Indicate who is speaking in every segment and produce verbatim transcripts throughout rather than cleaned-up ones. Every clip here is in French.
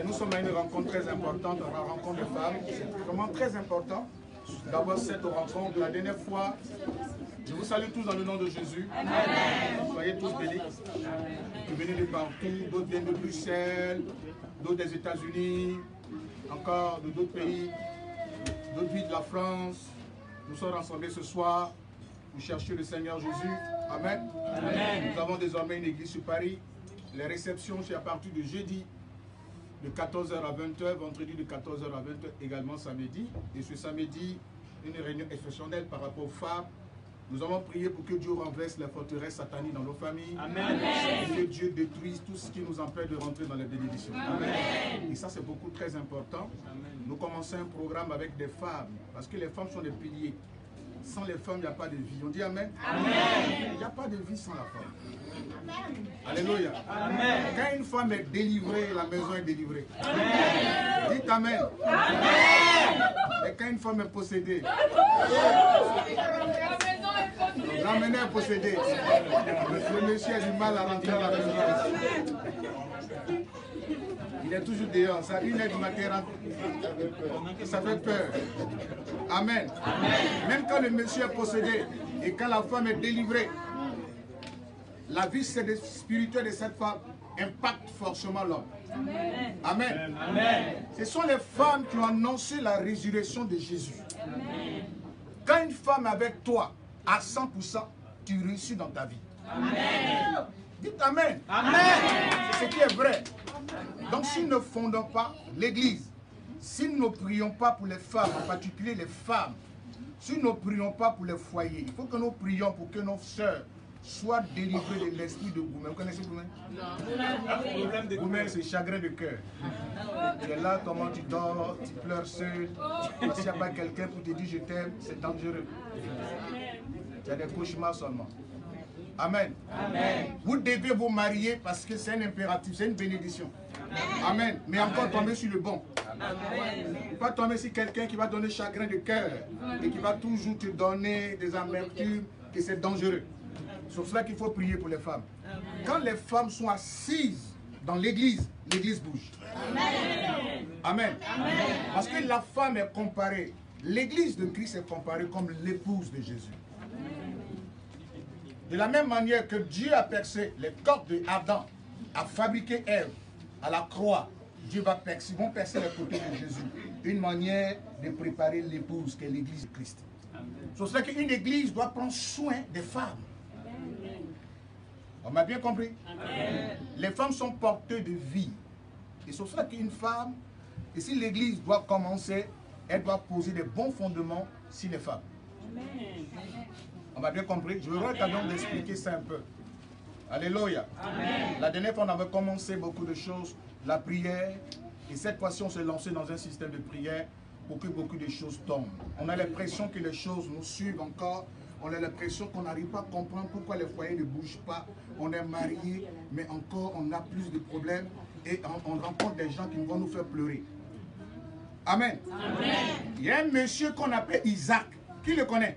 Speaker 1: nous sommes à une rencontre très importante, la rencontre de femmes. C'est vraiment très important d'avoir cette rencontre. La dernière fois, je vous salue tous dans le nom de Jésus. Amen. Soyez tous bénis. Vous venez de partout, d'autres viennent de Bruxelles, d'autres des États-Unis, encore de d'autres pays, d'autres villes de la France. Nous sommes rassemblés ce soir pour chercher le Seigneur Jésus. Amen. Amen. Nous avons désormais une église sur Paris. Les réceptions, c'est à partir de jeudi de quatorze heures à vingt heures, vendredi de quatorze heures à vingt heures, également samedi. Et ce samedi, une réunion exceptionnelle par rapport aux femmes. Nous avons prié pour que Dieu renverse les forteresses sataniques dans nos familles. Amen. Et que Dieu détruise tout ce qui nous empêche de rentrer dans les bénédictions. Amen. Et ça, c'est beaucoup très important. Amen. Nous commençons un programme avec des femmes, parce que les femmes sont des piliers. Sans les femmes, il n'y a pas de vie. On dit Amen. Amen. Il n'y a pas de vie sans la femme. Amen. Alléluia. Amen. Quand une femme est délivrée, la maison est délivrée. Amen. Dites Amen. Amen. Et quand une femme est possédée, la maison est possédée. Le monsieur a du mal à rentrer à la maison. Il est toujours dehors. Ça, une heure du matin, ça fait peur. Amen. Amen. Même quand le monsieur est possédé et quand la femme est délivrée, la vie spirituelle de cette femme impacte forcément l'homme. Amen. Amen. Amen. Ce sont les femmes qui ont annoncé la résurrection de Jésus. Amen. Quand une femme est avec toi à cent pour cent, tu réussis dans ta vie. Amen. Dites Amen. Amen. C'est ce qui est vrai. Donc si nous ne fondons pas l'église, si nous ne prions pas pour les femmes, en particulier les femmes, si nous ne prions pas pour les foyers, il faut que nous prions pour que nos sœurs soient délivrées de l'esprit de Goumé. Vous connaissez Goumé? Non. Goumé, c'est chagrin de cœur. Tu es là, comment tu dors, tu pleures seul. Parce qu'il n'y a pas quelqu'un pour te dire je t'aime, c'est dangereux. Tu as des cauchemars seulement. Amen. Amen. Vous devez vous marier parce que c'est un impératif, c'est une bénédiction. Amen. Amen. Mais encore tomber sur le bon. Amen. Pas tomber sur quelqu'un qui va donner chagrin de cœur et qui va toujours te donner des amertumes, que c'est dangereux. C'est pour cela qu'il faut prier pour les femmes. Amen. Quand les femmes sont assises dans l'église, l'église bouge. Amen. Amen. Amen. Parce que la femme est comparée, l'église de Christ est comparée comme l'épouse de Jésus. De la même manière que Dieu a percé les côtes d'Adam, a fabriqué Ève à la croix, Dieu va percer, vont percer les côtés de Jésus. Une manière de préparer l'épouse qui est l'église de Christ. C'est pour cela qu'une église doit prendre soin des femmes. On m'a bien compris? Amen. Les femmes sont porteuses de vie. Et c'est pour cela qu'une femme, et si l'église doit commencer, elle doit poser des bons fondements sur les femmes. Amen. On m'a bien compris? Je voudrais quand même d'expliquer ça un peu. Alléluia. Amen. La dernière fois, on avait commencé beaucoup de choses, la prière. Et cette fois-ci, on s'est lancé dans un système de prière pour que beaucoup de choses tombent. On a l'impression que les choses nous suivent encore. On a l'impression qu'on n'arrive pas à comprendre pourquoi les foyers ne bougent pas. On est mariés, mais encore, on a plus de problèmes. Et on, on rencontre des gens qui vont nous faire pleurer. Amen. Amen. Il y a un monsieur qu'on appelle Isaac. Qui le connaît?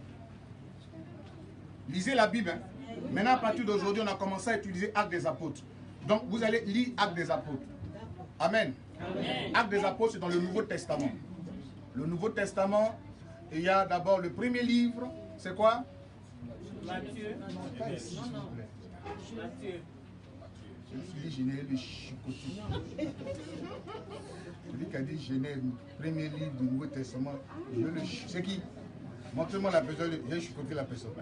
Speaker 1: Lisez la Bible. Hein? Maintenant, à partir d'aujourd'hui, on a commencé à utiliser Actes des Apôtres. Donc, vous allez lire Actes des Apôtres. Amen. Amen. Actes des Apôtres, c'est dans le Nouveau Testament. Le Nouveau Testament, il y a d'abord le premier livre. C'est quoi? Matthieu. Non, non. Matthieu. Celui qui dit Genève, le chicoté. Celui qui a dit Genève, premier livre du Nouveau Testament. C'est qui? Montrez-moi la personne, j'ai chicoté la personne.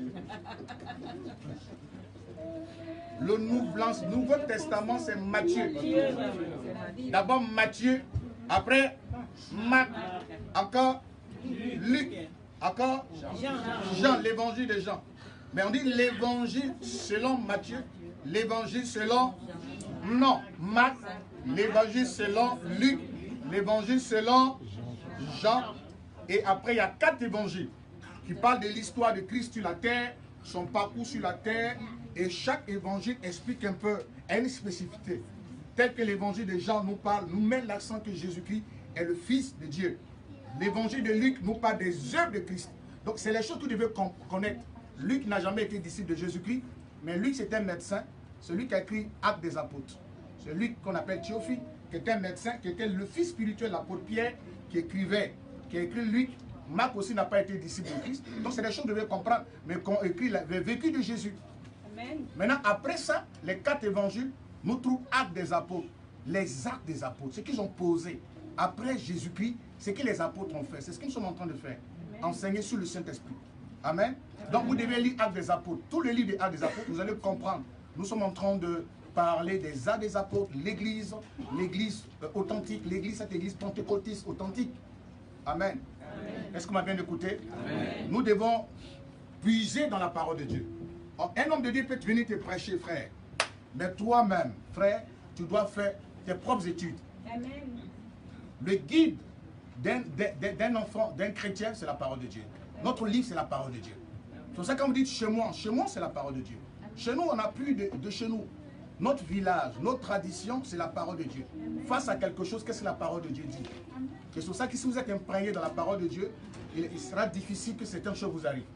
Speaker 1: Le Nouveau Testament, c'est Matthieu. D'abord Matthieu, après Marc, encore Luc, encore Jean, l'évangile de Jean. Mais on dit l'évangile selon Matthieu, l'évangile selon, non, Marc, l'évangile selon Luc, l'évangile selon Jean. Et après, il y a quatre évangiles qui parlent de l'histoire de Christ sur la terre, son parcours sur la terre. Et chaque évangile explique un peu une spécificité. Tel que l'évangile de Jean nous parle, nous met l'accent que Jésus-Christ est le Fils de Dieu. L'évangile de Luc nous parle des œuvres de Christ. Donc, c'est les choses que vous devez connaître. Luc n'a jamais été disciple de Jésus-Christ, mais Luc, c'est un médecin, celui qui a écrit Actes des Apôtres. C'est lui qu'on appelle Théophile, qui était un médecin, qui était le fils spirituel de l'apôtre Pierre, qui écrivait, qui a écrit Luc. Marc aussi n'a pas été disciple de Christ. Donc c'est des choses que vous devez comprendre, mais qu'on écrit le vécu de Jésus. Amen. Maintenant, après ça, les quatre évangiles, nous trouvons actes des apôtres. Les actes des apôtres, ce qu'ils ont posé après Jésus-Christ, ce que les apôtres ont fait. C'est ce que nous sommes en train de faire. Amen. Enseigner sur le Saint-Esprit. Amen. Amen. Donc vous devez lire actes des apôtres. Tous les livres des actes des apôtres, vous allez comprendre. Nous sommes en train de parler des actes des apôtres, l'église, l'église euh, authentique, l'église, cette église pentecôtiste authentique. Amen. Est-ce qu'on m'a bien écouté? Amen. Nous devons puiser dans la parole de Dieu. Un homme de Dieu peut venir te prêcher, frère. Mais toi-même, frère, tu dois faire tes propres études. Amen. Le guide d'un enfant, d'un chrétien, c'est la parole de Dieu. Notre livre, c'est la parole de Dieu. C'est pour ça que quand vous dites chez moi, chez moi, c'est la parole de Dieu. Chez nous, on n'a plus de, de chez nous. Notre village, notre tradition, c'est la parole de Dieu. Face à quelque chose, qu'est-ce que la parole de Dieu dit? C'est pour ça que si vous êtes imprégné dans la parole de Dieu, il, il sera difficile que certaines choses vous arrivent.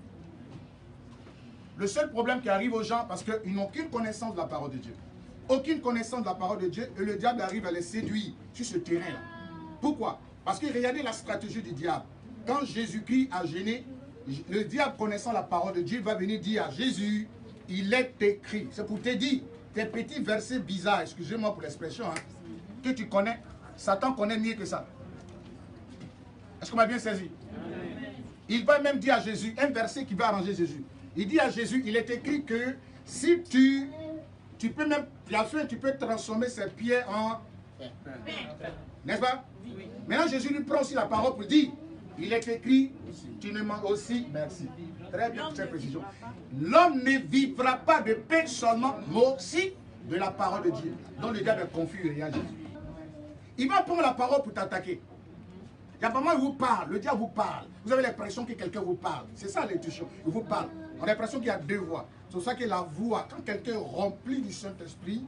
Speaker 1: Le seul problème qui arrive aux gens, parce qu'ils n'ont aucune connaissance de la parole de Dieu. Aucune connaissance de la parole de Dieu, et le diable arrive à les séduire sur ce terrain-là. Pourquoi? Parce que regardez la stratégie du diable. Quand Jésus-Christ a gêné, le diable connaissant la parole de Dieu va venir dire à Jésus, il est écrit. C'est pour te dire, tes petits versets bizarres, excusez-moi pour l'expression, hein, que tu connais, Satan connaît mieux que ça. Est-ce qu'on m'a bien saisi? Il va même dire à Jésus, un verset qui va arranger Jésus. Il dit à Jésus, il est écrit que si tu, tu peux même, tu peux transformer ces pierres en... N'est-ce pas? Maintenant, Jésus lui prend aussi la parole pour dire, il est écrit, tu ne mens aussi, merci. Très bien pour cette précision. L'homme ne vivra pas de pain seulement, mais aussi de la parole de Dieu. Donc le diable est confus, il y a Jésus. Il va prendre la parole pour t'attaquer. Il y a pas mal, il vous parle, le diable vous parle. Vous avez l'impression que quelqu'un vous parle. C'est ça l'intuition, il vous parle. On a l'impression qu'il y a deux voix. C'est pour ça que la voix, quand quelqu'un est rempli du Saint-Esprit,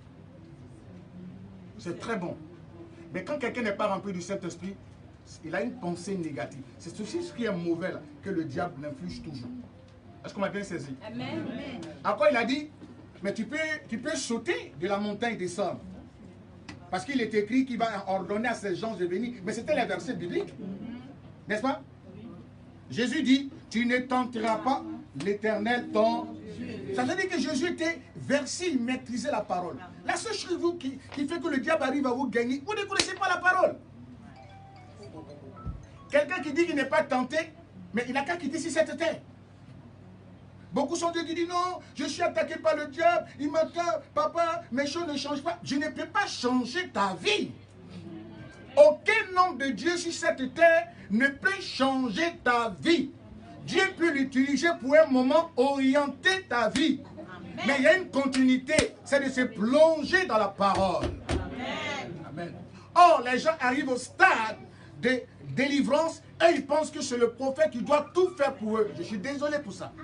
Speaker 1: c'est très bon. Mais quand quelqu'un n'est pas rempli du Saint-Esprit, il a une pensée négative. C'est aussi ce qui est mauvais là, que le diable l'inflige toujours. Est-ce qu'on m'a bien saisi? Amen. Après il a dit, mais tu peux, tu peux sauter de la montagne et descendre. Parce qu'il est écrit qu'il va ordonner à ces gens de venir. Mais c'était les versets bibliques. N'est-ce pas? Jésus dit, tu ne tenteras pas l'Éternel ton Dieu. Ça veut dire que Jésus était versé, il maîtrisait la parole. La seule chose vous, qui, qui fait que le diable arrive à vous gagner, vous ne connaissez pas la parole. Quelqu'un qui dit qu'il n'est pas tenté, mais il n'a qu'à quitter si cette terre. Beaucoup sont ceux qui disent non, je suis attaqué par le diable, il m'attaque, papa, mes choses ne changent pas. Je ne peux pas changer ta vie. Aucun homme de Dieu sur cette terre ne peut changer ta vie. Dieu peut l'utiliser pour un moment orienter ta vie. Amen. Mais il y a une continuité, c'est de se plonger dans la parole. Amen. Amen. Or, les gens arrivent au stade de délivrance et ils pensent que c'est le prophète qui doit tout faire pour eux. Je suis désolé pour ça.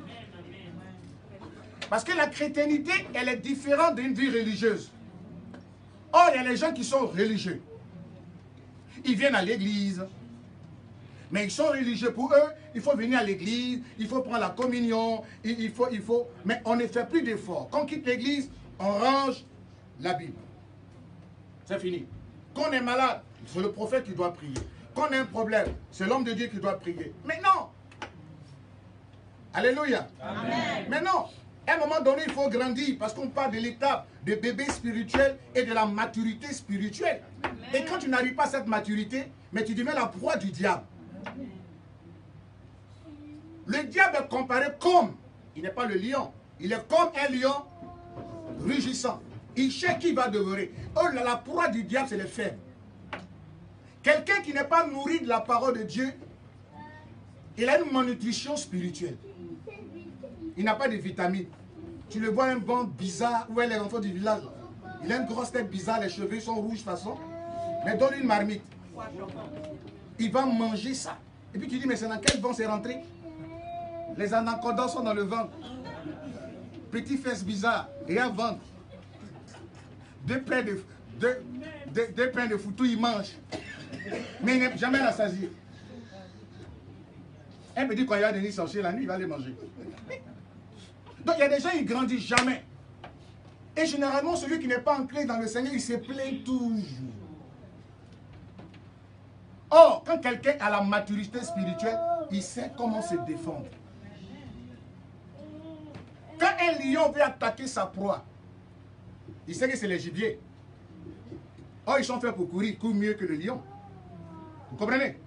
Speaker 1: Parce que la chrétienté, elle est différente d'une vie religieuse. Or, il y a les gens qui sont religieux. Ils viennent à l'église. Mais ils sont religieux. Pour eux, il faut venir à l'église, il faut prendre la communion, il, il, faut, il faut... Mais on ne fait plus d'efforts. Quand on quitte l'église, on range la Bible. C'est fini. Quand on est malade, c'est le prophète qui doit prier. Quand on a un problème, c'est l'homme de Dieu qui doit prier. Mais non. Alléluia. Amen. Mais non. À un moment donné, il faut grandir parce qu'on parle de l'étape de bébé spirituel et de la maturité spirituelle. Amen. Et quand tu n'arrives pas à cette maturité, mais tu deviens la proie du diable. Le diable est comparé comme, il n'est pas le lion, il est comme un lion rugissant. Il cherche qui va dévorer. Oh, la proie du diable, c'est les faibles. Quelqu'un qui n'est pas nourri de la parole de Dieu, il a une malnutrition spirituelle. Il n'a pas de vitamines. Tu le vois un bon bizarre, où est les enfants du village? Il a une grosse tête bizarre, les cheveux sont rouges de façon. Mais donne une marmite. Il va manger ça. Et puis tu dis, mais c'est dans quel vent c'est rentré? Les anacondas sont dans le ventre. Petit fesses bizarre, et un ventre. Deux pains de, deux, deux, deux pains de foutou, il mange. Mais il n'est jamais rassasié. Un petit quand il va venir sortir la nuit, il va les manger. Donc il y a des gens, ils grandissent jamais. Et généralement, celui qui n'est pas ancré dans le Seigneur, il se plaint toujours. Or, quand quelqu'un a la maturité spirituelle, il sait comment se défendre. Quand un lion veut attaquer sa proie, il sait que c'est les gibiers. Or, ils sont faits pour courir, ils courent mieux que le lion. Vous comprenez?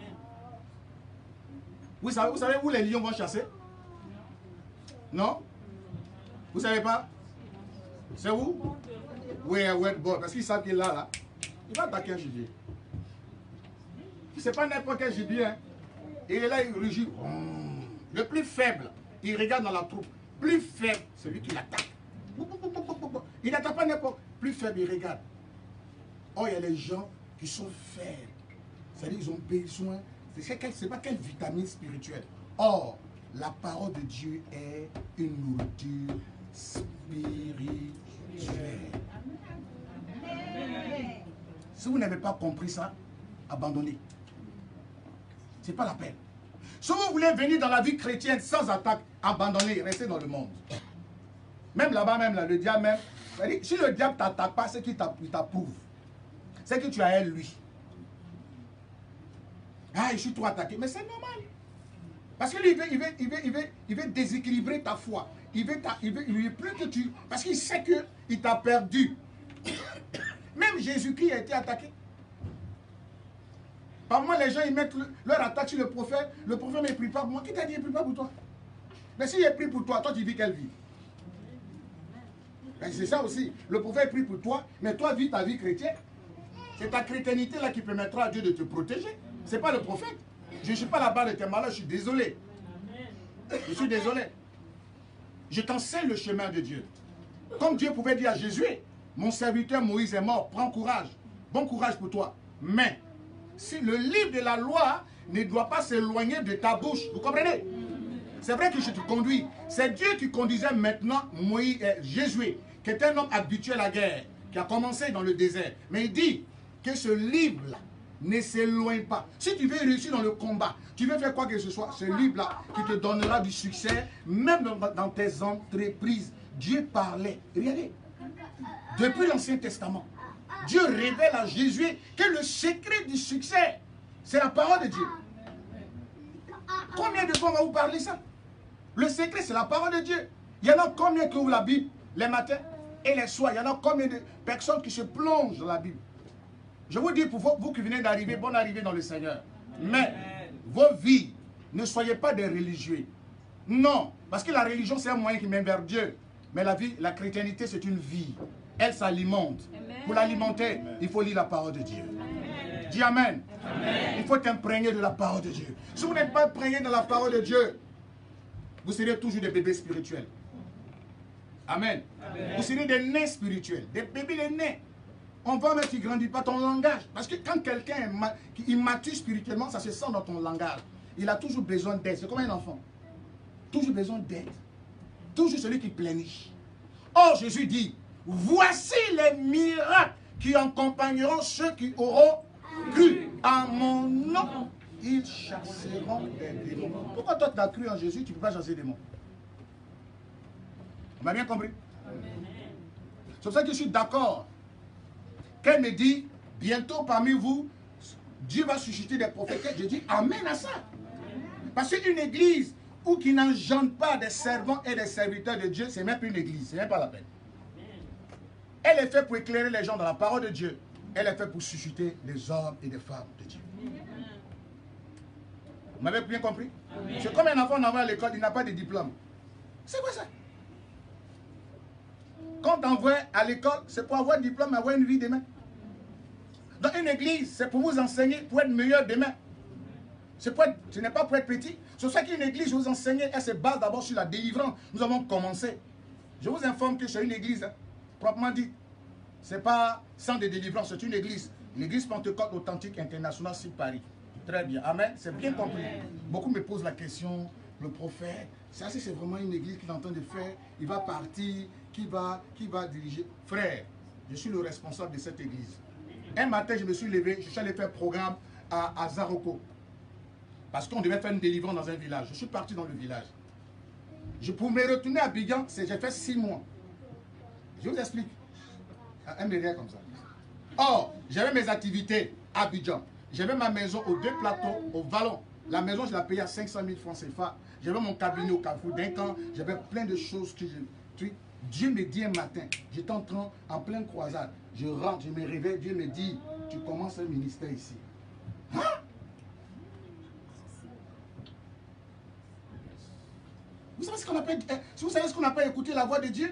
Speaker 1: Vous savez, vous savez où les lions vont chasser? Non? Vous savez pas? C'est où? Oui, ouais, bon, parce qu'ils savent qu'il est là, là. Il va attaquer un gibier. C'est pas n'importe quel gibier. Hein. Et il est là, il rugit. Le plus faible, il regarde dans la troupe. Plus faible, celui qui l'attaque. Il n'attaque pas n'importe. Plus faible, il regarde. Oh, il y a les gens qui sont faibles. C'est-à-dire qu'ils ont besoin. C'est pas quelle vitamine spirituelle. Or, la parole de Dieu est une nourriture spirituelle. Si vous n'avez pas compris ça, abandonnez. Ce n'est pas la peine. Si vous voulez venir dans la vie chrétienne sans attaque, abandonnez, restez dans le monde. Même là-bas, même là, le diable même. Si le diable ne t'attaque pas, c'est qu'il t'approuve. C'est que tu as elle, lui. Ah, je suis trop attaqué. Mais c'est normal. Parce qu'il veut, il veut, il veut, il veut, il veut déséquilibrer ta foi. Il veut, ta, il veut, il veut plus que tu... Parce qu'il sait qu'il t'a perdu. Même Jésus-Christ a été attaqué. Par moi, les gens, ils mettent le, leur attaque sur le prophète. Le prophète ne prie pas pour moi. Qui t'a dit qu'il ne prie pas pour toi? Mais s'il est pris pour toi, toi, tu vis quelle vie? C'est ça aussi. Le prophète prie pour toi, mais toi, vis ta vie chrétienne. C'est ta chrétiennité là qui permettra à Dieu de te protéger. Ce n'est pas le prophète. Je ne suis pas là-bas de tes malheurs, je suis désolé. Je suis désolé. Je t'enseigne le chemin de Dieu. Comme Dieu pouvait dire à Jésus, mon serviteur Moïse est mort, prends courage. Bon courage pour toi. Mais, si le livre de la loi ne doit pas s'éloigner de ta bouche, vous comprenez? C'est vrai que je te conduis. C'est Dieu qui conduisait maintenant Moïse, euh, Jésus, qui est un homme habitué à la guerre, qui a commencé dans le désert. Mais il dit que ce livre-là ne s'éloigne pas. Si tu veux réussir dans le combat, tu veux faire quoi que ce soit, ce livre-là qui te donnera du succès, même dans, dans tes entreprises. Dieu parlait. Regardez. Depuis l'Ancien Testament, Dieu révèle à Jésus que le secret du succès, c'est la parole de Dieu. Combien de fois on va vous parler ça? Le secret, c'est la parole de Dieu. Il y en a combien qui ouvrent la Bible les matins et les soirs? Il y en a combien de personnes qui se plongent dans la Bible? Je vous dis pour vous, vous qui venez d'arriver, bonne arrivée dans le Seigneur. Mais vos vies, ne soyez pas des religieux. Non, parce que la religion, c'est un moyen qui mène vers Dieu. Mais la vie, la chrétiennité, c'est une vie. Elle s'alimente. Pour l'alimenter, il faut lire la parole de Dieu. Amen. Dis amen. Amen. Il faut t'imprégner de la parole de Dieu. Si vous n'êtes pas imprégné de la parole de Dieu, vous serez toujours des bébés spirituels. Amen. Amen. Vous serez des nés spirituels. Des bébés, des nés. On va mettre qui ne grandit pas ton langage. Parce que quand quelqu'un est immature spirituellement, ça se sent dans ton langage. Il a toujours besoin d'aide. C'est comme un enfant. Toujours besoin d'aide. Toujours celui qui plénit. Or, Jésus dit, voici les miracles qui accompagneront ceux qui auront cru en mon nom. Ils chasseront des démons. Pourquoi toi tu as cru en Jésus, tu ne peux pas chasser des démons? On m'a bien compris? C'est pour ça que je suis d'accord. Qu'elle me dit, bientôt parmi vous, Dieu va susciter des prophètes. Je dis amen à ça. Parce qu'une église où qui n'engendre pas des servants et des serviteurs de Dieu, c'est même plus une église, c'est même pas la peine. Elle est faite pour éclairer les gens dans la parole de Dieu. Elle est faite pour susciter des hommes et des femmes de Dieu. Vous m'avez bien compris? C'est comme un enfant on envoie à l'école, il n'a pas de diplôme. C'est quoi ça? Quand on envoie à l'école, c'est pour avoir un diplôme et avoir une vie demain. Dans une église, c'est pour vous enseigner pour être meilleur demain. Ce n'est pas pour être petit. C'est pour ça qu'une église, je vous enseigne, elle se base d'abord sur la délivrance. Nous avons commencé. Je vous informe que c'est une église, hein, proprement dit. Ce n'est pas sans de délivrance, c'est une église. L'église Pentecôte authentique internationale sur Paris. Très bien. Amen. C'est bien compris. Beaucoup me posent la question, le prophète, ça c'est vraiment une église qu'il est en train de faire. Il va partir, qui va, qui va diriger. Frère, je suis le responsable de cette église. Un matin, je me suis levé, je suis allé faire un programme à, à Zaroko. Parce qu'on devait faire une délivrance dans un village. Je suis parti dans le village. Je pouvais me retourner à Bigan, j'ai fait six mois. Je vous explique. Un milliard comme ça. Or, j'avais mes activités à Abidjan. J'avais ma maison aux deux plateaux, au Vallon. La maison, je la payais à cinq cent mille francs C F A. J'avais mon cabinet au Carrefour d'un camp. J'avais plein de choses que je... Dieu me dit un matin, j'étais en train, en pleine croisade. Je rentre, je me réveille, Dieu me dit, tu commences un ministère ici. Hein? Vous savez ce qu'on appelle, vous savez ce qu'on appelle écouter la voix de Dieu?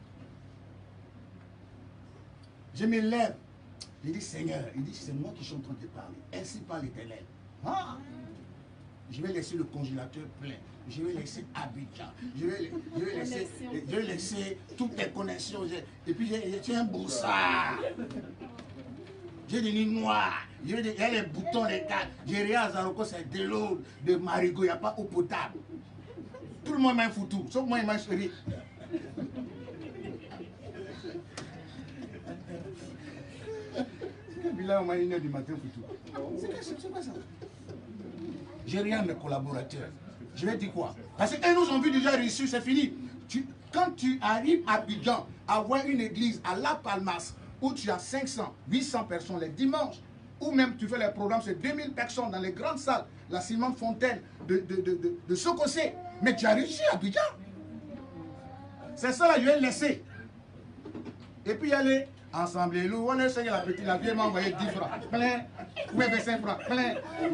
Speaker 1: Je me lève. Je dis, Seigneur, il dit, c'est moi qui suis en train de te parler. Ainsi parle l'Éternel. Ah! Je vais laisser le congélateur plein. Je vais laisser Abidjan. Je vais, je vais, laisser, je vais laisser toutes les connexions. Et puis, j'ai un broussard. J'ai des nuits noires. Il y a les boutons, les gars. J'ai rien à Zaroko, c'est de l'eau de marigot. Il n'y a pas d'eau potable. Tout le monde m'a foutu. Sauf moi, il m'a chéri. Là, on m'a une heure du matin foutu. C'est quoi ça? J'ai rien à mes collaborateurs. Je vais dire quoi? Parce qu'eux nous ont vu déjà reçu, c'est fini. Tu, quand tu arrives à Abidjan, à voir une église à La Palmas, où tu as cinq cents, huit cents personnes les dimanches, ou même tu fais les programmes, c'est deux mille personnes dans les grandes salles, la Simone Fontaine de, de, de, de, de Sokosé. Mais tu as réussi à Abidjan. C'est ça là, je vais laisser. Et puis il y a les ensemble, on est la petite, la vieille m'a envoyé dix francs, plein, ou vingt-cinq francs, plein.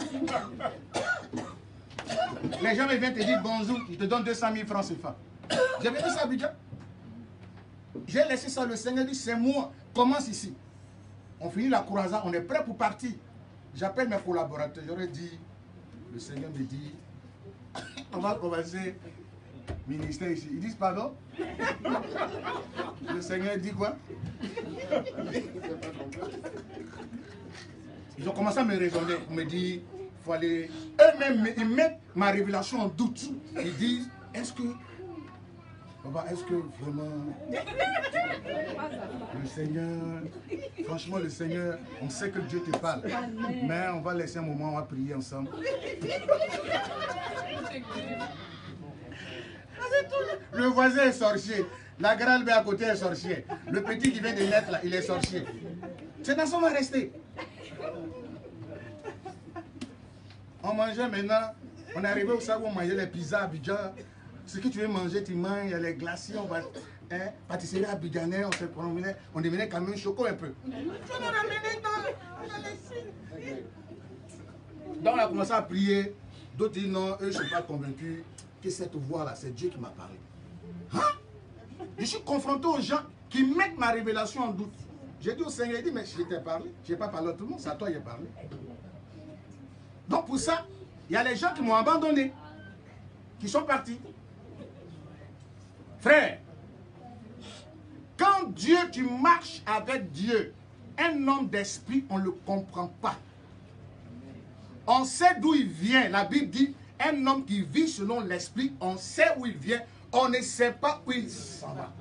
Speaker 1: Les gens viennent te dire bonjour, je te donne deux cent mille francs C F A. J'ai vu ça à Abidjan. J'ai laissé ça, le Seigneur dit, c'est moi, commence ici. On finit la croisade, on est prêt pour partir. J'appelle mes collaborateurs, j'aurais dit, le Seigneur me dit, on va commencer ministère ici. Ils disent pardon? Le Seigneur dit quoi? Ils ont commencé à me raisonner, on me dit, il faut aller... Eux-mêmes, ils mettent ma révélation en doute. Ils disent, est-ce que... Est-ce que vraiment... Le Seigneur... Franchement, le Seigneur, on sait que Dieu te parle. Mais on va laisser un moment, on va prier ensemble. Le voisin est sorcier. La grande à côté est sorcier. Le petit qui vient de naître là, il est sorcier. C'est dans ça qu'on va rester. On mangeait maintenant. On est arrivé au salon où on mangeait les pizzas à Abidjan. Ce que tu veux manger, tu manges. Il y a les glaciers, on va. Hein, pâtisserie abidjanais, on se promenait. On devenait quand même choco un peu. On a ramené dans, dans les signes. Donc on a commencé à prier. D'autres disent non, eux je ne suis pas convaincu que cette voix-là, c'est Dieu qui m'a parlé. Hein? Je suis confronté aux gens qui mettent ma révélation en doute. J'ai dit au Seigneur, il dit, mais je t'ai parlé. Je n'ai pas parlé à tout le monde, c'est à toi que j'ai parlé. Donc pour ça, il y a les gens qui m'ont abandonné, qui sont partis. Frère, quand Dieu, tu marches avec Dieu, un homme d'esprit, on ne le comprend pas. On sait d'où il vient. La Bible dit, un homme qui vit selon l'esprit, on sait où il vient, on ne sait pas où il s'en va.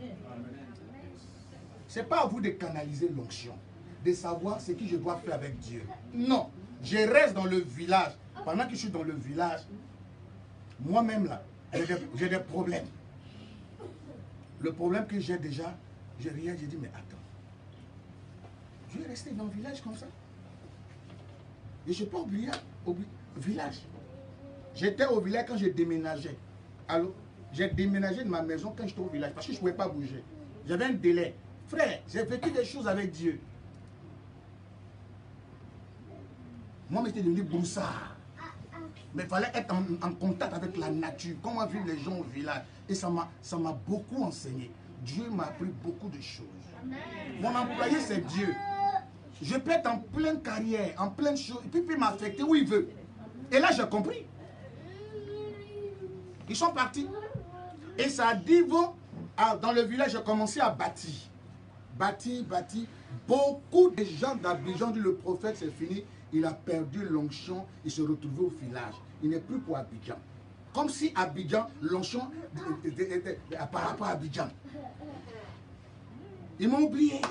Speaker 1: Ce n'est pas à vous de canaliser l'onction, de savoir ce que je dois faire avec Dieu. Non, je reste dans le village. Pendant que je suis dans le village, moi-même là, j'ai des, des problèmes. Le problème que j'ai déjà, j'ai rien, j'ai dit, mais attends, je vais rester dans le village comme ça. Et je ne suis pas oublié au village. J'étais au village quand j'ai déménagé. Alors, j'ai déménagé de ma maison quand j'étais au village parce que je ne pouvais pas bouger. J'avais un délai. Frère, j'ai vécu des choses avec Dieu. Moi, j'étais devenu broussard. Mais il fallait être en, en contact avec la nature. Comment vivent les gens au village. Et ça m'a beaucoup enseigné. Dieu m'a appris beaucoup de choses. Mon employé, c'est Dieu. Je peux être en pleine carrière, en pleine chose. Et puis il peut m'affecter où il veut. Et là, j'ai compris. Ils sont partis. Et ça a dit, bon, dans le village, j'ai commencé à bâtir. Bâtir, bâtir. Beaucoup de gens d'Abidjan, dit le prophète, c'est fini. Il a perdu l'onction, il se retrouvait au village. Il n'est plus pour Abidjan. Comme si Abidjan, l'onction était par rapport à Abidjan. Ils m'ont oublié.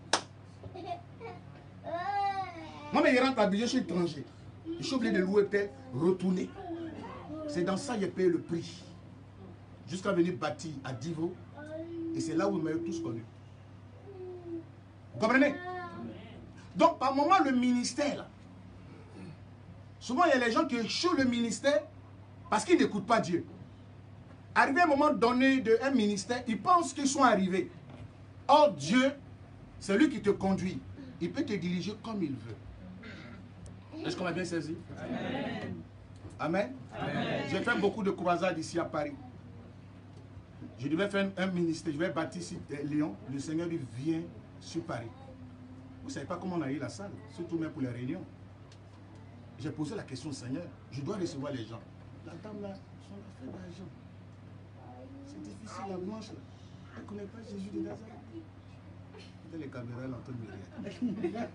Speaker 1: Moi, mais je rentre à Abidjan, je suis étranger. Je suis obligé de louer peut-être, retourner. C'est dans ça que j'ai payé le prix. Jusqu'à venir bâtir à Divo. Et c'est là où vous m'avez tous connu. Vous comprenez? Donc, par moment, le ministère, là, souvent, il y a les gens qui échouent le ministère parce qu'ils n'écoutent pas Dieu. Arrivé à un moment donné d'un ministère, ils pensent qu'ils sont arrivés. Or, Dieu, c'est lui qui te conduit. Il peut te diriger comme il veut. Est-ce qu'on a bien saisi? Amen. Amen. Amen. J'ai fait beaucoup de croisades ici à Paris. Je devais faire un, un ministère, je vais bâtir ici Lyon. Le Seigneur lui vient sur Paris. Vous ne savez pas comment on a eu la salle, surtout même pour les réunions. J'ai posé la question au Seigneur, je dois recevoir les gens. La dame là, son affaire d'argent. C'est difficile, la blanche là. Elle ne connaît pas Jésus de Nazareth. Les caméras l'entendent me rien.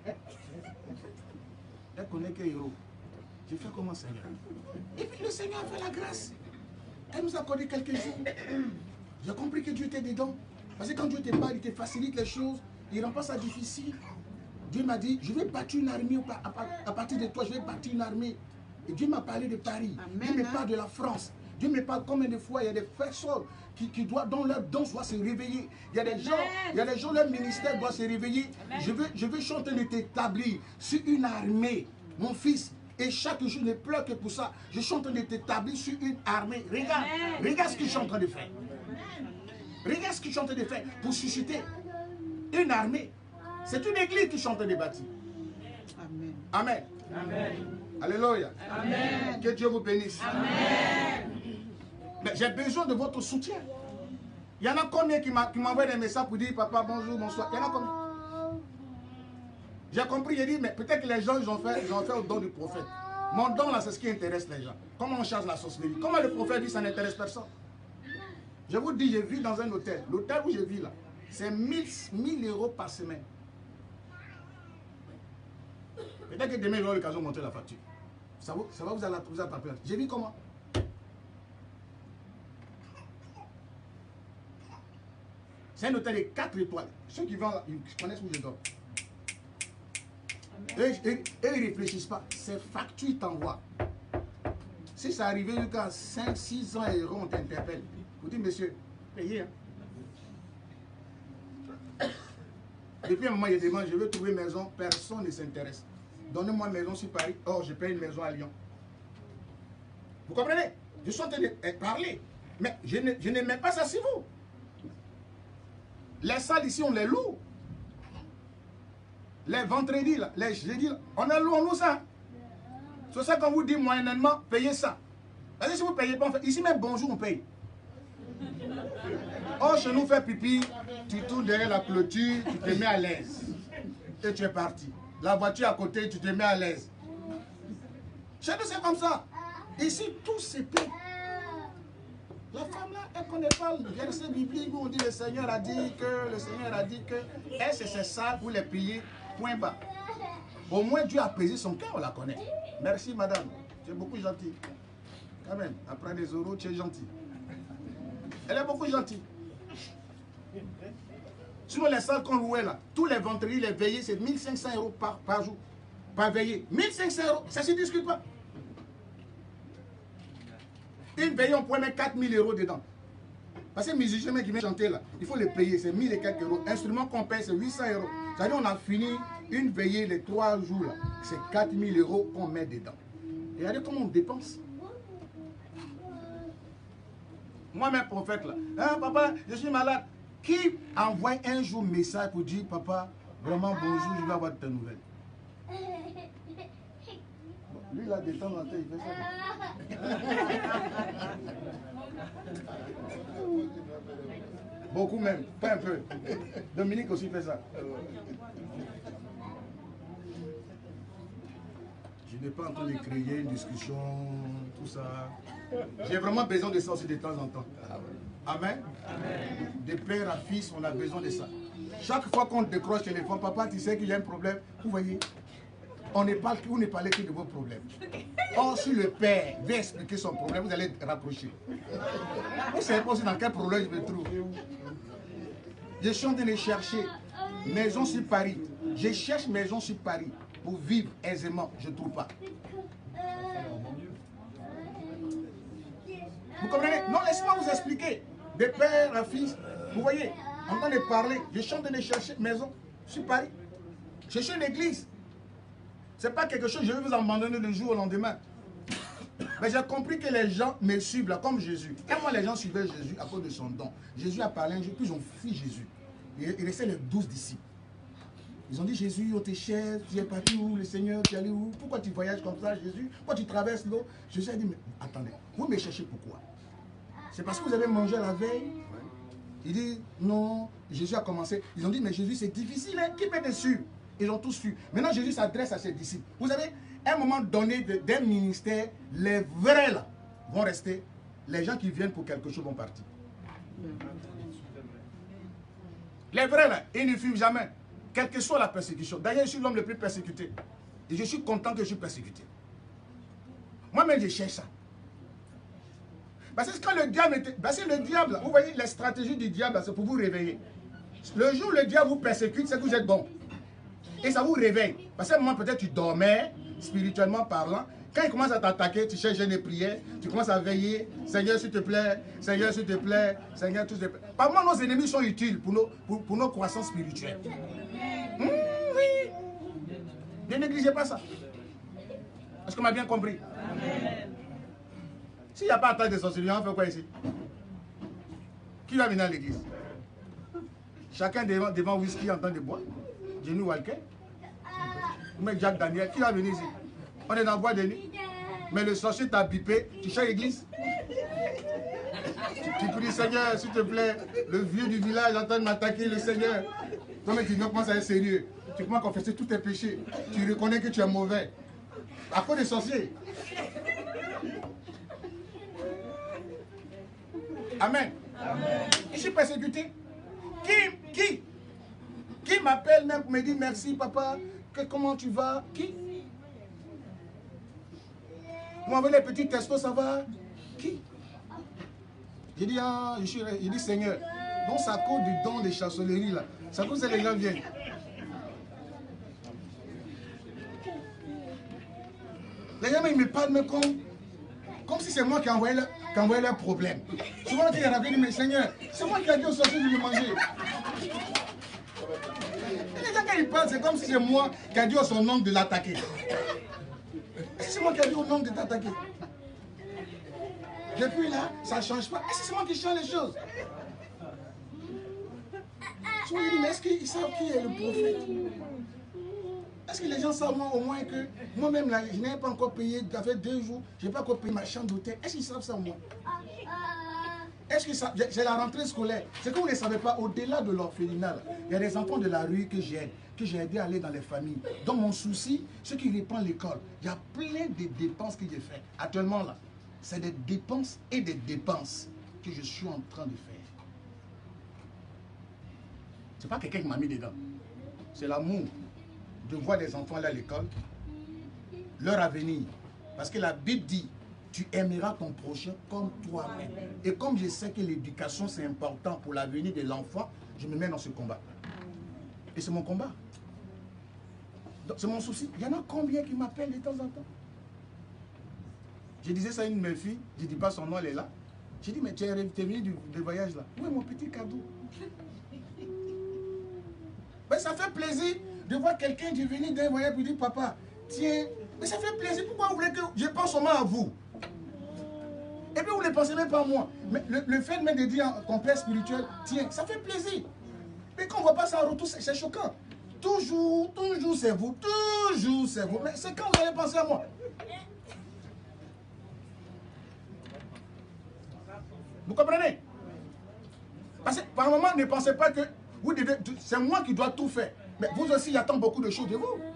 Speaker 1: Elle connaît quel héros. J'ai fait comment, Seigneur? Et puis le Seigneur a fait la grâce. Elle nous a accordé quelques jours. J'ai compris que Dieu était dedans. Parce que quand Dieu te parle, il te facilite les choses. Il ne rend pas ça difficile. Dieu m'a dit, je vais bâtir une armée à partir de toi. Je vais bâtir une armée. Et Dieu m'a parlé de Paris. Amen. Dieu me parle de la France. Dieu me parle combien de fois il y a des personnes qui, qui doivent, dont leur don doit se réveiller. Il y a des gens, il y a des gens, leur ministère doit se réveiller. Je veux, je veux chanter de t'établir sur une armée, mon fils. Et chaque jour, je ne pleure que pour ça. Je suis en train de t'établir sur une armée. Regarde, Amen. Regarde ce que je suis en train de faire. Regarde ce que je suis en train de faire pour susciter une armée. C'est une église que je suis en train de bâtir. Amen. Amen. Amen. Alléluia. Amen. Que Dieu vous bénisse. Amen. Mais j'ai besoin de votre soutien. Il y en a combien qui m'envoient des messages pour dire papa, bonjour, bonsoir. Il y en a combien? J'ai compris, j'ai dit, mais peut-être que les gens, ils ont fait, ils ont fait au don du prophète. Mon don, là, c'est ce qui intéresse les gens. Comment on chasse la sorcellerie? Comment le prophète dit, ça n'intéresse personne? Je vous dis, je vis dans un hôtel. L'hôtel où je vis, là, c'est mille euros par semaine. Peut-être que demain, j'aurai l'occasion de monter la facture. Ça, vous, ça va vous aller vous attraper. J'ai vu comment? C'est un hôtel de quatre étoiles. Ceux qui vont là, ils connaissent où je dors. Eux, eux, ils ne réfléchissent pas. C'est facture, ils t'envoient. Si ça arrivait jusqu'à cinq, six cents euros, on t'interpelle. Vous dites, monsieur, payez. Hein? Depuis un moment, il demande, je veux trouver une maison, personne ne s'intéresse. Donnez-moi une maison sur Paris. Or, je paye une maison à Lyon. Vous comprenez? Je suis en train de parler. Mais je ne, je ne mets pas ça sur vous. Les salles ici, on les loue. Les vendredis, là, les jeudis, là, on a loué, on loue ça. C'est ça qu'on vous dit moyennement, payez ça. Parce que si vous ne payez pas, on fait, ici même bonjour, on paye. Oh, chez nous, fait pipi, tu tournes derrière la clôture, tu te mets à l'aise. Et tu es parti. La voiture à côté, tu te mets à l'aise. Chez nous, c'est comme ça. Ici, tout se paie. La femme là, elle ne connaît pas le verset biblique où on dit le Seigneur a dit que, le Seigneur a dit que. Elle, c'est ça pour les payer, point bas. Au moins, Dieu a pesé son cœur, on la connaît. Merci, madame. Tu es beaucoup gentille. Quand même, après les euros, tu es gentil. Elle est beaucoup gentille. Sur les salles qu'on louait là, tous les vendredis, les veillées, c'est mille cinq cents euros par, par jour. Par veillée. mille cinq cents euros, ça ne se discute pas. Une veillée, on pourrait mettre quatre mille euros dedans. Parce que les musiciens qui viennent chanter là, il faut les payer, c'est mille et quelques euros. Instrument qu'on paye, c'est huit cents euros. C'est-à-dire on a fini une veillée les trois jours là, c'est quatre mille euros qu'on met dedans. Et regardez comment on dépense. Moi-même, prophète là, hein, papa, je suis malade. Qui envoie un jour un message pour dire, papa, vraiment bonjour, je vais avoir de tes nouvelles. Bon, lui là, de temps en temps, il fait ça. Beaucoup même, pas un peu. Dominique aussi fait ça. Je n'ai pas en train de créer une discussion, tout ça. J'ai vraiment besoin de ça aussi de temps en temps. Amen. Amen. De père à fils, on a besoin de ça. Chaque fois qu'on décroche le téléphone, papa, tu sais qu'il y a un problème. Vous voyez, on ne parle, on ne parle que de vos problèmes. Or, si le père veut expliquer son problème, vous allez rapprocher. Vous ne savez pas aussi dans quel problème je me trouve. Je suis en train de chercher maison sur Paris. Je cherche maison sur Paris pour vivre aisément. Je ne trouve pas. Vous comprenez? Non, laissez-moi vous expliquer. De père à fils, vous voyez, en train de parler. Je suis en train de chercher maison. Je suis Paris. Je suis une église. Ce n'est pas quelque chose, je vais vous abandonner le jour au lendemain. Mais j'ai compris que les gens me suivent là, comme Jésus. Et moi, les gens suivaient Jésus à cause de son don. Jésus a parlé un jour, puis ils ont fui Jésus. Il, il restait les douze disciples. Ils ont dit, Jésus, on t'est cher, tu es parti où, le Seigneur, tu es allé où? Pourquoi tu voyages comme ça, Jésus? Pourquoi tu traverses l'eau? Jésus a dit, mais attendez, vous me cherchez pourquoi? C'est parce que vous avez mangé la veille? Il dit, non, Jésus a commencé. Ils ont dit, mais Jésus, c'est difficile, hein? Qui peut te suivre? Ils ont tous su. Maintenant, Jésus s'adresse à ses disciples. Vous savez, à un moment donné d'un ministère, les vrais là vont rester. Les gens qui viennent pour quelque chose vont partir. Les vrais là, ils ne fument jamais. Quelle que soit la persécution. D'ailleurs, je suis l'homme le plus persécuté. Et je suis content que je suis persécuté. Moi-même, je cherche ça. Parce que quand le diable était... Parce que le diable, vous voyez, les stratégies du diable, c'est pour vous réveiller. Le jour où le diable vous persécute, c'est que vous êtes bon. Et ça vous réveille. Parce qu'à un moment, peut-être tu dormais, spirituellement parlant. Quand il commence à t'attaquer, tu cherches une prière, tu commences à veiller. Seigneur, s'il te plaît, Seigneur, s'il te plaît, Seigneur, s'il te plaît. Par moi, nos ennemis sont utiles pour nos, pour, pour nos croissances spirituelles. Mmh, oui. Ne négligez pas ça. Est-ce qu'on m'a bien compris? S'il n'y a pas attaque de sorcellerie, on fait quoi ici? Qui va venir à l'église? Chacun devant, devant whisky en train de boire. Jenny Walker. Mais Jack Daniel, qui va venir ici? On est dans la boîte de nuit. Mais le sorcier t'a bipé, tu cherches l'église. Tu, tu pries, Seigneur, s'il te plaît, le vieux du village est en train de m'attaquer, le Seigneur. Toi, mais tu commences à être sérieux. Tu commences à confesser tous tes péchés. Tu reconnais que tu es mauvais. À cause des sorciers. Amen. Amen. Je suis persécuté. Qui Qui Qui m'appelle même pour me dire merci, papa? Que, comment tu vas? Qui? Vous m'envoyez les petits textos, ça va? Qui? J'ai dit, ah, je suis, il dit, Seigneur, donc c'est à cause du don des chancelleries là. C'est à cause que les gens viennent. Les gens, ils me parlent, mais comme, comme si c'est moi qui ai envoyé leurs envoyé leur problème. Souvent, quand il y a dit, mais Seigneur, c'est moi qui ai dit aux sorciers de le manger. Les gens, quand ils parlent, c'est comme si c'est moi qui ai dit à son oncle de l'attaquer. C'est moi qui ai dit au oncle de t'attaquer. Depuis là, ça ne change pas. Est-ce que c'est moi qui change les choses? Souvent, ils disent, mais est-ce qu'ils savent qui est le prophète? Est-ce que les gens savent au moins que moi-même, là, je n'ai pas encore payé, ça fait deux jours, je n'ai pas encore payé ma chambre d'hôtel. Est-ce qu'ils savent ça au moins? Est-ce que ça, c'est la rentrée scolaire? C'est que vous ne savez pas, au-delà de l'orphelinat, il y a des enfants de la rue que j'aide, que j'ai aidé à aller dans les familles. Donc mon souci, c'est qu'ils reprennent l'école. Il y a plein de dépenses que j'ai faites. Actuellement, là, c'est des dépenses et des dépenses que je suis en train de faire. Ce n'est pas quelqu'un qui m'a mis dedans. C'est l'amour de voir des enfants aller à l'école, leur avenir. Parce que la Bible dit, tu aimeras ton prochain comme toi-même. Et comme je sais que l'éducation c'est important pour l'avenir de l'enfant, je me mets dans ce combat. Et c'est mon combat. C'est mon souci. Il y en a combien qui m'appellent de temps en temps? Je disais ça à une de mes filles, je ne dis pas son nom, elle est là. J'ai dit, mais tu es venu du, du voyage là. Oui, mon petit cadeau. Mais ça fait plaisir de voir quelqu'un qui est venu d'un voyage et dire, papa, tiens, mais ça fait plaisir. Pourquoi vous voulez que je pense seulement à vous? Et puis vous ne le pensez même pas à moi. Mais le, le fait même de dire ton père spirituel, tiens, ça fait plaisir. Mais quand on ne voit pas ça en retour, c'est choquant. Toujours, toujours c'est vous, toujours c'est vous. Mais c'est quand vous allez penser à moi? Vous comprenez? Parce que par moment, ne pensez pas que vous devez, c'est moi qui dois tout faire. Mais vous aussi, il attend beaucoup de choses de vous.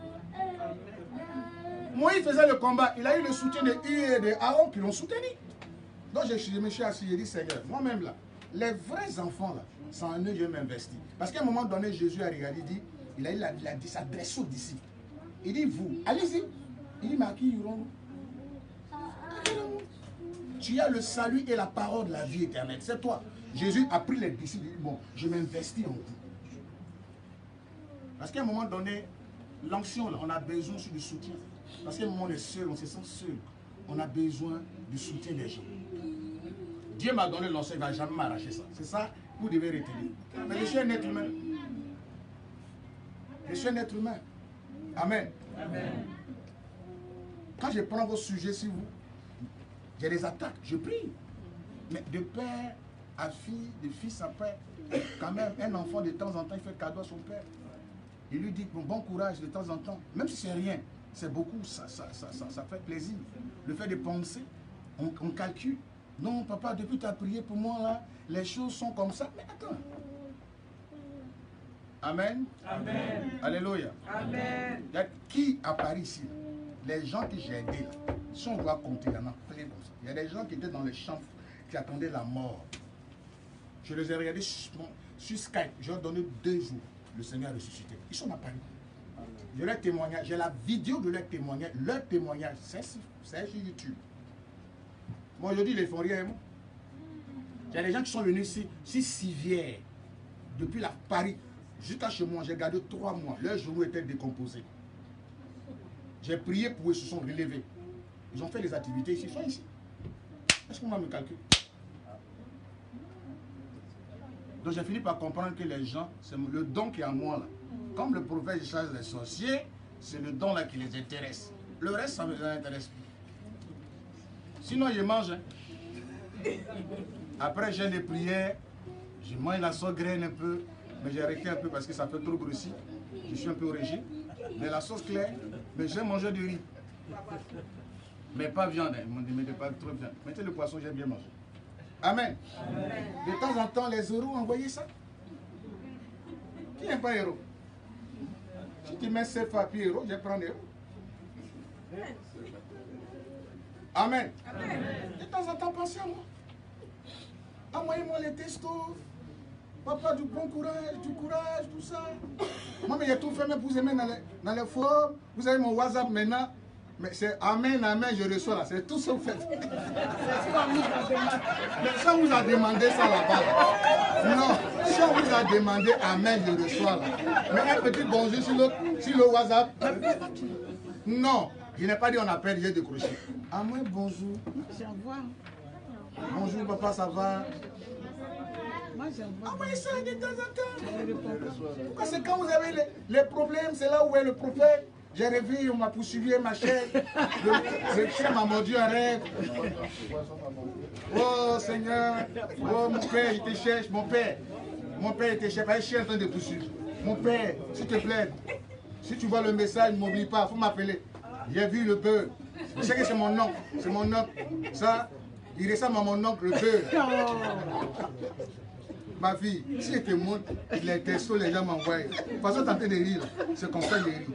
Speaker 1: Moi, il faisait le combat. Il a eu le soutien de U et de Aaron qui l'ont soutenu. Donc, je, je me suis assis et dit, Seigneur, moi-même là, les vrais enfants là, sans eux, je vais m'investir. Parce qu'à un moment donné, Jésus a regardé, il dit, il a, il a, il a dit, s'adresse aux disciples. Il dit, vous, allez-y. Il dit, mais à qui irons-nous? Tu as le salut et la parole de la vie éternelle. C'est toi. Jésus a pris les disciples et dit, bon, je m'investis en vous. Parce qu'à un moment donné, l'onction, on a besoin aussi du soutien. Parce qu'à un moment, on est seul, on se sent seul. On a besoin du soutien des gens. Dieu m'a donné l'onction, il ne va jamais m'arracher ça. C'est ça vous devez retenir. Mais je suis un être humain. Je suis un être humain. Amen. Amen. Quand je prends vos sujets sur vous, j'ai des attaques, je prie. Mais de père à fille, de fils à père, quand même, un enfant de temps en temps, il fait cadeau à son père. Il lui dit bon, bon courage de temps en temps, même si c'est rien, c'est beaucoup, ça, ça, ça, ça, ça fait plaisir. Le fait de penser, on, on calcule. Non, papa, depuis que tu as prié pour moi, là, les choses sont comme ça. Mais attends. Amen. Amen. Alléluia. Amen. Qui apparaît ici? Les gens que j'ai aidés, là, si on doit compter, il y en a plein comme ça. Il y a des gens qui étaient dans les champs, qui attendaient la mort. Je les ai regardés sur, sur Skype. Je leur ai donné deux jours. Le Seigneur a ressuscité. Ils sont apparus. Je leur témoignage. J'ai la vidéo de leur témoignage. Leur témoignage, c'est sur YouTube. Moi, aujourd'hui, ils ne font rien. Il y a des gens qui sont venus ici, si Sivière, depuis la Paris, jusqu'à chez moi. J'ai gardé trois mois. Leurs genoux étaient décomposés. J'ai prié pour eux, ils se sont relevés. Ils ont fait les activités ici. Ils sont ici. Est-ce qu'on va me calculer? Donc j'ai fini par comprendre que les gens, c'est le don qui est en moi là. Comme le prophète chasse les sorciers, c'est le don là qui les intéresse. Le reste, ça ne les intéresse plus. Sinon, je mange. Hein. Après, j'ai des prières, je mange la sauce graine un peu, mais j'ai arrêté un peu parce que ça fait trop grossir. Je suis un peu au régime. Mais la sauce claire, mais j'ai mangé du riz. Mais pas viande, hein. Ils m'ont dit, pas trop viande. Mettez le poisson, j'ai bien mangé. Amen. Amen. De temps en temps, les euros envoyaient ça. Qui n'aime pas héros? Si tu mets sept fois puis héros, je vais prendre héros. Amen. Amen. De temps en temps, pensez à moi. Envoyez-moi les textos. Papa, du bon courage, du courage, tout ça. Moi, mais il y a tout fait, mais vous aimez dans les, dans les forums. Vous avez mon WhatsApp maintenant. Mais c'est Amen, Amen, je reçois là. C'est tout ce que vous faites. Personne vous a demandé ça là-bas. Non, si on vous a demandé Amen, je reçois là. Mais un petit bonjour sur le, sur le WhatsApp. Non, je n'ai pas dit on appelle, j'ai décroché. Amen, bonjour. Bonjour, papa, ça va? Envoyez ça de temps en temps. Pourquoi c'est quand vous avez les, les problèmes, c'est là où est le prophète? J'ai rêvé, on m'a poursuivi, ma chair. Le, le chien m'a mordu un rêve. Oh Seigneur, oh mon père, il te cherche, mon père. Mon père, il te cherche, un chien en train de poursuivre. Mon père, s'il te plaît, si tu vois le message, ne m'oublie pas, il faut m'appeler. J'ai vu le bœuf. Je sais que c'est mon oncle, c'est mon oncle. Ça, il ressemble à mon oncle, le bœuf. Ma fille, si je te montre les textos, les gens m'envoient. De toute façon, tu es en train de rire. C'est comme ça que je ris.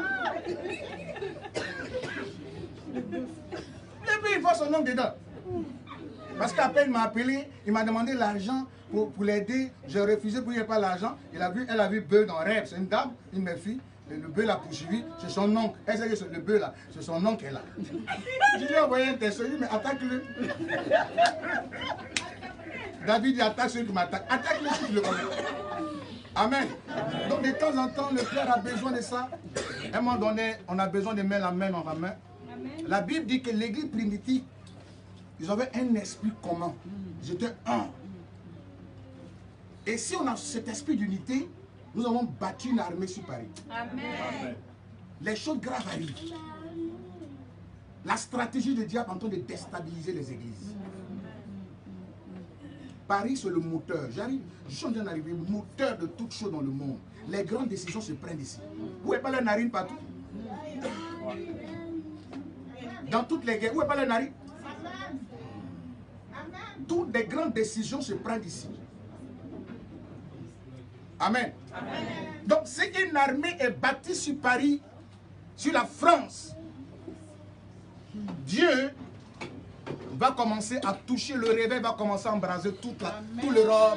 Speaker 1: Et puis, il voit son nom dedans. Parce qu'après, il m'a appelé, il m'a demandé l'argent pour, pour l'aider. J'ai refusé pour lui pas l'argent. Elle a vu, elle a vu bœuf dans rêve. C'est une dame, une belle fille. Le bœuf l'a poursuivi, c'est son oncle. Elle sait que le bœuf là, c'est son oncle là. Je lui ai envoyé un texto, mais attaque-le. David il attaque celui qui m'attaque. Attaque-le si tu le connais. Amen. Donc de temps en temps, le Père a besoin de ça. À un moment donné, on a besoin de mettre la main dans la main. La Bible dit que l'église primitive, ils avaient un esprit commun. Ils étaient un. Et si on a cet esprit d'unité, nous avons battu une armée sur Paris. Amen. Les choses graves arrivent. La stratégie de diable est en train de déstabiliser les églises. Paris, c'est le moteur. J'arrive, je suis en train d'arriver, moteur de toutes choses dans le monde. Les grandes décisions se prennent ici. Où est pas la narine partout? Dans toutes les guerres, où est pas la narine? Toutes les grandes décisions se prennent ici. Amen. Amen. Donc, si une armée est bâtie sur Paris, sur la France, Dieu va commencer à toucher, le réveil va commencer à embraser toute l'Europe.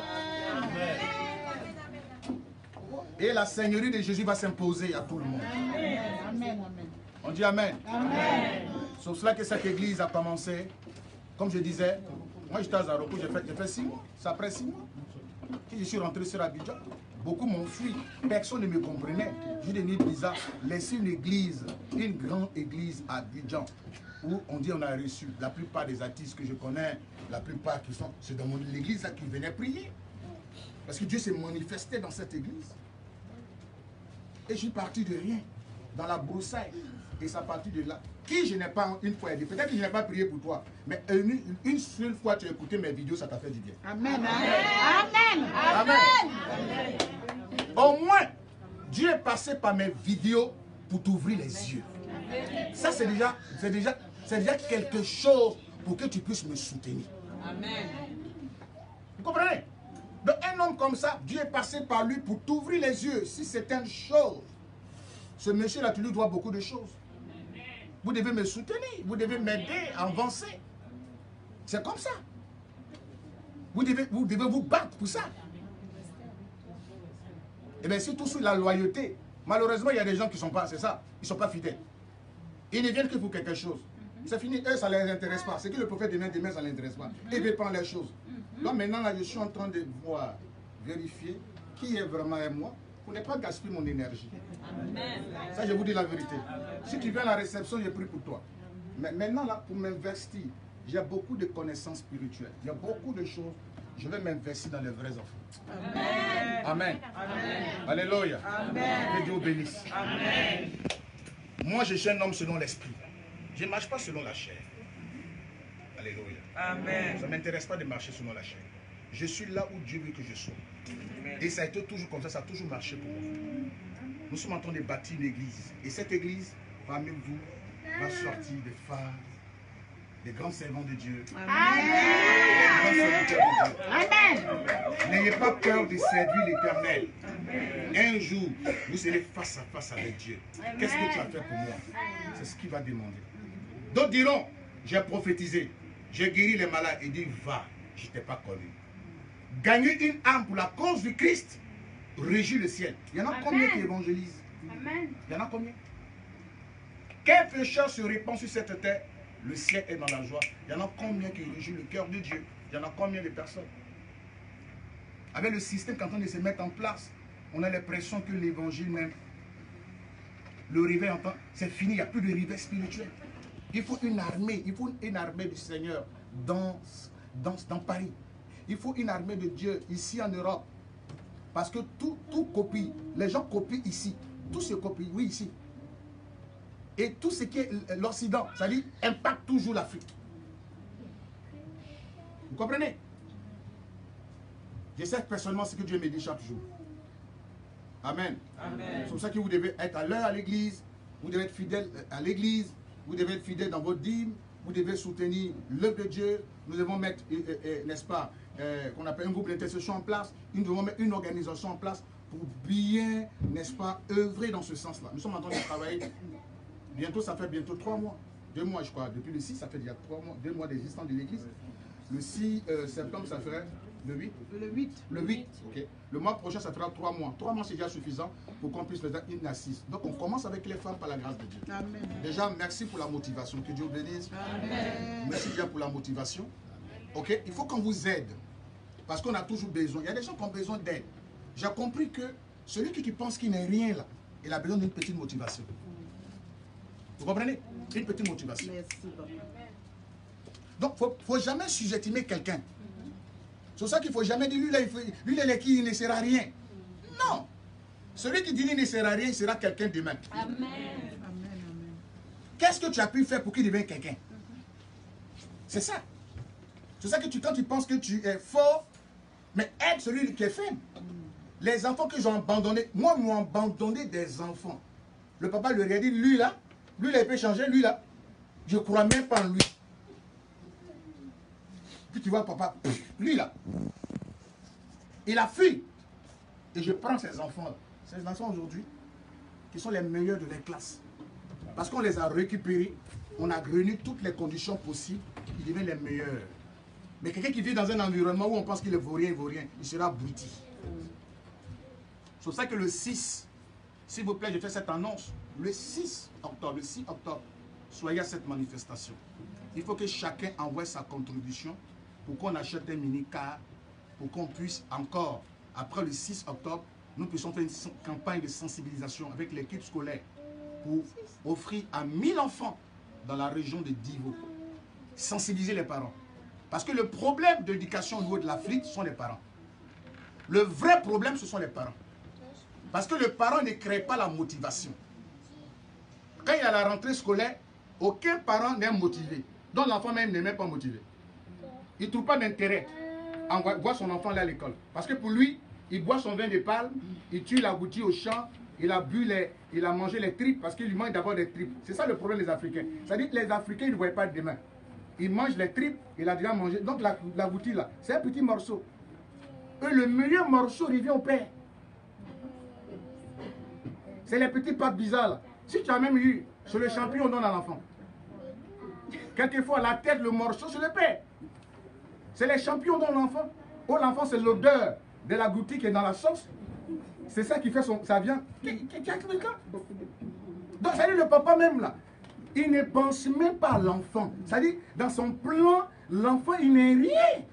Speaker 1: Et la seigneurie de Jésus va s'imposer à tout le monde. Amen. Amen. On dit Amen. Amen. C'est cela que cette église a commencé. Comme je disais, moi j'étais à Zaroko, j'ai fait, fait six mois. C'est après six mois que je suis rentré sur Abidjan. Beaucoup m'ont fui. Personne ne me comprenait. J'ai devenu bizarre. Laisser une église, une grande église à Abidjan, où on dit on a reçu. La plupart des artistes que je connais, la plupart qui sont, c'est dans l'église qui venaient prier. Parce que Dieu s'est manifesté dans cette église. Et je suis parti de rien, dans la broussaille. Et ça partit de là. Qui je n'ai pas une fois aidé. Peut-être que je n'ai pas prié pour toi. Mais une, une seule fois tu as écouté mes vidéos, ça t'a fait du bien.
Speaker 2: Amen. Amen.
Speaker 1: Amen. Amen. Au moins, Dieu est passé par mes vidéos pour t'ouvrir les yeux. Ça, c'est déjà, c'est déjà, c'est déjà quelque chose pour que tu puisses me soutenir.
Speaker 2: Amen.
Speaker 1: Vous comprenez? Donc, un homme comme ça, Dieu est passé par lui pour t'ouvrir les yeux. Si c'est une chose, ce monsieur-là, tu lui dois beaucoup de choses. Vous devez me soutenir, vous devez m'aider à avancer. C'est comme ça. Vous devez, vous devez vous battre pour ça. Et bien, c'est tout sur la loyauté. Malheureusement, il y a des gens qui ne sont pas, c'est ça, ils ne sont pas fidèles. Ils ne viennent que pour quelque chose. C'est fini, eux, ça ne les intéresse pas. C'est que le prophète demain, demain, ça ne les intéresse pas. Ils veulent prendre les choses. Donc maintenant, là, je suis en train de voir, vérifier qui est vraiment moi, pour ne pas gaspiller mon énergie. Amen. Ça, je vous dis la vérité. Si tu viens à la réception, j'ai pris pour toi. Mais maintenant, là, pour m'investir, j'ai beaucoup de connaissances spirituelles. Il y a beaucoup de choses. Je vais m'investir dans les vrais enfants. Amen. Amen. Amen. Alléluia. Amen. Que Dieu bénisse. Amen. Moi, je suis un homme selon l'esprit. Je ne marche pas selon la chair. Alléluia. Amen. Ça ne m'intéresse pas de marcher selon la chair. Je suis là où Dieu veut que je sois. Amen. Et ça a été toujours comme ça, ça a toujours marché pour moi. Nous sommes en train de bâtir une église. Et cette église, parmi vous, va sortir des femmes, des grands servants de Dieu. Amen. Des grands serviteurs de Dieu. Amen. N'ayez pas peur de servir l'Éternel. Un jour, vous serez face à face avec Dieu. Qu'est-ce que tu as fait pour moi? C'est ce qu'il va demander. D'autres diront, j'ai prophétisé, j'ai guéri les malades et dit, va, je ne t'ai pas connu. Gagner une âme pour la cause du Christ, régit le ciel. Il y en a Amen. Combien qui évangélisent? Amen. Il y en a combien? Quel pécheur se répand sur cette terre? Le ciel est dans la joie. Il y en a combien qui régit le cœur de Dieu? Il y en a combien de personnes? Avec le système qui est en train de se mettre en place, on a l'impression que l'évangile même, le réveil en temps, c'est fini, il n'y a plus de réveil spirituel. Il faut une armée, il faut une armée du Seigneur dans, dans, dans Paris. Il faut une armée de Dieu ici en Europe. Parce que tout, tout copie. Les gens copient ici. Tout se copie, oui, ici. Et tout ce qui est l'Occident, ça dit, impacte toujours l'Afrique. Vous comprenez? Je sais personnellement ce que Dieu me dit chaque jour. Amen. Amen. C'est pour ça que vous devez être à l'heure à l'église. Vous devez être fidèle à l'église. Vous devez être fidèle dans votre dîme. Vous devez soutenir l'œuvre de Dieu. Nous devons mettre, euh, euh, n'est-ce pas, euh, qu'on appelle un groupe d'intercession en place. Nous devons mettre une organisation en place pour bien, n'est-ce pas, œuvrer dans ce sens-là. Nous sommes en train de travailler. Bientôt, ça fait bientôt trois mois. Deux mois, je crois. Depuis le six, ça fait déjà trois mois. Deux mois d'existence de l'église. Le six euh, septembre, ça ferait le huit. Le huit. Le huit, ok. Le mois prochain, ça fera trois mois. Trois mois, c'est déjà suffisant pour qu'on puisse faire une assise. Donc, on commence avec les femmes par la grâce de Dieu. Amen. Déjà, merci pour la motivation. Que Dieu vous bénisse. Amen. Merci bien pour la motivation. Ok. Il faut qu'on vous aide. Parce qu'on a toujours besoin. Il y a des gens qui ont besoin d'aide. J'ai compris que celui qui pense qu'il n'est rien là, il a besoin d'une petite motivation. Vous comprenez? Une petite motivation. Merci. Donc, il ne faut, faut jamais sous-estimer quelqu'un. C'est pour ça qu'il ne faut jamais dire, lui, là, il faut, lui, là, qui il ne sert à rien. Non. Celui qui dit qu'il ne sert à rien, il sera quelqu'un demain. Amen. Qu'est-ce que tu as pu faire pour qu'il devienne quelqu'un? C'est ça. C'est ça que tu, quand tu penses que tu es fort, mais aide celui qui est faible. Les enfants que j'ai abandonnés, moi, m'ont abandonné des enfants. Le papa lui a dit, lui là, lui là, il peut changer, lui là, je ne crois même pas en lui. Puis tu vois, papa, lui là, il a fui. Et je prends ces enfants, ces enfants aujourd'hui, qui sont les meilleurs de la classe. Parce qu'on les a récupérés, on a réuni toutes les conditions possibles, ils deviennent les meilleurs. Mais quelqu'un qui vit dans un environnement où on pense qu'il ne vaut rien, il ne vaut rien, il sera abruti. C'est pour ça que le six, s'il vous plaît, je fais cette annonce, le six octobre, le six octobre, soyez à cette manifestation. Il faut que chacun envoie sa contribution pour qu'on achète un mini-car, pour qu'on puisse encore, après le six octobre, nous puissions faire une campagne de sensibilisation avec l'équipe scolaire pour offrir à mille enfants dans la région de Divo. Sensibiliser les parents. Parce que le problème d'éducation au niveau de l'Afrique sont les parents. Le vrai problème, ce sont les parents. Parce que le parent ne crée pas la motivation. Quand il y a la rentrée scolaire, aucun parent n'est motivé. Donc l'enfant même n'est même pas motivé. Il ne trouve pas d'intérêt à voir son enfant aller à l'école. Parce que pour lui, il boit son vin de palme, il tue la boutique au champ, il a bu les, il a mangé les tripes parce qu'il lui manque d'abord des tripes. C'est ça le problème des Africains. C'est-à-dire que les Africains, ils ne voient pas demain. Ils mangent les tripes, il a déjà mangé. Donc la, la boutique là, c'est un petit morceau. Et le meilleur morceau revient au père. C'est les petits pâtes bizarres là. Si tu as même eu sur le champion, on donne à l'enfant. Quelquefois, la tête, le morceau, c'est le père. C'est les champions dont l'enfant. Oh, l'enfant, c'est l'odeur de la goutte qui est dans la sauce. C'est ça qui fait son, sa viande. Donc, ça dit le papa même là. Il ne pense même pas à l'enfant. Ça dit, dans son plan, l'enfant, il n'est rien.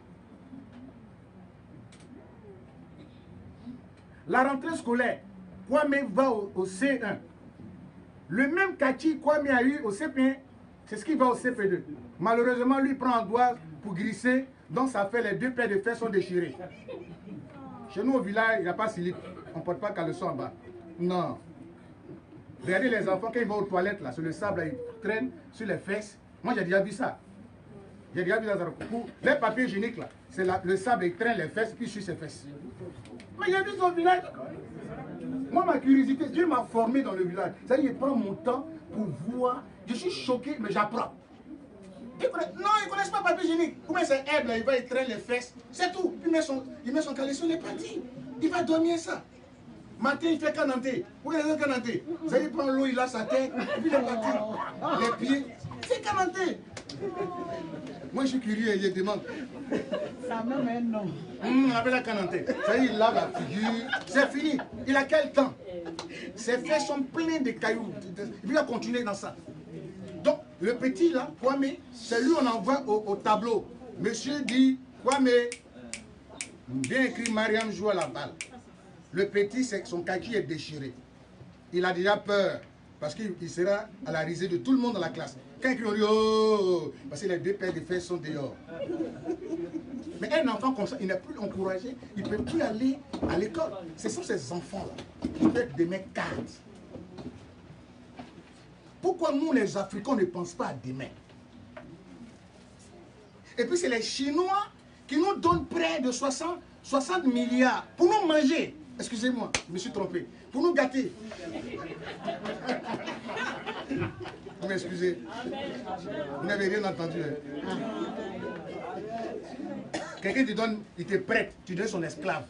Speaker 1: La rentrée scolaire, Kwame va au, au C un. Le même Kati Kwame a eu au C P un, c'est ce qui va au C P deux. Malheureusement, lui prend un doigt pour glisser, donc ça fait les deux paires de fesses sont déchirées. Chez nous au village, il n'y a pas slip. On ne porte pas caleçon en bas. Non. Regardez les enfants, quand ils vont aux toilettes, là, sur le sable, là, ils traînent sur les fesses. Moi, j'ai déjà vu ça. J'ai déjà vu ça. Pour les papiers hygiéniques, là, c'est le sable, ils traînent les fesses, puis sur ses fesses. Mais j'ai vu ça au village. Moi, ma curiosité, Dieu m'a formé dans le village. Ça veut dire, je prends mon temps pour voir. Je suis choqué, mais j'apprends. Non, ils ne connaissent pas le papier hygiénique. Comment c'est aide, là, il va, il traîne les fesses. C'est tout. Puis il met son, il met son caleçon, il est parti. Il va dormir ça. Matin, il fait cananté. Vous voyez le cananté? Vous allez prendre l'eau, il a sa tête, puis il est parti. Les pieds, c'est cananté. Moi, je suis curieux, il demande.
Speaker 2: Ça même un nom.
Speaker 1: Hum, on appelle la cananté. Ça y est, il lave la figure. C'est fini. Il a quel temps? Ses fesses sont pleines de cailloux. Il va continuer dans ça. Donc, le petit là, Kwame, c'est lui on envoie au, au tableau. Monsieur dit, Kwame, bien écrit, Mariam joue à la balle. Le petit, c'est que son kaki est déchiré. Il a déjà peur, parce qu'il sera à la risée de tout le monde dans la classe. Quand ils ont dit, oh, parce que les deux paires de fesses sont dehors. Mais un enfant comme ça, il n'est plus encouragé, il ne peut plus aller à l'école. Ce sont ces enfants-là qui peuvent des mecs cartes. Pourquoi nous, les Africains, ne pensons pas à demain? Et puis, c'est les Chinois qui nous donnent près de soixante, soixante milliards pour nous manger. Excusez-moi, je me suis trompé. Pour nous gâter. Vous m'excusez. Vous n'avez rien entendu. Hein? Quelqu'un te donne, il te prête, tu donnes son esclave.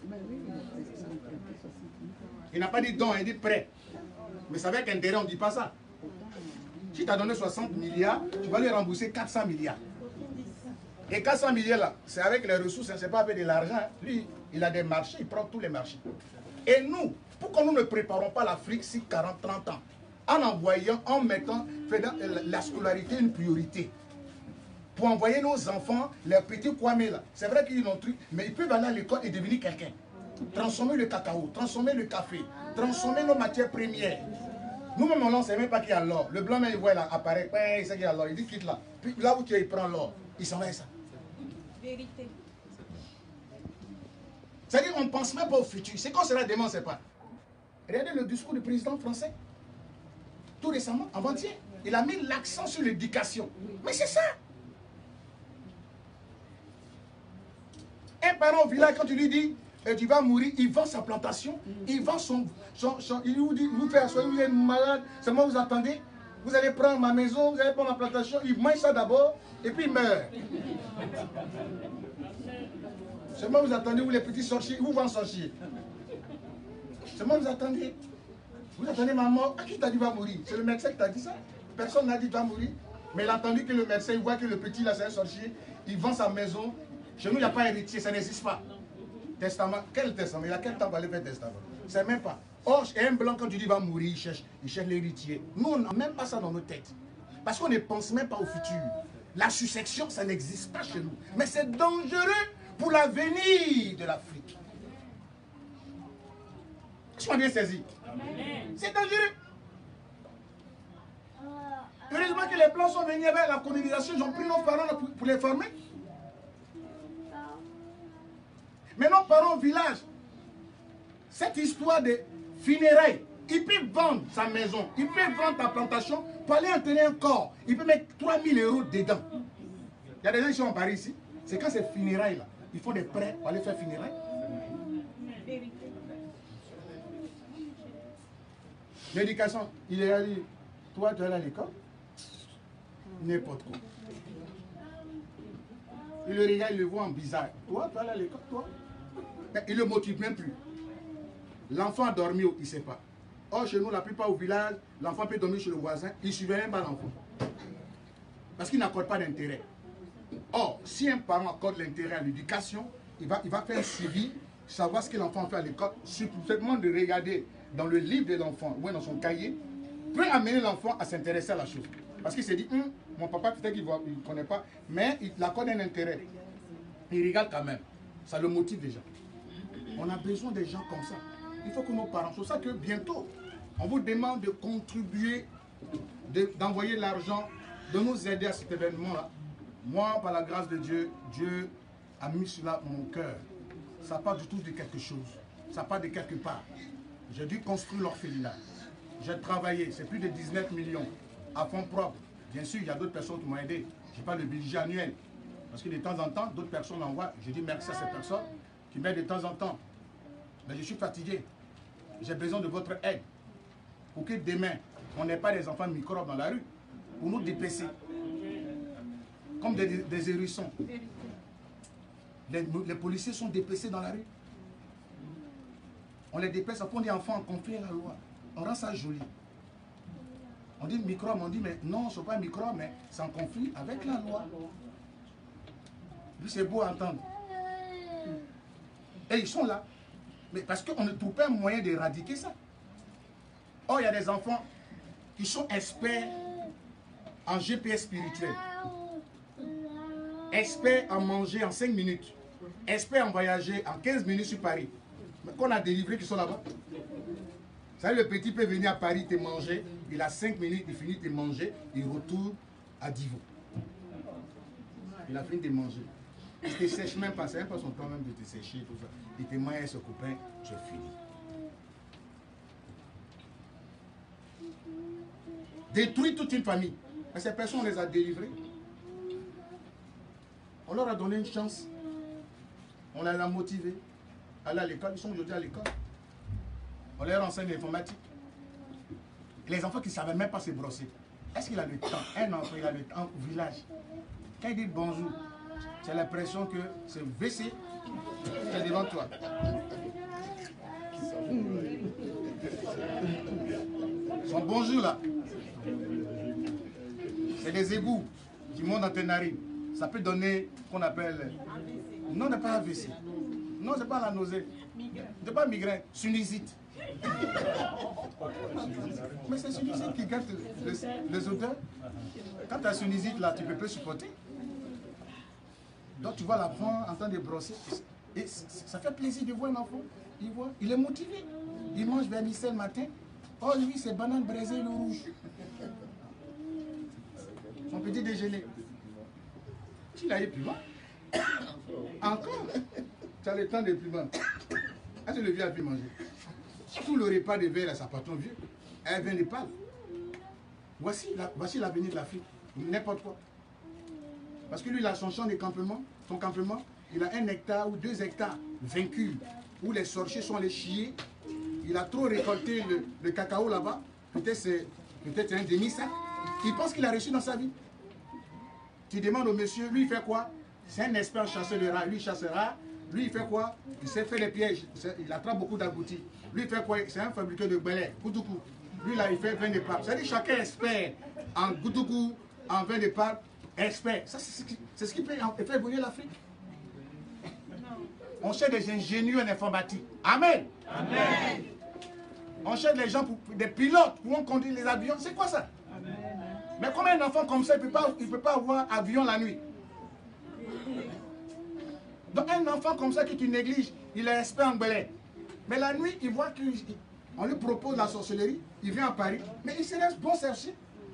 Speaker 1: Il n'a pas dit don, il dit prêt. Mais c'est avec intérêt, on ne dit pas ça. Si tu as donné soixante milliards, tu vas lui rembourser quatre cents milliards. Et quatre cents milliards là, c'est avec les ressources, ce n'est pas avec de l'argent. Lui, il a des marchés, il prend tous les marchés. Et nous, pourquoi nous ne préparons pas l'Afrique si quarante, trente ans? En envoyant, en mettant, faisant la scolarité une priorité. Pour envoyer nos enfants, les petits Kwame là. C'est vrai qu'ils ont truc, mais ils peuvent aller à l'école et devenir quelqu'un. Transformer le cacao, transformer le café, transformer nos matières premières. Nous-mêmes, on ne sait même pas qu'il y a l'or. Le blanc, il voit là, apparaît, il sait qu'il y a l'or. Il dit quitte là. Puis là où tu es, il prend l'or. Il s'en va ça.
Speaker 2: Vérité.
Speaker 1: C'est-à-dire qu'on ne pense même pas au futur. C'est qu'on sera demain, on ne sait pas. Regardez le discours du président français. Tout récemment, avant-hier, il a mis l'accent sur l'éducation. Mais c'est ça. Un parent au village, quand tu lui dis, et tu vas mourir, il vend sa plantation, il vend son... son, son il vous dit, vous faites asseoir, vous êtes malade, seulement vous attendez, vous allez prendre ma maison, vous allez prendre ma plantation, il mange ça d'abord, et puis il meurt. Seulement vous attendez, vous les petits sorciers, vous vendez sorciers. Seulement vous attendez. Vous attendez ma mort, à qui t'a dit va mourir? C'est le médecin qui t'a dit ça? Personne n'a dit va mourir. Mais il a entendu que le médecin, il voit que le petit là c'est un sorcier, il vend sa maison. Chez nous, il n'y a pas héritier, ça n'existe pas. Testament, quel testament? Il a quel temps pour aller faire testament? C'est même pas. Or, un blanc, quand tu dis va mourir, il cherche, il cherche l'héritier. Nous, on n'a même pas ça dans nos têtes. Parce qu'on ne pense même pas au futur. La succession, ça n'existe pas chez nous. Mais c'est dangereux pour l'avenir de l'Afrique. Je suis bien saisi. C'est dangereux. Heureusement que les Blancs sont venus avec la colonisation, ils ont pris nos parents pour, pour les former. Mais nos parents au village, cette histoire de funérailles, il peut vendre sa maison, il peut vendre ta plantation pour aller enterrer un corps. Il peut mettre trois mille euros dedans. Il y a des gens qui sont en Paris ici. C'est quand c'est funérailles là. Ils font des prêts pour aller faire funérailles. L'éducation, il est allé. Toi, tu es allé à l'école. N'importe quoi. Il le regarde, il le voit en bizarre. Toi, tu es allé à l'école, toi. Il ne le motive même plus. L'enfant a dormi, il ne sait pas. Or, chez nous, la plupart au village, l'enfant peut dormir chez le voisin, il ne suivait même pas l'enfant. Parce qu'il n'accorde pas d'intérêt. Or, si un parent accorde l'intérêt à l'éducation, il va, il va faire un suivi, savoir ce que l'enfant fait à l'école, simplement de regarder dans le livre de l'enfant ou dans son cahier, peut amener l'enfant à s'intéresser à la chose. Parce qu'il s'est dit, hm, mon papa peut-être qu'il ne connaît pas, mais il accorde un intérêt. Il regarde quand même. Ça le motive déjà. On a besoin des gens comme ça. Il faut que nos parents, c'est pour ça que bientôt, on vous demande de contribuer, d'envoyer de, l'argent, de nous aider à cet événement-là. Moi, par la grâce de Dieu, Dieu a mis cela dans mon cœur. Ça part du tout de quelque chose. Ça part de quelque part. J'ai dû construire l'orphelinat. J'ai travaillé, c'est plus de dix-neuf millions à fonds propres. Bien sûr, il y a d'autres personnes qui m'ont aidé. Je n'ai pas le budget annuel. Parce que de temps en temps, d'autres personnes envoient. Je dis merci à ces personnes qui m'aident de temps en temps. Mais je suis fatigué. J'ai besoin de votre aide. Pour que demain, on n'ait pas des enfants microbes dans la rue. Pour nous dépêcher. Comme des, des hérissons. Les, les policiers sont dépêchés dans la rue. On les dépêche, après on dit enfant en conflit à la loi. On rend ça joli. On dit microbe, on dit mais non, ce n'est pas un microbe, mais c'est en conflit avec la loi. Puis c'est beau à entendre. Et ils sont là. Mais parce qu'on ne trouve pas un moyen d'éradiquer ça. Or, il y a des enfants qui sont experts en G P S spirituel. Experts en manger en cinq minutes. Experts en voyager en quinze minutes sur Paris. Mais qu'on a délivré qui sont là-bas. Vous savez, le petit peut venir à Paris te manger. Il a cinq minutes, il finit de manger. Il retourne à Divo. Il a fini de manger. Il ne te sèche même pas. C'est même pas son temps même de te sécher. Tout ça. Il te mange à ce copain. J'ai fini. Détruit toute une famille. Mais ces personnes, on les a délivrées. On leur a donné une chance. On les a motivés. Aller à l'école. Ils sont aujourd'hui à l'école. On leur enseigne l'informatique. Les enfants qui ne savaient même pas se brosser. Est-ce qu'il a le temps? Un enfant, il a le temps au village. Quand il dit bonjour, j'ai l'impression que c'est V C qui est devant toi. Son bonjour là, c'est des égouts qui montent dans tes narines. Ça peut donner qu'on appelle... Non, ce n'est pas A V C. Non, ce n'est pas la nausée. Ce n'est pas migraine, sinusite. Mais c'est sinusite qui gâte les, les odeurs. Quand tu as sinusite là, tu ne peux plus supporter. Donc tu vois l'enfant en train de brosser. Et ça fait plaisir de voir un enfant. Il voit, il est motivé. Il mange vermicelle le matin. Oh lui, c'est banane braisée et le rouge. Son petit déjeuner. Tu l'as eu plus loin. Encore. Tu as le temps de plus loin. Est-ce que le vieux a pu manger? Tout le repas de veille, ça part ton vieux. Elle vient de parler. Voici la, voici l'avenir de l'Afrique. N'importe quoi. Parce que lui, il a son champ de campement. Son campement, il a un hectare ou deux hectares vaincus, où les sorciers sont allés chier. Il a trop récolté le, le cacao là-bas. Peut-être c'est peut-être un demi-sac. Il pense qu'il a reçu dans sa vie. Tu demandes au monsieur, lui, il fait quoi? C'est un expert chasseur de rats. Lui, il chasse les rats. Lui, il fait quoi? Il sait faire les pièges. Il attrape beaucoup d'agoutis. Lui, il fait quoi? C'est un fabricant de balais. Goudoukou. Lui, là, il fait vin de pape. C'est-à-dire chacun est expert en goudoukou, en vin de pape. Expert. Ça, c'est ce qui peut faire évoluer l'Afrique. On cherche des ingénieurs en informatique. Amen. Amen. On cherche des gens, pour, des pilotes pour conduire les avions. C'est quoi ça? Amen. Mais comment un enfant comme ça, il ne peut, peut pas avoir avion la nuit? Donc un enfant comme ça que tu négliges, il est expert en balai. Mais la nuit, il voit qu'on lui propose la sorcellerie, il vient à Paris, mais il se laisse bon chercher.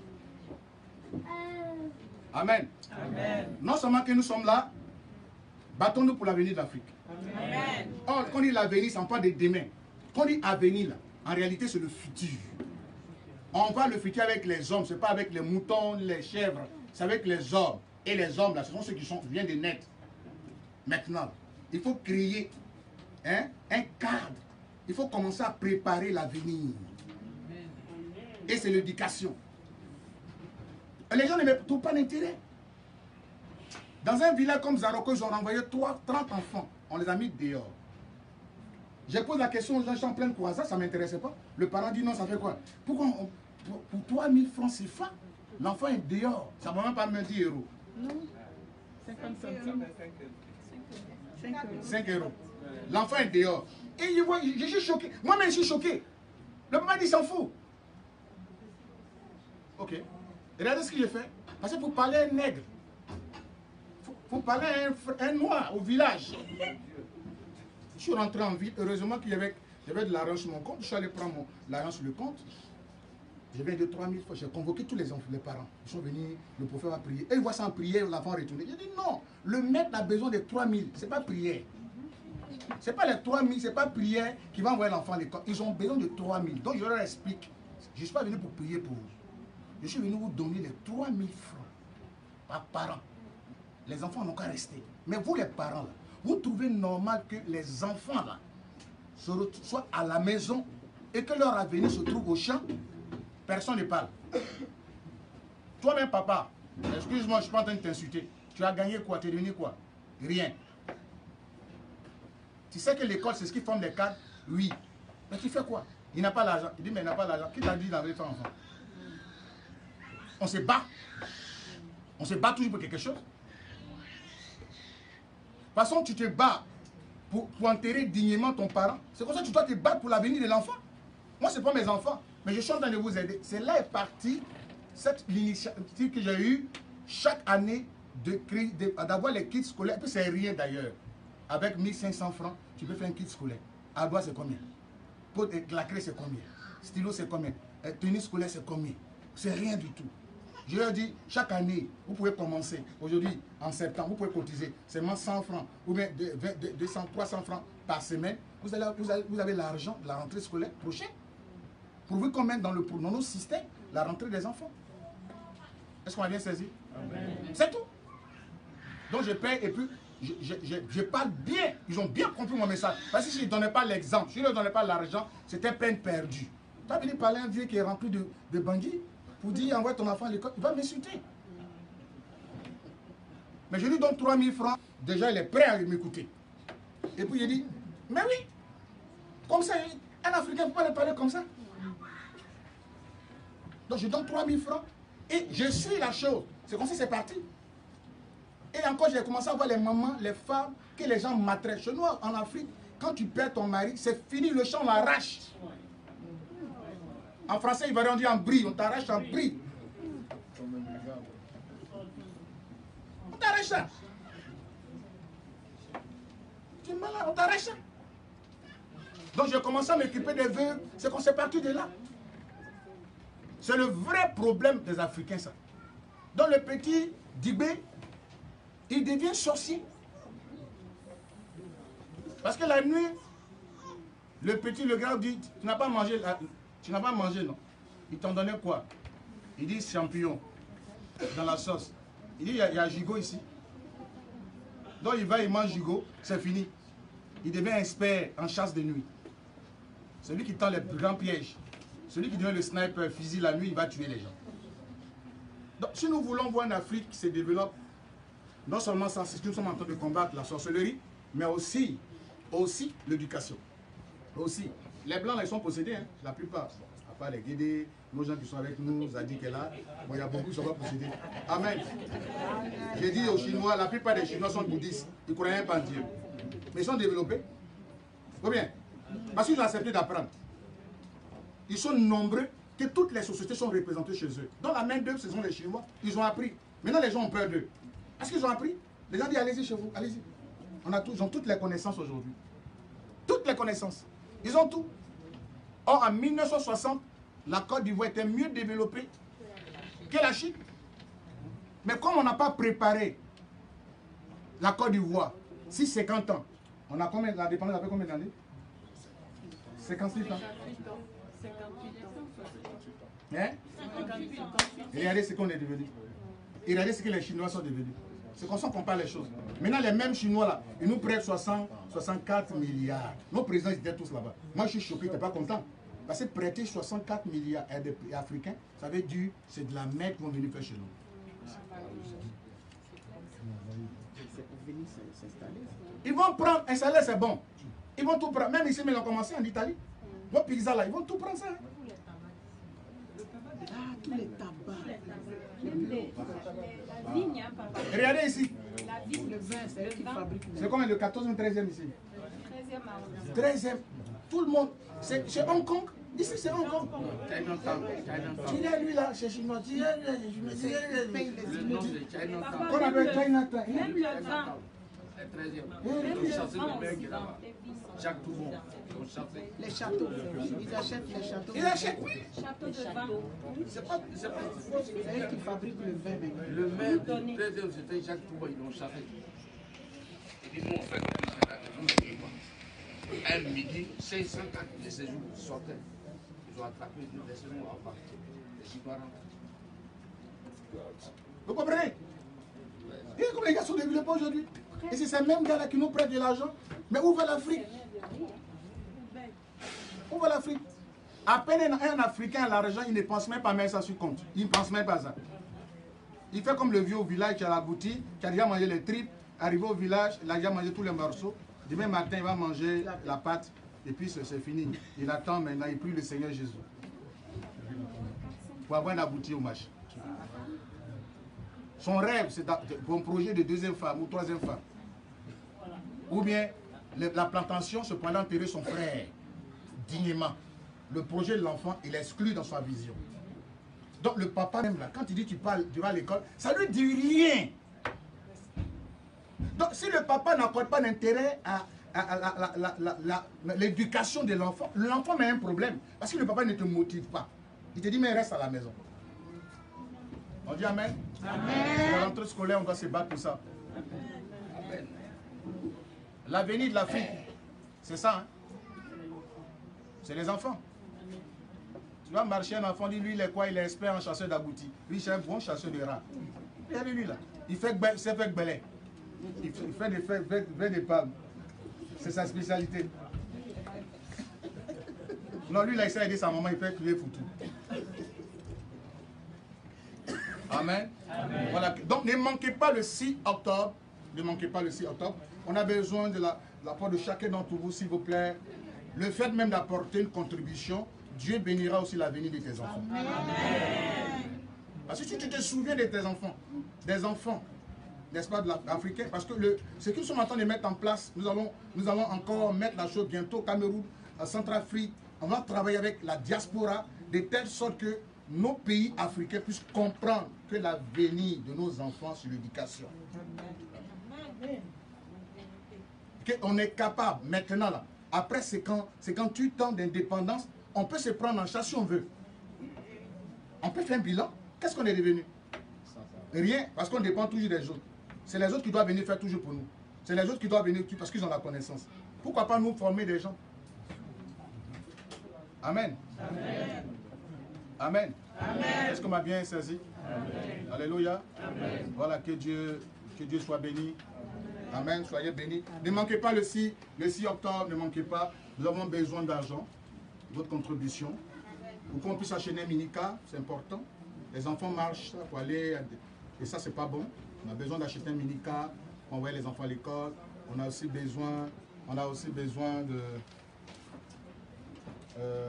Speaker 1: Amen. Amen. Non seulement que nous sommes là, battons-nous pour l'avenir de l'Afrique. Or, quand on dit l'avenir, ce n'est pas de demain. Quand on dit avenir, là, en réalité, c'est le futur. On voit le futur avec les hommes, ce n'est pas avec les moutons, les chèvres, c'est avec les hommes. Et les hommes, là, ce sont ceux qui sont, viennent de naître. Maintenant, il faut créer hein, un cadre. Il faut commencer à préparer l'avenir. Et c'est l'éducation. Les gens ne mettent tout pas d'intérêt. Dans un village comme Zaroko, ils ont envoyé trente enfants. On les a mis dehors. J'ai posé la question aux gens en pleine croisade, ça ne m'intéressait pas. Le parent dit non, ça fait quoi? Pourquoi on, pour, pour trois mille francs C F A, l'enfant est dehors. Ça ne va même pas me dire euros.
Speaker 2: Non. cinquante centimes.
Speaker 1: cinq euros. L'enfant est dehors. Et je, vois, je, je suis choqué. Moi-même, je suis choqué. Le papa dit s'en fout. Ok. Regardez ce que j'ai fait. Parce que pour parler à un nègre, il faut parler à un, un noir au village. Je suis rentré en ville. Heureusement qu'il y avait, il y avait de l'argent sur mon compte. Je suis allé prendre l'argent sur le compte. Je viens de trois mille fois. J'ai convoqué tous les enfants, les parents. Ils sont venus, le prophète va prier. Et ils voient ça en prière, l'enfant retourné. J'ai dit non, le maître a besoin de trois mille. Ce n'est pas prière. Ce n'est pas les trois mille, ce n'est pas prière qui va envoyer l'enfant à l'école. Ils ont besoin de trois mille. Donc je leur explique. Je ne suis pas venu pour prier pour vous. Je suis venu vous donner les trois mille francs par parent. Les enfants n'ont qu'à rester. Mais vous, les parents, là, vous trouvez normal que les enfants là, soient à la maison et que leur avenir se trouve au champ? Personne ne parle. Toi-même, papa, excuse-moi, je ne suis pas en train de t'insulter. Tu as gagné quoi? Tu es devenu quoi? Rien. Tu sais que l'école, c'est ce qui forme les cadres? Oui. Mais tu fais quoi? Il n'a pas l'argent. Il dit, mais il n'a pas l'argent. Qui t'a dit d'enlever ton enfant? On se bat. On se bat toujours pour quelque chose. De toute façon, tu te bats pour, pour enterrer dignement ton parent. C'est comme ça que tu dois te battre pour l'avenir de l'enfant. Moi, ce n'est pas mes enfants, mais je suis en train de vous aider. C'est là est partie cette initiative que j'ai eue chaque année d'avoir les kits scolaires. Et puis, c'est rien d'ailleurs. Avec mille cinq cents francs, tu peux faire un kit scolaire. Ardoise, c'est combien? Pot de la craie, c'est combien? Stylo, c'est combien? Tenue scolaire, c'est combien? C'est rien du tout. Je leur dis, chaque année, vous pouvez commencer. Aujourd'hui, en septembre, vous pouvez cotiser seulement cent francs ou bien deux cents, trois cents francs par semaine. Vous, allez, vous, allez, vous avez l'argent de la rentrée scolaire prochaine. Pour vous qu'on mette dans, le, dans nos systèmes la rentrée des enfants. Est-ce qu'on a bien saisi? C'est tout. Donc je paye et puis je, je, je, je parle bien. Ils ont bien compris mon message. Parce que si je ne donnais pas l'exemple, si je ne donnais pas l'argent, c'était peine perdue. Tu as venu parler à un vieux qui est rempli de, de bandits pour dire envoie ton enfant à l'école, il va m'insulter. Mais je lui donne trois mille francs, déjà il est prêt à m'écouter. Et puis il dit, mais oui, comme ça, un Africain ne peut pas le parler comme ça. Donc je donne trois mille francs et je suis la chose. C'est comme ça que c'est parti. Et encore, j'ai commencé à voir les mamans, les femmes, que les gens maltraitent. Chez nous, en Afrique, quand tu perds ton mari, c'est fini, le champ l'arrache. En français, il va rendre en brie, on t'arrache en brie. On t'arrache ça. Tu es malade, on t'arrache ça. Donc j'ai commencé à m'occuper des vœux, c'est qu'on s'est parti de là. C'est le vrai problème des Africains, ça. Donc le petit Dibé, il devient sorcier. Parce que la nuit, le petit, le grand dit, tu n'as pas mangé, tu n'as pas mangé, non. Il t'en donnait quoi? Il dit champignon dans la sauce. Il dit, il y a, il y a gigot ici. Donc il va, il mange gigot, c'est fini. Il devient expert en chasse de nuit. Celui qui tend les grands pièges. Celui qui devient le sniper, fusil la nuit, il va tuer les gens. Donc si nous voulons voir une Afrique qui se développe, non seulement ça, c'est que nous sommes en train de combattre la sorcellerie, mais aussi, aussi l'éducation. Aussi. Les Blancs, là, ils sont possédés, hein, la plupart. À part les Guédés, nos gens qui sont avec nous, Zadik est là. Bon, il y a beaucoup qui sont pas possédés. Amen. J'ai dit aux Chinois, la plupart des Chinois sont bouddhistes. Ils ne croient même pas en Dieu. Mais ils sont développés. Ou bien, parce qu'ils ont accepté d'apprendre. Ils sont nombreux que toutes les sociétés sont représentées chez eux. Dans la main d'eux, ce sont les Chinois. Ils ont appris. Maintenant, les gens ont peur d'eux. Est-ce qu'ils ont appris? Les gens disent, allez-y chez vous, allez-y. On a tout, ils ont toutes les connaissances aujourd'hui. Toutes les connaissances. Ils ont tout. Or, en mille neuf cent soixante, la Côte d'Ivoire était mieux développée que la Chine. Mais comme on n'a pas préparé la Côte d'Ivoire, si cinquante ans, on a combien, la dépendance a fait combien d'années? cinquante-huit ans.
Speaker 2: cinquante-huit ans.
Speaker 1: Hein? Et regardez ce qu'on est devenu. Et regardez ce que les Chinois sont devenus. C'est comme ça qu'on parle les choses. Maintenant, les mêmes Chinois là, ils nous prêtent soixante, soixante-quatre milliards. Nos présidents ils étaient tous là-bas. Moi, je suis choqué, tu n'es pas content. Parce que prêter soixante-quatre milliards à des Africains, ça veut dire c'est de la merde qu'ils vont venir faire chez nous. Ils vont prendre un salaire, c'est bon. Ils vont tout prendre. Même ici, mais ils ont commencé en Italie. Vos pizzas là, ils vont tout prendre ça.
Speaker 2: Ah, tous les tabacs.
Speaker 3: La vigne, hein, papa.
Speaker 1: Regardez ici.
Speaker 3: La vigne.
Speaker 2: Le vin, c'est eux qui fabriquent.
Speaker 1: C'est comme le quatorzième ou treizième ici.
Speaker 3: treizième arrondissement.
Speaker 1: treizième. Tout le monde. C'est chez Hong Kong. Ici, c'est Hong Kong. Tu es lui là, c'est chinois. Tu es
Speaker 4: Le nom c'est Chinatown.
Speaker 1: qu'on appelle Chinatown.
Speaker 3: Même le vin.
Speaker 4: Le treizième.
Speaker 3: Même
Speaker 4: Ils ont
Speaker 3: le
Speaker 4: chassé
Speaker 3: vin
Speaker 4: le mec
Speaker 3: aussi.
Speaker 4: là-bas. Jacques Toubon. Ils ont chassé.
Speaker 2: Les châteaux. Ils achètent les châteaux.
Speaker 1: Il achète, oui.
Speaker 3: Château de vin.
Speaker 4: C'est pas, c'est pas
Speaker 2: C'est eux qui fabriquent le vin maintenant.
Speaker 4: le maire du treizième, c'était Jacques Toubon. Ils l'ont chassé. Il dit, nous, on fait comme ça. Un midi, cinq cents cartes de séjour sortaient. Ils ont attrapé, ils ont laissé nous en bas. Les Chinois rentrent.
Speaker 1: Vous comprenez? Et comme les gars sont développés aujourd'hui. Et c'est ces mêmes gars-là qui nous prêtent de l'argent. Mais où va l'Afrique? Où va l'Afrique? À peine un, un Africain a l'argent, il ne pense même pas mettre ça sur compte. Il ne pense même pas ça. Il fait comme le vieux au village qui a l'abouti, qui a déjà mangé les tripes, arrivé au village, il a déjà mangé tous les morceaux. Demain matin, il va manger la pâte et puis c'est fini. Il attend maintenant, il prie le Seigneur Jésus pour avoir un abouti au marché. Son rêve, c'est pour un projet de deuxième femme ou troisième femme. Ou bien le, la plantation, se prend d'enterrer son frère dignement. Le projet de l'enfant, il exclut dans sa vision. Donc le papa même là, quand il dit tu parles, tu vas à l'école, ça ne lui dit rien. Donc si le papa n'accorde pas d'intérêt à, à, à l'éducation de l'enfant, l'enfant a un problème. Parce que le papa ne te motive pas. Il te dit mais reste à la maison. On dit amen. Amen. Pour la rentrée scolaire, on doit se battre pour ça. Amen. L'avenir de l'Afrique, c'est ça. Hein? C'est les enfants. Tu vas marcher un enfant, dit lui il est quoi? Il est expert en chasseur d'aboutis. Lui c'est un bon chasseur de rats. Regardez lui là. Il fait fait belé. Il fait, il fait des fait, fait, fait des palmes. C'est sa spécialité. Non, lui là il sait aider sa maman, il fait crier foutu. Amen. Amen. Voilà. Donc ne manquez pas le six octobre. Ne manquez pas le six octobre. On a besoin de la, de l'apport de chacun d'entre vous, s'il vous plaît. Le fait même d'apporter une contribution, Dieu bénira aussi l'avenir de tes enfants. Amen. Parce que si tu te souviens de tes enfants, des enfants, n'est-ce pas, de l'Africain, parce que le, ce que nous sommes en train de mettre en place, nous allons, nous allons encore mettre la chose bientôt au Cameroun, en Centrafrique. On va travailler avec la diaspora de telle sorte que nos pays africains puissent comprendre que l'avenir de nos enfants sur l'éducation. On est capable maintenant là, après cinquante-huit ans d'indépendance, on peut se prendre en charge si on veut. On peut faire un bilan. Qu'est-ce qu'on est devenu? Rien, parce qu'on dépend toujours des autres. C'est les autres qui doivent venir faire toujours pour nous. C'est les autres qui doivent venir parce qu'ils ont la connaissance. Pourquoi pas nous former des gens? Amen. Amen. Amen. Amen. Est-ce qu'on m'a bien saisi? Amen. Alléluia. Amen. Voilà, que Dieu, que Dieu soit béni. Amen. Soyez bénis. Amen. Ne manquez pas le six, le six octobre, ne manquez pas. Nous avons besoin d'argent, votre contribution. Pour qu'on puisse acheter un mini-car, c'est important. Les enfants marchent pour aller, et ça, c'est pas bon. On a besoin d'acheter un mini-car pour envoyer les enfants à l'école. On a aussi besoin, on a aussi besoin de... Euh,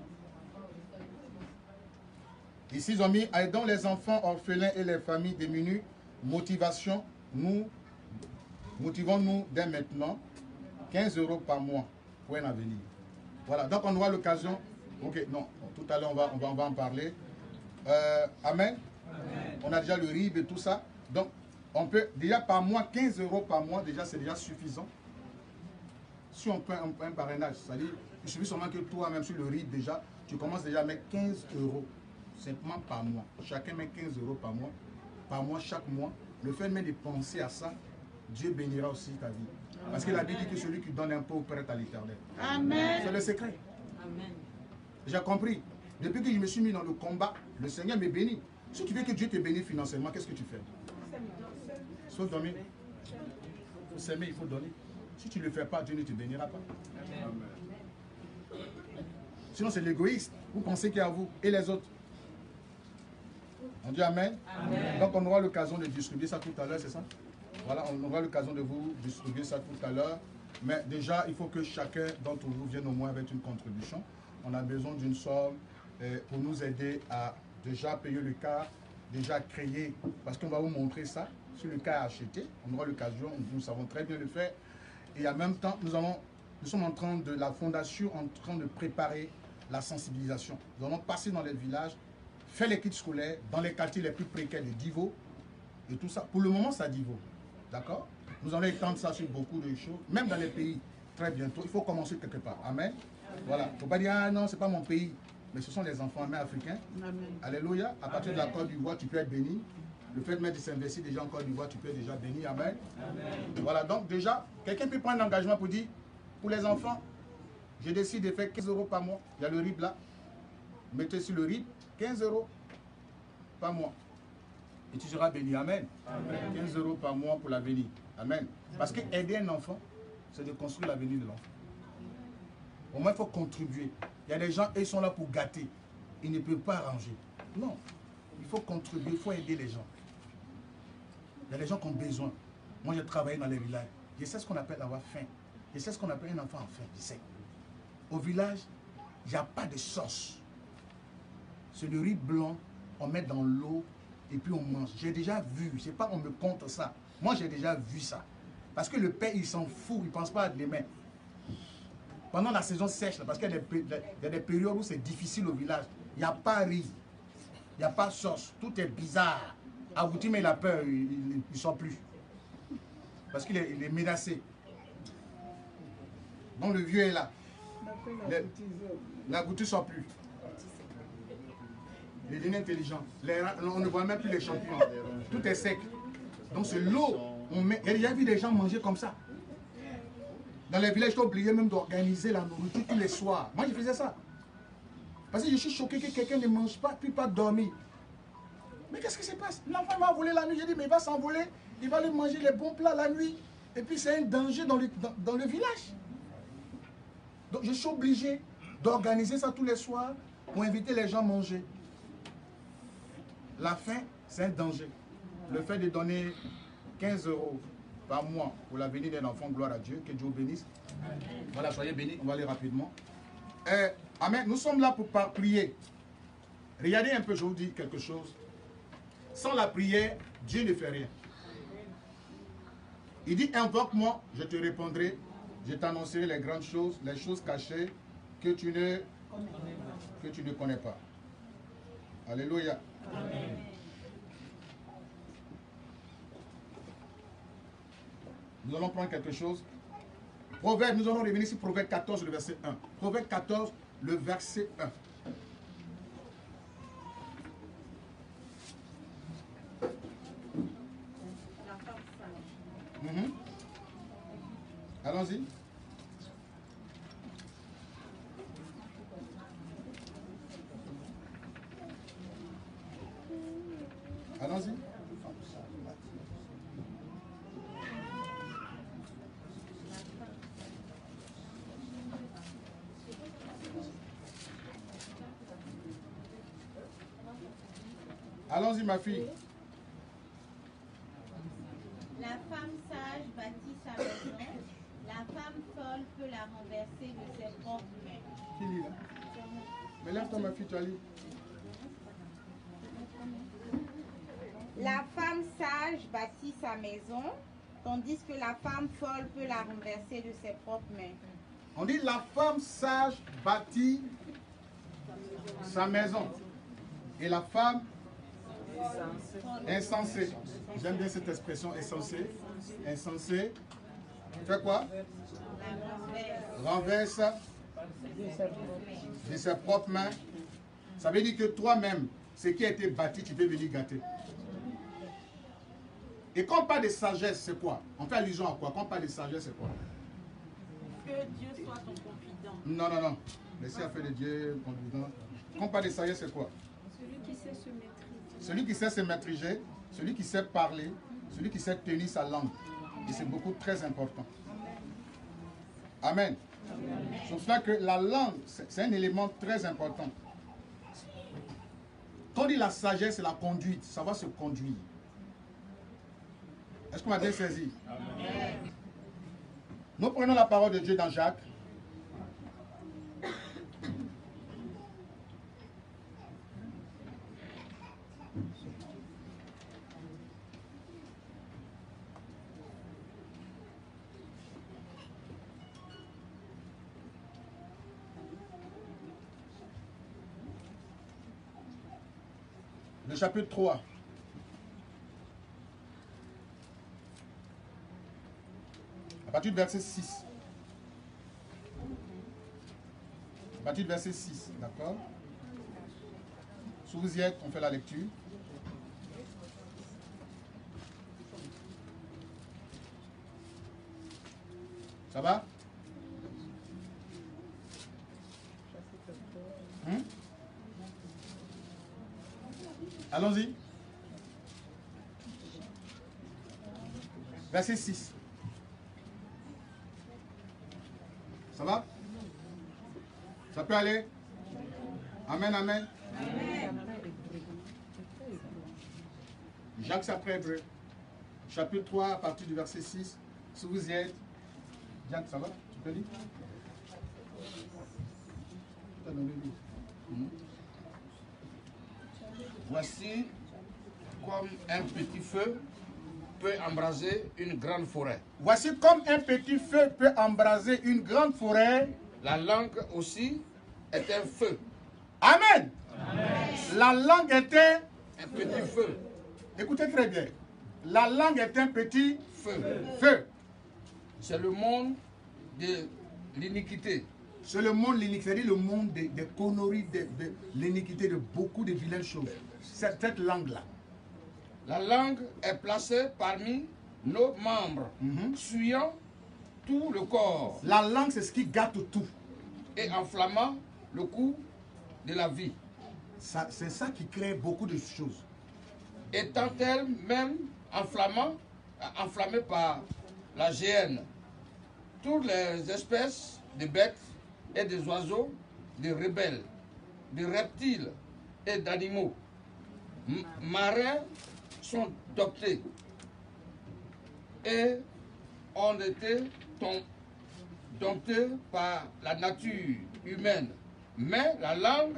Speaker 1: ici, ils ont mis aidons les enfants orphelins et les familles démunies. Motivation, nous, motivons-nous dès maintenant. quinze euros par mois pour un avenir. Voilà, donc on aura l'occasion. Ok, non, tout à l'heure on va, on, va, on va en parler. Euh, amen. Amen. On a déjà le R I B et tout ça. Donc, on peut déjà par mois, quinze euros par mois, déjà c'est déjà suffisant. Si on prend un, un parrainage, c'est-à-dire, il suffit seulement que toi, même sur le R I B déjà, tu commences déjà à mettre quinze euros simplement par mois. Chacun met quinze euros par mois, par mois, chaque mois. Le fait même de penser à ça, Dieu bénira aussi ta vie. Parce que la Bible dit que celui qui donne un peu au Père est à l'Éternel. Amen. C'est le secret. J'ai compris. Depuis que je me suis mis dans le combat, le Seigneur me bénit. Si tu veux que Dieu te bénisse financièrement, qu'est-ce que tu fais? Il faut donner. Il faut s'aimer, il faut donner. Si tu ne le fais pas, Dieu ne te bénira pas. Amen. Sinon, c'est l'égoïste. Vous pensez qu'il y a vous et les autres. On dit Amen. Amen. Donc, on aura l'occasion de distribuer ça tout à l'heure, c'est ça? Voilà, on aura l'occasion de vous distribuer ça tout à l'heure. Mais déjà, il faut que chacun d'entre vous vienne au moins avec une contribution. On a besoin d'une somme euh, pour nous aider à déjà payer le car, déjà créer, parce qu'on va vous montrer ça. Si le car est acheté, on aura l'occasion, nous savons très bien le faire. Et en même temps, nous, allons, nous sommes en train de, la fondation en train de préparer la sensibilisation. Nous allons passer dans les villages, faire les kits scolaires, dans les quartiers les plus précaires de Divo, et tout ça. Pour le moment, ça Divo. D'accord? Nous allons étendre ça sur beaucoup de choses, même dans les pays, très bientôt. Il faut commencer quelque part. Amen. Amen. Voilà. Il ne faut pas dire, ah non, ce n'est pas mon pays. Mais ce sont les enfants africains. Amen. Alléluia. À partir Amen. De la Côte d'Ivoire, tu peux être béni. Le fait de mettre de s'investir déjà en Côte d'Ivoire, tu peux être déjà béni. Amen. Amen. Voilà. Donc déjà, quelqu'un peut prendre l'engagement pour dire, pour les enfants, je décide de faire quinze euros par mois. Il y a le R I B là. Mettez sur le R I B quinze euros par mois. Et tu seras béni. Amen. Amen. quinze euros par mois pour l'avenir. Amen. Parce que aider un enfant, c'est de construire l'avenir de l'enfant. Au moins, il faut contribuer. Il y a des gens, ils sont là pour gâter. Ils ne peuvent pas arranger. Non. Il faut contribuer, il faut aider les gens. Il y a des gens qui ont besoin. Moi, j'ai travaillé dans les villages. Je sais ce qu'on appelle avoir faim. Je sais ce qu'on appelle un enfant en faim. Je sais. Au village, il n'y a pas de sauce. C'est le riz blanc, on met dans l'eau et puis on mange. J'ai déjà vu, je ne sais pas, on me compte ça. Moi, j'ai déjà vu ça. Parce que le père, il s'en fout, il ne pense pas à demain. Pendant la saison sèche, parce qu'il y, y a des périodes où c'est difficile au village, il n'y a pas riz, il n'y a pas sauce, tout est bizarre. Agouti, mais il a peur, il ne sort plus. Parce qu'il est, il est menacé. Donc le vieux est là. L'agouti ne sort plus. Il est intelligent. Les, on ne voit même plus les champignons. Tout est sec. Donc c'est l'eau. Il y a vu des gens manger comme ça. Dans les villages, j'ai oublié même d'organiser la nourriture tous les soirs. Moi, je faisais ça. Parce que je suis choqué que quelqu'un ne mange pas, puis pas dormir. Mais qu'est-ce qui se passe? L'enfant m'a volé la nuit. J'ai dit, mais il va s'envoler. Il va aller manger les bons plats la nuit. Et puis, c'est un danger dans le, dans, dans le village. Donc, je suis obligé d'organiser ça tous les soirs pour inviter les gens à manger. La faim, c'est un danger. Le fait de donner quinze euros par mois pour l'avenir d'un enfant, gloire à Dieu, que Dieu bénisse. Voilà, soyez bénis, on va aller rapidement. Euh, amen, nous sommes là pour prier. Regardez un peu, je vous dis quelque chose. Sans la prière, Dieu ne fait rien. Il dit, invoque-moi, je te répondrai, je t'annoncerai les grandes choses, les choses cachées que tu ne, que tu ne connais pas. Alléluia. Amen. Nous allons prendre quelque chose. Proverbe, nous allons revenir sur Proverbe quatorze, le verset un. Proverbe quatorze, le verset un. Mm-hmm. Allons-y. Allons-y. Allons-y, ma fille.
Speaker 5: La femme sage bâtit sa maison. La femme folle peut la renverser de ses propres mains.
Speaker 1: Qui lit là? Mais lève-toi, ma fille, tu as lu.
Speaker 5: La femme sage bâtit sa maison, tandis que la femme folle peut la renverser de ses propres mains.
Speaker 1: On dit la femme sage bâtit sa maison. Et la femme insensée. J'aime bien cette expression, insensée. Insensée. Fait quoi? Renverse de ses propres mains. Ça veut dire que toi-même, ce qui a été bâti, tu peux venir gâter. Et quand on parle de sagesse, c'est quoi? On fait allusion à quoi? Quand on parle de sagesse, c'est quoi?
Speaker 2: Que Dieu soit ton confident.
Speaker 1: Non, non, non. Merci à feu de Dieu, conduisant. Quand on parle de sagesse, c'est quoi?
Speaker 3: Celui qui sait se maîtriser.
Speaker 1: Celui qui sait se maîtriser, celui qui sait parler, celui qui sait tenir sa langue. Et c'est beaucoup très important. Amen. C'est pour cela que la langue, c'est un élément très important. Quand on dit la sagesse, c'est la conduite, savoir se conduire. Est-ce qu'on m'a bien saisi? Amen. Nous prenons la parole de Dieu dans Jacques. Le chapitre trois. À partir du verset six. À partir du verset six, d'accord? Si vous y êtes, on fait la lecture. Ça va? Hmm? Allons-y. Verset six. Ça va? Ça peut aller? Amen, amen. Amen. Jacques chapitre Hébreu, chapitre trois, à partir du verset six. Si vous y êtes. Jacques, ça va? Tu peux lire?
Speaker 4: Hmm. Voici comme un petit feu peut embraser une grande forêt.
Speaker 1: Voici comme un petit feu peut embraser une grande forêt.
Speaker 4: La langue aussi est un feu.
Speaker 1: Amen. Amen. La langue est un,
Speaker 4: un petit feu.
Speaker 1: Écoutez très bien. La langue est un petit
Speaker 4: feu.
Speaker 1: feu.
Speaker 4: C'est le monde de l'iniquité.
Speaker 1: C'est le monde de l'iniquité, c'est-à-dire le monde des de conneries, de, de l'iniquité, de beaucoup de vilaines choses. C'est cette langue-là.
Speaker 4: La langue est placée parmi nos membres, mm-hmm. suyant tout le corps.
Speaker 1: La langue, c'est ce qui gâte tout.
Speaker 4: Et enflammant le cours de la vie.
Speaker 1: C'est ça qui crée beaucoup de choses.
Speaker 4: Étant elle-même enflammant, enflammée par la géhenne, toutes les espèces de bêtes et des oiseaux, des rebelles, des reptiles et d'animaux marins sont domptés et ont été domptés par la nature humaine. Mais la langue,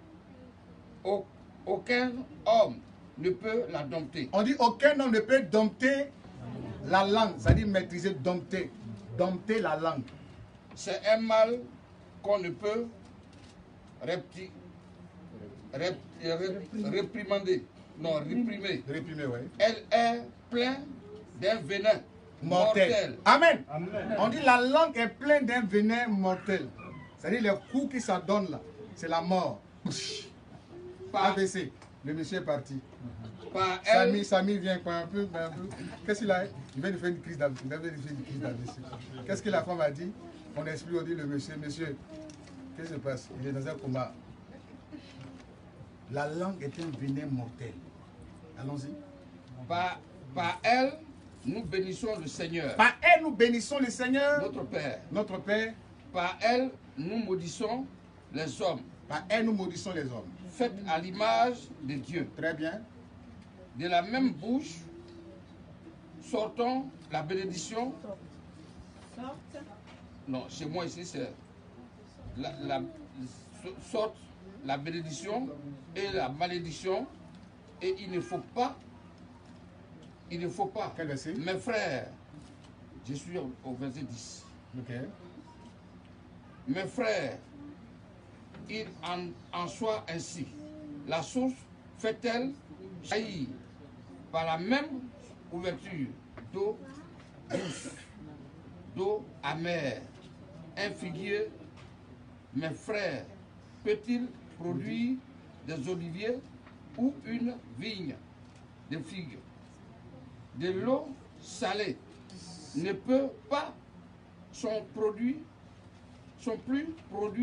Speaker 4: aucun homme ne peut la dompter.
Speaker 1: On dit aucun homme ne peut dompter la langue, c'est-à-dire maîtriser, dompter, dompter la langue.
Speaker 4: C'est un mal qu'on ne peut repti, rep, rep, réprimander. Non, réprimer.
Speaker 1: Réprimer, oui.
Speaker 4: Elle est pleine d'un venin mortel. mortel.
Speaker 1: Amen. Amen. On dit la langue est pleine d'un venin mortel. C'est-à-dire les coups qui s'en donnent là, c'est la mort. A V C. Le monsieur est parti.
Speaker 4: Par
Speaker 1: Samy, elle... Samy vient quoi un peu, un peu. Qu'est-ce qu'il a? Il vient de faire une crise d'A V C. Qu'est-ce que la femme a dit? On explique, on dit le monsieur, monsieur, qu'est-ce qui se passe? Il est dans un coma. La langue est un venin mortel. Allons-y.
Speaker 4: Par, par elle, nous bénissons le Seigneur.
Speaker 1: Par elle, nous bénissons le Seigneur.
Speaker 4: Notre Père.
Speaker 1: Notre Père.
Speaker 4: Par elle, nous maudissons les hommes.
Speaker 1: Par elle, nous maudissons les hommes.
Speaker 4: Faites à l'image de Dieu.
Speaker 1: Très bien.
Speaker 4: De la même bouche, sortons la bénédiction.
Speaker 5: Sorte.
Speaker 4: Non, chez moi ici, c'est la, la, sorte la bénédiction et la malédiction. Et il ne faut pas, il ne faut pas,
Speaker 1: quel verset?
Speaker 4: Mes frères, je suis au, au verset dix.
Speaker 1: Ok.
Speaker 4: Mes frères, il en, en soit ainsi. La source fait-elle jaillir par la même ouverture d'eau douce, d'eau amère? Un figuier, mes frères, peut-il produire des oliviers ou une vigne de figues? De l'eau salée ne peut pas son produit, son plus produit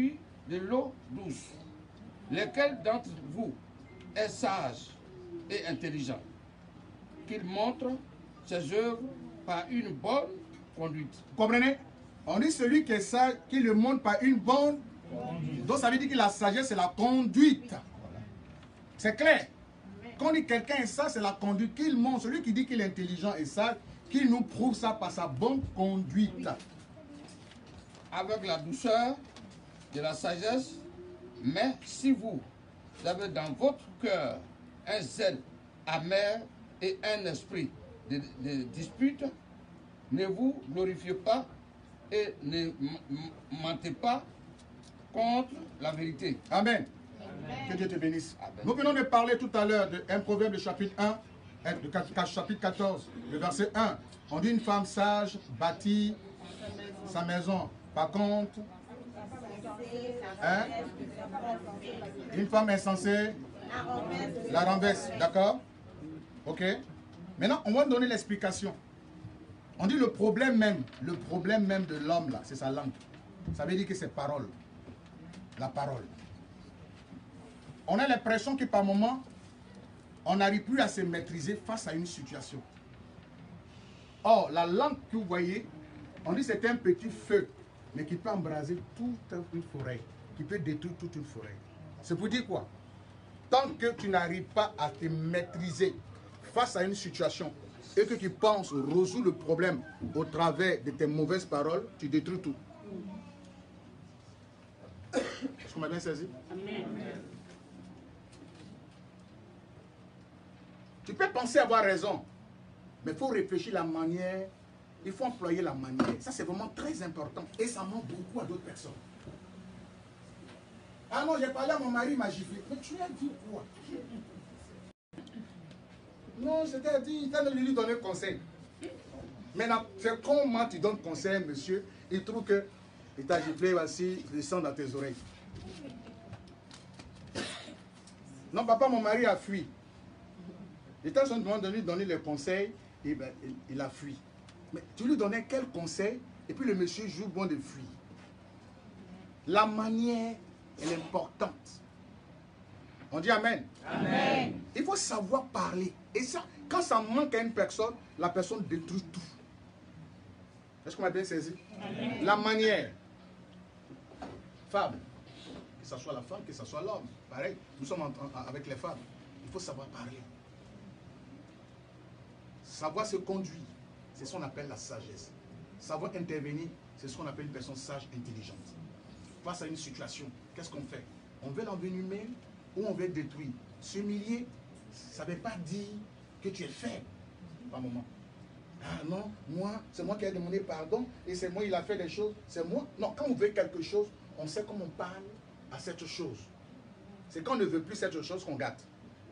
Speaker 4: de l'eau douce. Lequel d'entre vous est sage et intelligent, qu'il montre ses œuvres par une bonne conduite.
Speaker 1: Vous comprenez? On dit celui qui est sage, qui le montre par une bonne conduite. Donc ça veut dire que la sagesse, c'est la conduite. C'est clair. Quand on dit quelqu'un est sage, c'est la conduite qu'il montre. Celui qui dit qu'il est intelligent et sage, qu'il nous prouve ça par sa bonne conduite.
Speaker 4: Avec la douceur de la sagesse, mais si vous avez dans votre cœur un zèle amer et un esprit de, de dispute, ne vous glorifiez pas et ne mentez pas contre la vérité.
Speaker 1: Amen. Amen. Que Dieu te bénisse.
Speaker 4: Amen.
Speaker 1: Nous venons de parler tout à l'heure d'un proverbe de chapitre un, de chapitre quatorze, le verset un. On dit une femme sage bâtit sa maison. Par contre, hein, une femme insensée la renverse. D'accord? Ok. Maintenant, on va donner l'explication. On dit le problème même, le problème même de l'homme là, c'est sa langue. Ça veut dire que c'est parole. La parole. On a l'impression que par moment, on n'arrive plus à se maîtriser face à une situation. Or, la langue que vous voyez, on dit c'est un petit feu, mais qui peut embraser toute une forêt, qui peut détruire toute une forêt. C'est pour dire quoi? Tant que tu n'arrives pas à te maîtriser face à une situation et que tu penses résoudre le problème au travers de tes mauvaises paroles, tu détruis tout. Est-ce qu'on m'a bien saisi? Amen. Tu peux penser avoir raison, mais il faut réfléchir la manière, il faut employer la manière. Ça, c'est vraiment très important et ça manque beaucoup à d'autres personnes. Ah non, j'ai parlé à mon mari, il m'a giflé. Mais tu as dit quoi? Non, je t'ai dit, tu as lui donner conseil. Maintenant, c'est comment tu donnes conseil, monsieur, il trouve que il t'a giflé, voici, le sang dans tes oreilles. Non, papa, mon mari a fui. J'étais en train de lui donner les conseils, et ben, il, il a fui. Mais tu lui donnais quel conseil, et puis le monsieur joue bon de fuir. La manière, elle est importante. On dit amen. Amen. Il faut savoir parler. Et ça, quand ça manque à une personne, la personne détruit tout. Est-ce qu'on m'a bien saisi? Amen. La manière. Femme, que ce soit la femme, que ce soit l'homme. Pareil, nous sommes en, en, avec les femmes. Il faut savoir parler. Savoir se conduire, c'est ce qu'on appelle la sagesse. Savoir intervenir, c'est ce qu'on appelle une personne sage, intelligente. Face à une situation, qu'est-ce qu'on fait? On veut l'envenimer ou on veut détruire? S'humilier, ça ne veut pas dire que tu es faible. Par moment. Ah non, moi, c'est moi qui ai demandé pardon et c'est moi qui a fait des choses. C'est moi. Non, quand on veut quelque chose, on sait comment on parle à cette chose. C'est quand on ne veut plus cette chose qu'on gâte.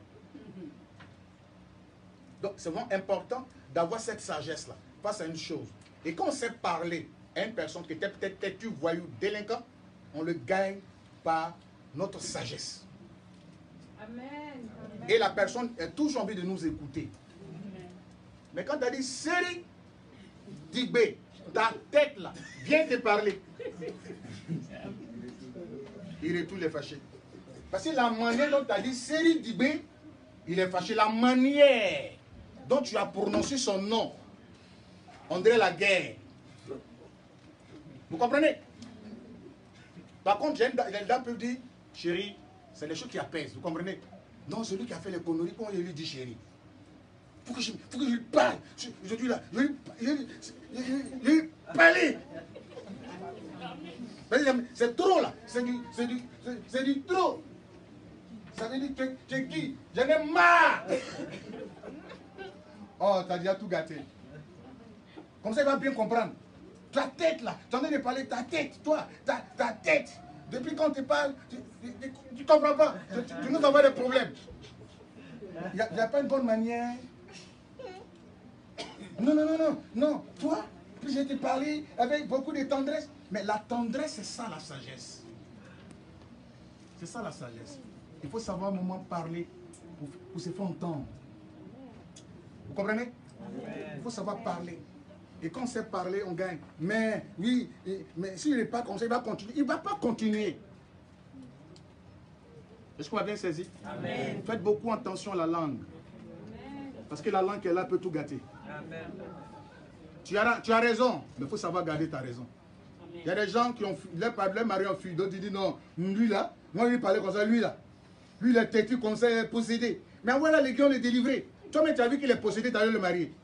Speaker 1: Donc, c'est vraiment important d'avoir cette sagesse-là face à une chose. Et quand on sait parler à une personne qui était peut-être têtu, voyou, délinquant, on le gagne par notre sagesse.
Speaker 3: Amen.
Speaker 1: Et la personne a toujours envie de nous écouter. Amen. Mais quand tu as dit, Séri, Digbe, ta tête là, viens te parler. Il est tout les fâché. Parce que la manière dont tu as dit, Séri, Digbe, il est fâché. La manière dont tu as prononcé son nom, on dirait la guerre. Vous comprenez? Par contre, les dames peuvent dire, chérie, c'est les choses qui apaisent. Vous comprenez? Non, celui qui a fait les conneries, comment il lui dit chérie? Il faut que je, faut que je lui parle. Je, je dis là, je lui, je, je, je, je lui parler. C'est trop là. C'est du, c'est du, c'est du trop. Ça veut dire que tu es qui? J'en ai marre. Oh, tu as déjà tout gâté. Comme ça, il va bien comprendre. Ta tête là, tu en train de parler, ta tête, toi, ta, ta tête. Depuis quand tu parles, tu ne comprends pas. Tu, tu, tu nous envoies des problèmes. Il n'y a, a pas une bonne manière. Non, non, non, non, non. Toi, puis je t'ai parlé avec beaucoup de tendresse. Mais la tendresse, c'est ça la sagesse. C'est ça la sagesse. Il faut savoir un moment parler pour, pour se faire entendre. Vous comprenez? Il faut savoir parler. Et quand on sait parler, on gagne. Mais oui, mais s'il n'est pas comme ça, il va continuer. Il ne va pas continuer. Est-ce qu'on a bien saisi?
Speaker 6: Amen.
Speaker 1: Faites beaucoup attention à la langue. Parce que la langue qu'elle a peut tout gâter.
Speaker 6: Amen.
Speaker 1: Tu as, tu as raison, mais il faut savoir garder ta raison. Il y a des gens qui ont fui, leur, leur mari a fui, d'autres disent non, lui là, moi je lui parlais comme ça, lui là. Lui il est têtu comme ça, il est possédé. Mais voilà, les gars, on est délivré. Toi-même, tu as vu qu'il est possédé, tu as allé le marier.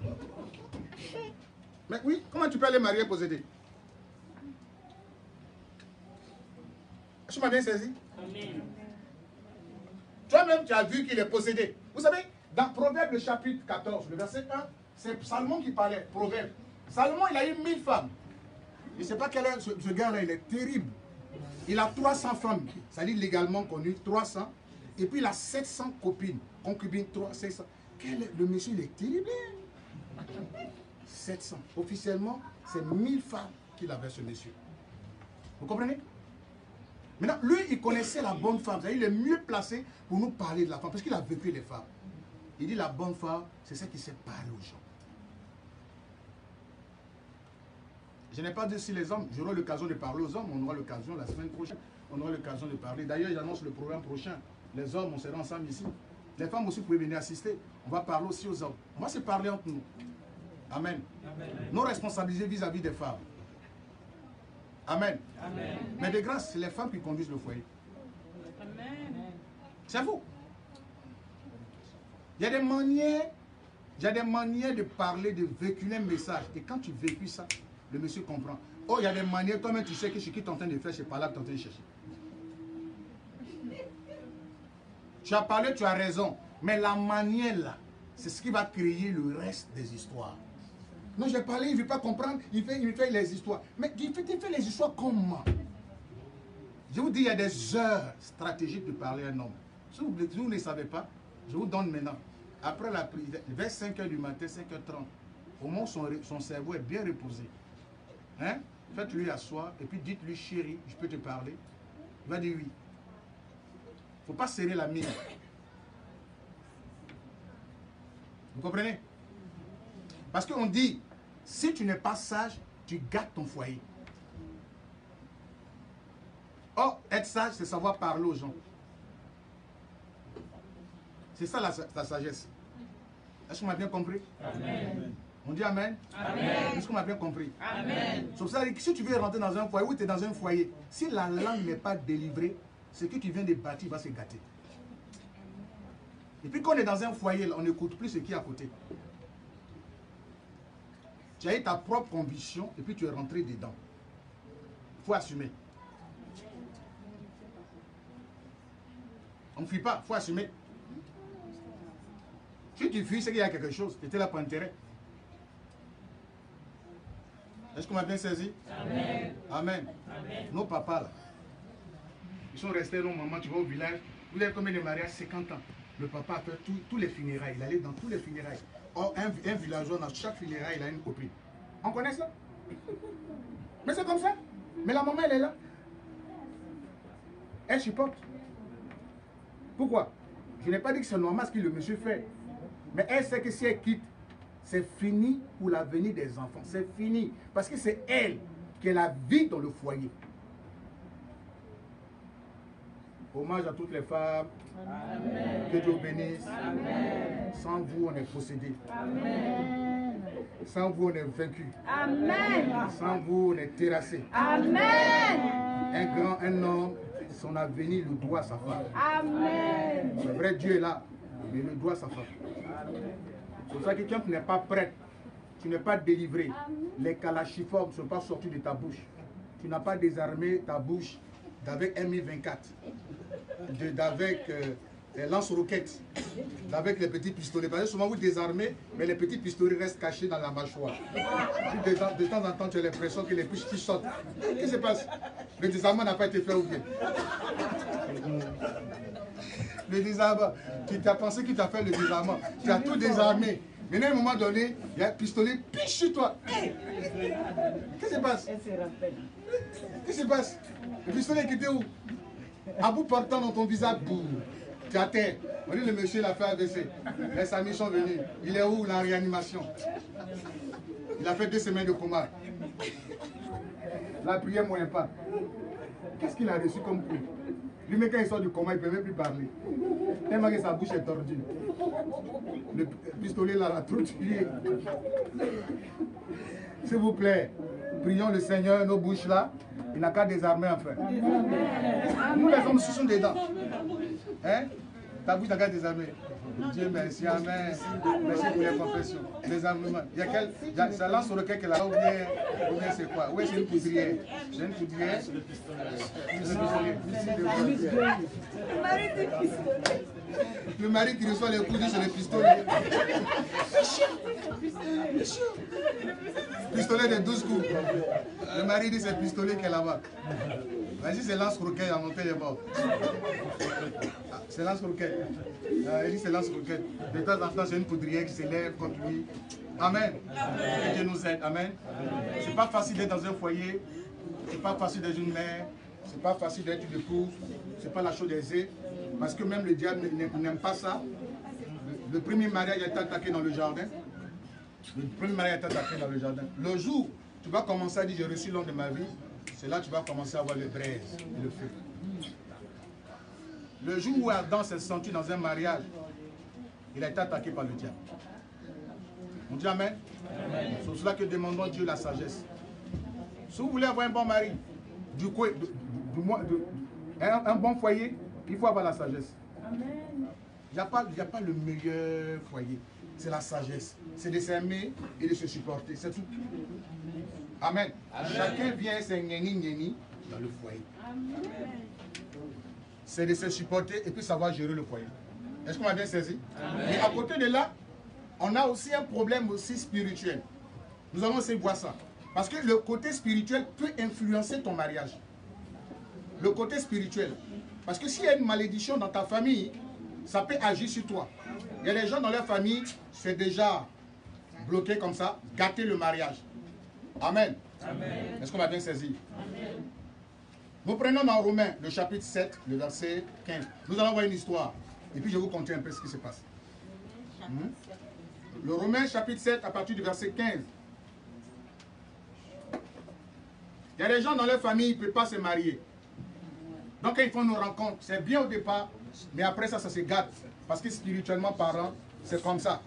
Speaker 1: Mais oui, comment tu peux aller marier possédé? Est-ce que tu m'as bien saisi?
Speaker 6: Amen.
Speaker 1: Toi-même, tu as vu qu'il est possédé. Vous savez, dans Proverbe, le chapitre quatorze, le verset un, c'est Salomon qui parlait, Proverbe. Salomon, il a eu mille femmes. Je ne sais pas quel est ce, ce gars-là, il est terrible. Il a trois cents femmes, ça dit légalement connu, trois cents. Et puis il a sept cents copines, concubines, trois cents, sept cents. Quel est, le monsieur, il est terrible. sept cents. Officiellement, c'est mille femmes qu'il avait, ce monsieur. Vous comprenez? Maintenant, lui, il connaissait la bonne femme. C'est-à-dire, il est mieux placé pour nous parler de la femme, parce qu'il a vécu les femmes. Il dit la bonne femme, c'est celle qui sait parler aux gens. Je n'ai pas dit si les hommes, j'aurai l'occasion de parler aux hommes, on aura l'occasion la semaine prochaine, on aura l'occasion de parler. D'ailleurs, j'annonce le programme prochain. Les hommes, on sera ensemble ici. Les femmes aussi, vous pouvez venir assister. On va parler aussi aux hommes. On va se parler entre nous. Amen. Amen. Nos responsabilités vis-à-vis des femmes. Amen. Amen. Mais de grâce, c'est les femmes qui conduisent le foyer. Amen. C'est vous. Il y a des manières, il y a des manières de parler, de véhiculer un message. Et quand tu véhicules ça, le monsieur comprend. Oh, il y a des manières, toi-même tu sais que ce qui est en train de faire, c'est pas là que tu es en train de chercher. Tu as parlé, tu as raison. Mais la manière là, c'est ce qui va créer le reste des histoires. Non, j'ai parlé, il ne veut pas comprendre, il fait, il fait les histoires. Mais il fait, il fait les histoires comment? Je vous dis, il y a des heures stratégiques de parler à un homme. Si vous, si vous ne le savez pas, je vous donne maintenant. Après la prière, vers cinq heures du matin, cinq heures trente, au moment où son, son cerveau est bien reposé, hein? Faites-lui asseoir et puis dites-lui, chérie, je peux te parler? Il va dire oui. Il ne faut pas serrer la mine. Vous comprenez? Parce qu'on dit, si tu n'es pas sage, tu gâtes ton foyer. Or, être sage, c'est savoir parler aux gens. C'est ça la, la sagesse. Est-ce qu'on m'a bien compris? Amen. On dit amen? Amen. Est-ce qu'on m'a bien compris? Amen. C'est pour ça que si tu veux rentrer dans un foyer, ou tu es dans un foyer, si la langue n'est pas délivrée, ce que tu viens de bâtir va se gâter. Et puis quand on est dans un foyer, on n'écoute plus ce qui est à côté. Tu as eu ta propre conviction et puis tu es rentré dedans. Il faut assumer. On ne fuit pas, il faut assumer. Si tu fuis, c'est qu'il y a quelque chose. Tu étais là pour intérêt. Est-ce qu'on m'a bien saisi? Amen. Amen. Amen. Nos papas là, ils sont restés nos mamans, tu vas au village. Vous avez combien de mariages? cinquante ans. Le papa a fait tous les funérailles. Il allait dans tous les funérailles. Or, un, un villageois, dans chaque funérailles, il a une copine. On connaît ça? Mais c'est comme ça. Mais la maman, elle est là. Elle supporte. Pourquoi? Je n'ai pas dit que c'est normal ce que le monsieur fait. Mais elle sait que si elle quitte, c'est fini pour l'avenir des enfants. C'est fini. Parce que c'est elle qui est la vie dans le foyer. Hommage à toutes les femmes. Amen. Que Dieu bénisse. Amen. Sans vous, on est possédé. Amen. Sans vous, on est vaincu. Amen. Sans vous, on est terrassé. Amen. Un grand, un homme, son avenir le doit à sa femme. Amen. Le vrai Dieu est là, mais le doit à sa femme. C'est pour ça que quand tu n'es pas prêt, tu n'es pas délivré, les kalachnikovs ne sont pas sortis de ta bouche. Tu n'as pas désarmé ta bouche d'avec M I vingt-quatre. D'avec euh, les lance-roquettes, avec les petits pistolets. Parce que souvent vous désarmez, mais les petits pistolets restent cachés dans la mâchoire. Puis de, de temps en temps, tu as l'impression que les petits sortent. Qu'est-ce qui se passe? Le désarmement n'a pas été fait ou bien? Le désarmement, tu as pensé qu'il t'a fait le désarmement. Tu as tout désarmé. Mais à un moment donné, il y a un pistolet, piche sur toi. Hey! Qu'est-ce qui se passe? Qu'est-ce qui se passe? Le pistolet qui était où? À bout portant dans ton visage, boum. Tu as terre. On dit le monsieur l'a fait A V C. Les amis sont venus. Il est où la réanimation? Il a fait deux semaines de coma. La prière ne moyen pas. Qu'est-ce qu'il a reçu comme coup? Lui, quand il sort du coma, il ne peut même plus parler. Tellement que sa bouche est tordue. Le pistolet là l'a trop tué. S'il vous plaît, prions le Seigneur, nos bouches là. Il n'a qu'à désarmer enfin. Nous les hommes, ce sont des dents. Hein? Ta bouche n'a qu'à désarmer. Dieu merci, amen. Merci pour les confessions. Désarmement. Il y a quel. Ça lance sur le quai que là, ou bien, ou bien c'est quoi? Oui, c'est une poudrière. C'est une poudrière. C'est le pistolet. Le mari qui reçoit les coups, c'est le pistolet. Pistolet de douze coups. Le mari dit c'est le pistolet qui est là-bas. Vas-y, c'est lance-roquette, à monter les bords. C'est lance-roquette. Il dit c'est lance-roquette. De temps en temps, c'est une poudrière qui s'élève contre lui. Amen. Que Dieu nous aide. Amen. C'est pas facile d'être dans un foyer. C'est pas facile d'être une mère. C'est pas facile d'être une épouse. C'est pas la chose aisée. Parce que même le diable n'aime pas ça. Le, le premier mariage a été attaqué dans le jardin. Le premier mariage a été attaqué dans le jardin. Le jour où tu vas commencer à dire j'ai reçu l'homme de ma vie, c'est là que tu vas commencer à voir le braise et le feu. Le jour où Adam s'est senti dans un mariage, il a été attaqué par le diable. On dit amen. C'est pour cela que demandons à Dieu la sagesse. Si vous voulez avoir un bon mari, du coup, de, de, de, de, un, un bon foyer, il faut avoir la sagesse. Il n'y a, a pas le meilleur foyer. C'est la sagesse. C'est de s'aimer et de se supporter. C'est tout. Amen. Amen. Chacun vient c'est gnéni gnéni dans le foyer. C'est de se supporter et puis savoir gérer le foyer. Est-ce qu'on a bien saisi? Amen. Et à côté de là, on a aussi un problème aussi spirituel. Nous allons aussi voir ça. Parce que le côté spirituel peut influencer ton mariage. Le côté spirituel. Parce que s'il y a une malédiction dans ta famille, ça peut agir sur toi. Il y a des gens dans leur famille, c'est déjà bloqué comme ça, gâter le mariage. Amen. Amen. Est-ce qu'on va bien saisir? Amen. Nous prenons dans Romains, le chapitre sept, le verset quinze. Nous allons voir une histoire. Et puis je vais vous conter un peu ce qui se passe. Hmm? Le Romains, chapitre sept, à partir du verset quinze. Il y a des gens dans leur famille, ils ne peuvent pas se marier. Donc quand ils font nos rencontres, c'est bien au départ, mais après ça, ça se gâte. Parce que spirituellement parlant, c'est comme ça.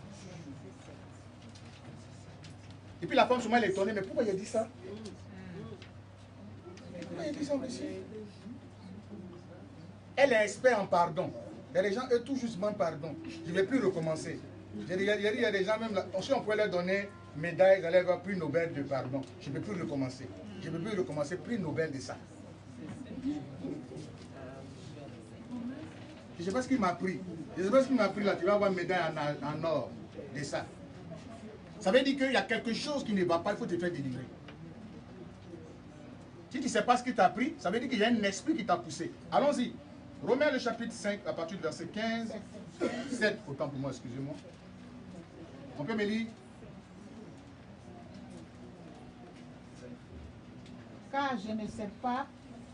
Speaker 1: Et puis la femme, souvent, elle est étonnée. Mais pourquoi il a dit ça? Pourquoi il a dit ça, monsieur? Elle est experte en pardon. Il y a des gens, eux, tout justement pardon. Je ne vais plus recommencer. Il y, a, il y a des gens, même là, si on pouvait leur donner médaille, ils allaient avoir prix Nobel de pardon. Je ne vais plus recommencer. Je ne vais plus recommencer, prix Nobel de ça. Je ne sais pas ce qu'il m'a pris. Je ne sais pas ce qu'il m'a pris là. Tu vas avoir une médaille en, en or de ça. Ça veut dire qu'il y a quelque chose qui ne va pas, il faut te faire délivrer. Si tu ne sais pas ce qu'il t'a pris, ça veut dire qu'il y a un esprit qui t'a poussé. Allons-y. Romains le chapitre cinq, à partir du verset quinze, sept, autant pour moi, excusez-moi. On peut me lire?
Speaker 2: Car je ne sais pas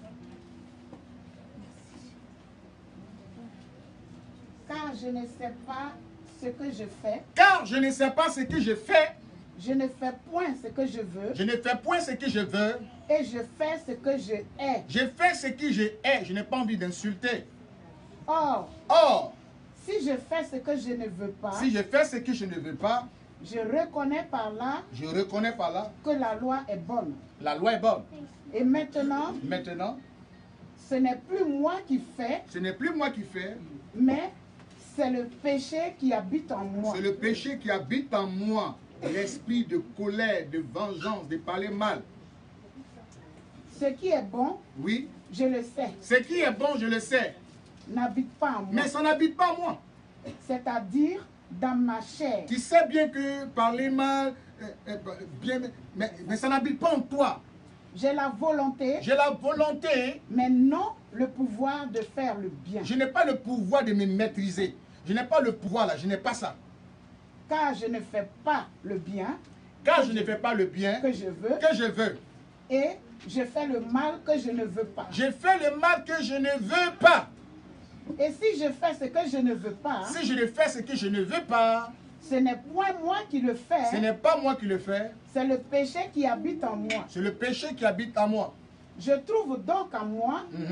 Speaker 2: Car je ne sais pas ce que je fais.
Speaker 1: Car je ne sais pas ce que je fais.
Speaker 2: Je ne fais point ce que je veux.
Speaker 1: Je ne fais point ce que je veux.
Speaker 2: Et je fais ce que je hais.
Speaker 1: Je fais ce que je hais. Je n'ai pas envie d'insulter.
Speaker 2: Or,
Speaker 1: Or,
Speaker 2: si je fais ce que je ne veux pas,
Speaker 1: si je fais ce que je ne veux pas,
Speaker 2: je reconnais par là,
Speaker 1: je reconnais par là
Speaker 2: que la loi est bonne.
Speaker 1: La loi est bonne.
Speaker 2: Et maintenant,
Speaker 1: Maintenant,
Speaker 2: ce n'est plus moi qui fais,
Speaker 1: ce n'est plus moi qui fais,
Speaker 2: mais c'est le péché qui habite en moi.
Speaker 1: c'est le péché qui habite en moi. L'esprit de colère, de vengeance, de parler mal.
Speaker 2: Ce qui est bon,
Speaker 1: Oui.
Speaker 2: je le sais,
Speaker 1: Ce qui est bon, je le sais.
Speaker 2: n'habite pas en moi.
Speaker 1: Mais ça n'habite pas en moi.
Speaker 2: C'est-à-dire dans ma chair.
Speaker 1: Tu sais bien que parler mal, euh, euh, bien, mais, mais ça n'habite pas en toi.
Speaker 2: J'ai la volonté,
Speaker 1: J'ai la volonté,
Speaker 2: mais non le pouvoir de faire le bien.
Speaker 1: je n'ai pas le pouvoir de me maîtriser. Je n'ai pas le pouvoir là, je n'ai pas ça.
Speaker 2: Car je ne fais pas le bien
Speaker 1: Car je ne fais pas le bien
Speaker 2: que je veux
Speaker 1: que je veux.
Speaker 2: et je fais le mal que je ne veux pas.
Speaker 1: Je fais le mal que je ne veux pas.
Speaker 2: Et si je fais ce que je ne veux pas,
Speaker 1: Si je ne fais ce que je ne veux pas,
Speaker 2: ce n'est point moi qui le
Speaker 1: ce
Speaker 2: fais,
Speaker 1: n'est pas moi qui le fais,
Speaker 2: c'est le péché qui habite en moi.
Speaker 1: c'est le péché qui habite en moi.
Speaker 2: Je trouve donc en moi
Speaker 1: Mhm.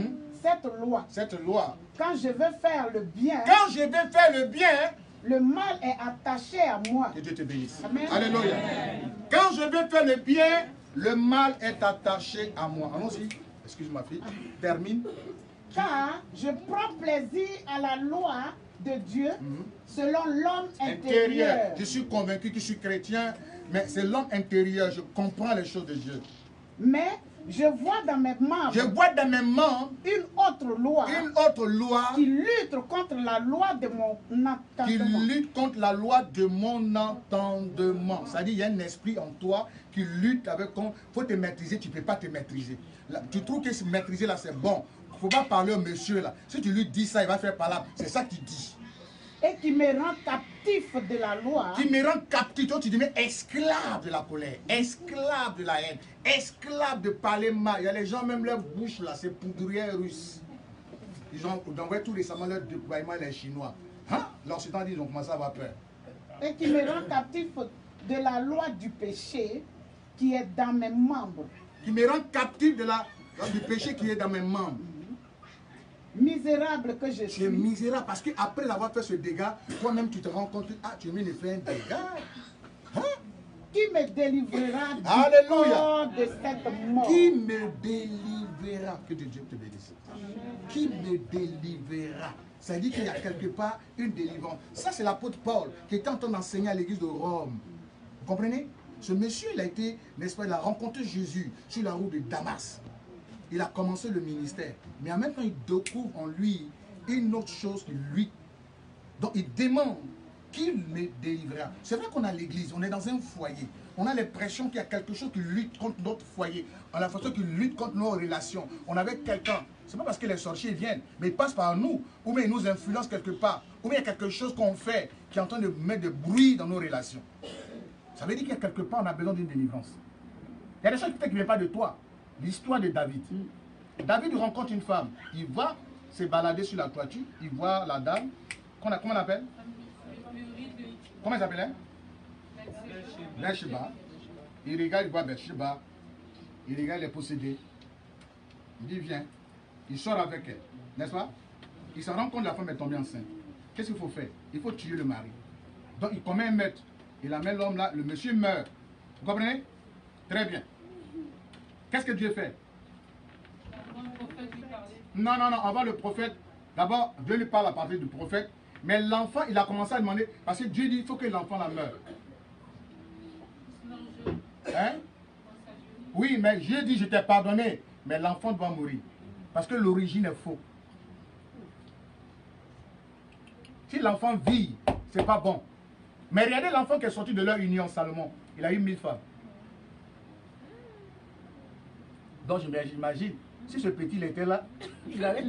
Speaker 2: cette loi,
Speaker 1: cette loi,
Speaker 2: quand je veux faire le bien,
Speaker 1: quand je vais faire le bien,
Speaker 2: le mal est attaché à moi.
Speaker 1: que Dieu te bénisse.
Speaker 2: Amen.
Speaker 1: Alléluia. Quand je vais faire le bien, le mal est attaché à moi. Allons-y. Excuse ma fille. Termine.
Speaker 2: Car je prends plaisir à la loi de Dieu selon l'homme
Speaker 1: Intérieur.
Speaker 2: intérieur.
Speaker 1: Je suis convaincu que je suis chrétien, mais c'est l'homme intérieur. Je comprends les choses de Dieu.
Speaker 2: Mais je vois dans mes membres
Speaker 1: Je vois dans mes membres
Speaker 2: une autre loi
Speaker 1: une autre loi
Speaker 2: qui lutte contre la loi de mon
Speaker 1: qui
Speaker 2: entendement.
Speaker 1: lutte contre la loi de mon entendement. C'est-à-dire, il y a un esprit en toi qui lutte avec... Il faut te maîtriser, tu ne peux pas te maîtriser. Là, tu trouves que se maîtriser là, c'est bon. Il ne faut pas parler au monsieur là. Si tu lui dis ça, il va faire par là. C'est ça que tu dis.
Speaker 2: Et qui me rend captif de la loi.
Speaker 1: Qui me rend captif. Toi, tu dis, mais esclave de la colère, esclave de la haine, esclave de parler mal. Il y a les gens, même leur bouche là, c'est poudrière russe. Ils ont envoyé tout récemment leur déploiement, les Chinois. Hein? L'Occident dit, ils ont commencé à avoir peur.
Speaker 2: Et qui me rend captif de la loi du péché qui est dans mes membres.
Speaker 1: Qui me rend captif de la, du péché qui est dans mes membres.
Speaker 2: Misérable que je
Speaker 1: Tu es
Speaker 2: suis.
Speaker 1: misérable parce qu'après avoir fait ce dégât, toi-même tu te rends compte, ah, tu viens de faire un dégât. Hein?
Speaker 2: Qui me délivrera du
Speaker 1: Alléluia.
Speaker 2: corps de cette mort.
Speaker 1: Qui me délivrera? Que Dieu te bénisse. Qui me délivrera? Ça dit qu'il y a quelque part une délivrance. Ça, c'est l'apôtre Paul qui était en train d'enseigner à l'église de Rome. Vous comprenez? Ce monsieur, il a été, n'est-ce pas, il a rencontré Jésus sur la route de Damas. Il a commencé le ministère. Mais en même temps, il découvre en lui une autre chose qui lui... Donc, il demande qu'il me délivrera. C'est vrai qu'on a l'église, on est dans un foyer. On a l'impression qu'il y a quelque chose qui lutte contre notre foyer. On a l'impression qu'il lutte contre nos relations. On est avec quelqu'un. C'est pas parce que les sorciers viennent, mais ils passent par nous. Ou bien ils nous influencent quelque part. Ou bien il y a quelque chose qu'on fait qui est en train de mettre de bruit dans nos relations. Ça veut dire qu'il y a quelque part, on a besoin d'une délivrance. Il y a des choses qui ne viennent pas de toi. L'histoire de David. David rencontre une femme. Il va se balader sur la toiture. Il voit la dame. Comment on l'appelle? Comment elle s'appelait? Bathsheba. Il regarde, il voit Bathsheba. Il regarde, elle est possédée. Il dit, viens. Il sort avec elle. N'est-ce pas? Il se rend compte que la femme est tombée enceinte. Qu'est-ce qu'il faut faire? Il faut tuer le mari. Donc il commet un meurtre. Il amène l'homme là. Le monsieur meurt. Vous comprenez? Très bien. Qu'est-ce que Dieu fait? Non, non, non. Avant le prophète, d'abord, Dieu lui parle à partir du prophète. Mais l'enfant, il a commencé à demander, parce que Dieu dit, il faut que l'enfant la meure. Hein? Oui, mais Dieu dit, je t'ai pardonné, mais l'enfant doit mourir. Parce que l'origine est faux. Si l'enfant vit, c'est pas bon. Mais regardez l'enfant qui est sorti de leur union, Salomon. Il a eu mille femmes. Donc j'imagine, si ce petit il était là, il allait...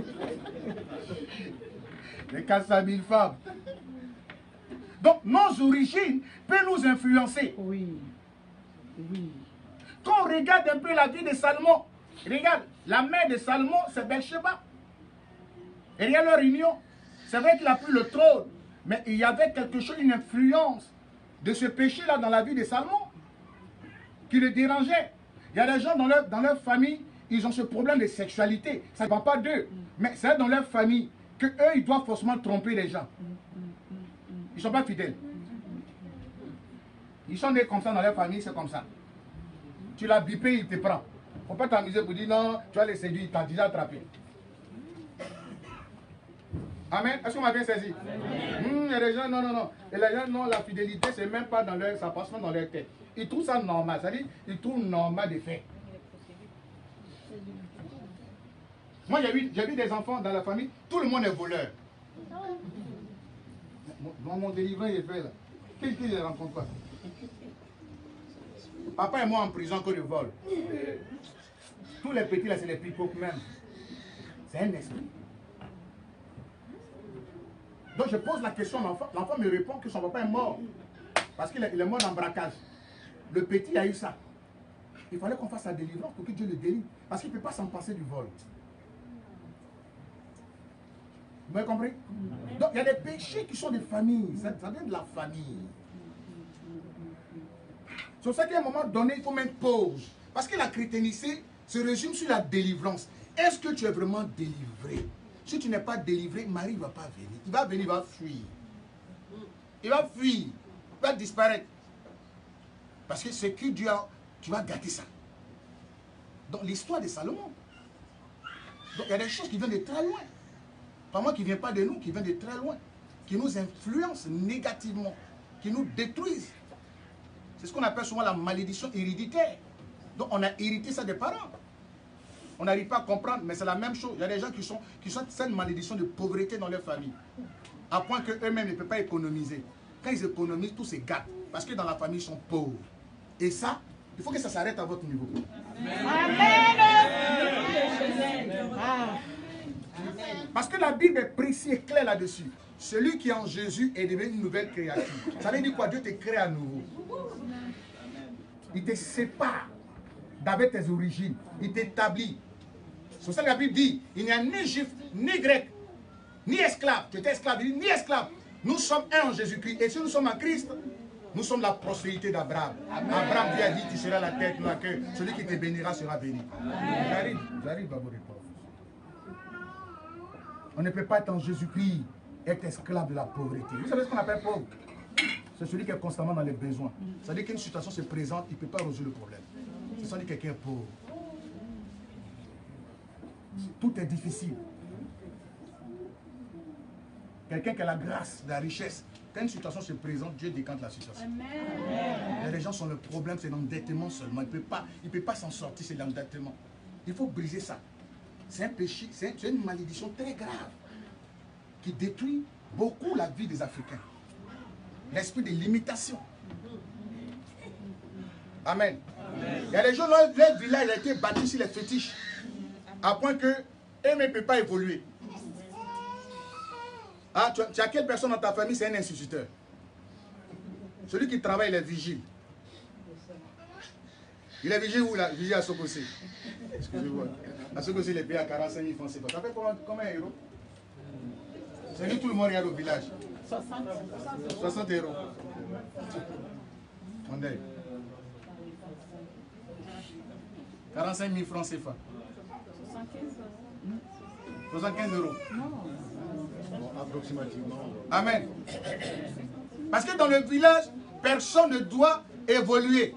Speaker 1: Les quatre cent mille femmes. Donc, nos origines peuvent nous influencer.
Speaker 2: Oui. Oui.
Speaker 1: Quand on regarde un peu la vie de Salomon, regarde, la mère de Salomon, c'est Bathsheba. Et regarde leur union. C'est vrai qu'il a pris le trône, mais il y avait quelque chose, une influence de ce péché-là dans la vie de Salomon qui le dérangeait. Il y a des gens dans leur, dans leur famille, ils ont ce problème de sexualité. Ça ne va pas d'eux, mais c'est dans leur famille qu'eux, ils doivent forcément tromper les gens. Ils ne sont pas fidèles. Ils sont nés comme ça dans leur famille, c'est comme ça. Tu l'as bipé, il te prend. Il ne faut pas t'amuser pour dire non, tu vas les séduire, il t'a déjà attrapé. Amen. Est-ce qu'on m'a bien saisi? Hum, il y a des gens, non, non, non. Et les gens, non, la fidélité, c'est même pas dans leur, ça passe pas dans leur tête. Ils trouvent ça normal. C'est-à-dire, ils trouvent normal de faire. Moi, j'ai vu, j'ai vu des enfants dans la famille, tout le monde est voleur. Dans mon délivrant, il est fait là. Qu'est-ce qu'il ne rencontre pas? Papa et moi en prison que de vol. Tous les petits là, c'est les pickpocks même. C'est un esprit. Donc je pose la question à l'enfant. L'enfant me répond que son papa est mort. Parce qu'il est, il est mort dans le braquage. Le petit a eu ça. Il fallait qu'on fasse la délivrance pour que Dieu le délivre. Parce qu'il ne peut pas s'en passer du vol. Vous avez compris? Donc il y a des péchés qui sont des familles. Ça, ça vient de la famille. C'est pour ça qu'à un moment donné, il faut mettre pause. Parce que la chrétienté se résume sur la délivrance. est-ce que tu es vraiment délivré? Si tu n'es pas délivré, Marie ne va pas venir. Il va venir, il va fuir. Il va fuir. Il va disparaître. Parce que ce que Dieu a, tu vas gâter ça. Donc l'histoire de Salomon. Donc il y a des choses qui viennent de très loin. Pas moi qui ne viennent pas de nous, qui viennent de très loin. Qui nous influencent négativement. Qui nous détruisent. C'est ce qu'on appelle souvent la malédiction héréditaire. Donc on a hérité ça des parents. On n'arrive pas à comprendre, mais c'est la même chose. Il y a des gens qui sont qui sont cette malédiction de pauvreté dans leur famille. À point qu'eux-mêmes ne peuvent pas économiser. Quand ils économisent, tout se gâte. Parce que dans la famille, ils sont pauvres. Et ça, il faut que ça s'arrête à votre niveau.
Speaker 2: Amen. Ah.
Speaker 1: Parce que la Bible est précise et claire là-dessus. Celui qui est en Jésus est devenu une nouvelle créature. Ça veut dire quoi? Dieu te crée à nouveau. Il te sépare d'avec tes origines. Il t'établit. C'est ça que la Bible dit. Il n'y a ni juif, ni grec, ni esclave. Tu étais esclave, il dit, ni esclave. Nous sommes un en Jésus-Christ. Et si nous sommes en Christ, nous sommes la prospérité d'Abraham. Abraham lui a dit, tu seras la tête, non la queue. Celui qui te bénira sera béni. J'arrive, j'arrive à vous répondre. On ne peut pas être en Jésus-Christ, être esclave de la pauvreté. Vous savez ce qu'on appelle pauvre? C'est celui qui est constamment dans les besoins. Ça veut dire qu'une situation se présente, il ne peut pas résoudre le problème. C'est ça dit quelqu'un est pauvre. Tout est difficile. Quelqu'un qui a la grâce, la richesse. Quand une situation se présente, Dieu décante la situation. Amen. Les gens sont le problème, c'est l'endettement seulement. Il ne peut pas, il peut pas s'en sortir, c'est l'endettement. Il faut briser ça. C'est un péché, c'est une malédiction très grave qui détruit beaucoup la vie des Africains. L'esprit de limitation. Amen. Amen. Il y a des gens, leur, leur village a été bâti sur les fétiches, à point que eux ne peuvent pas évoluer. Ah, tu, as, tu as quelle personne dans ta famille, c'est un instituteur? Celui qui travaille, il est vigile. Il est vigile où là? Vigile à Sokosé. Excusez-moi. À Sokosé, il est payé à quarante-cinq mille francs. Ça fait combien, combien d'euros? C'est lui tout le monde regarde au village. soixante euros. On est. quarante-cinq mille francs C F A. soixante-quinze euros. Bon, approximativement. Amen. Parce que dans le village, personne ne doit évoluer.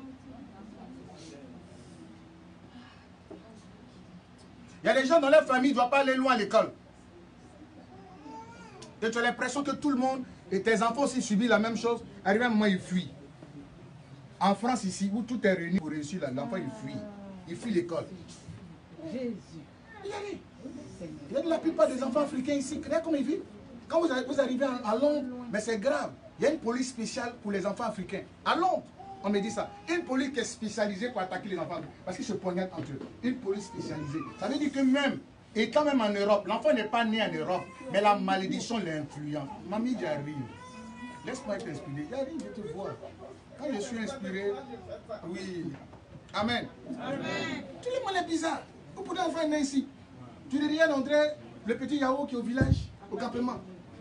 Speaker 1: Il y a des gens dans leur famille qui ne doivent pas aller loin à l'école. Et tu as l'impression que tout le monde, et tes enfants aussi subissent la même chose. Arrivé à un moment, ils fuient. En France, ici, où tout est réuni pour réussir, l'enfant, il fuit. Il fuit l'école.
Speaker 2: Jésus.
Speaker 1: Regardez. Il y a de la plupart des enfants africains ici. Regardez comment ils vivent. Quand vous, vous arrivez à Londres, mais c'est grave. Il y a une police spéciale pour les enfants africains. À Londres, on me dit ça. Une police qui est spécialisée pour attaquer les enfants. Parce qu'ils se poignardent entre eux. Une police spécialisée. Ça veut dire que même, et quand même en Europe, l'enfant n'est pas né en Europe, mais la malédiction l'influence. Mamie, j'arrive. Laisse-moi être inspiré. J'arrive, je te vois. Quand je suis inspiré, oui. Amen. Amen. Tout le monde est bizarre. Beaucoup d'enfants naissent ici. Tu dis rien, André, le petit Yao qui est au village, au campement.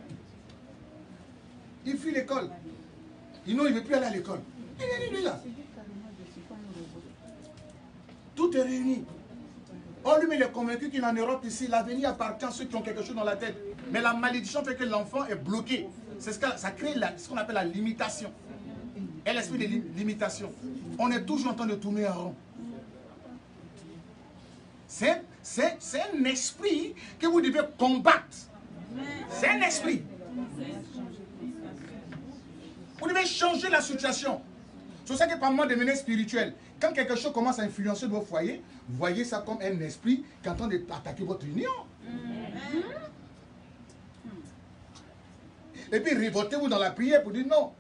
Speaker 1: Il fuit l'école. Il ne veut plus aller à l'école. Il est lui là. Tout est réuni. On lui met les convaincus qu'il est en Europe ici. L'avenir appartient à ceux qui ont quelque chose dans la tête. Mais la malédiction fait que l'enfant est bloqué. C'est ce que ça crée la, ce qu'on appelle la limitation. Et l'esprit de limitation. On est toujours en train de tourner en rond. C'est un esprit que vous devez combattre. C'est un esprit. Vous devez changer la situation. C'est ça que par moment devenez spirituel. Quand quelque chose commence à influencer vos foyers, voyez ça comme un esprit qui est en train d'attaquer votre union. Et puis révoltez-vous dans la prière pour dire non.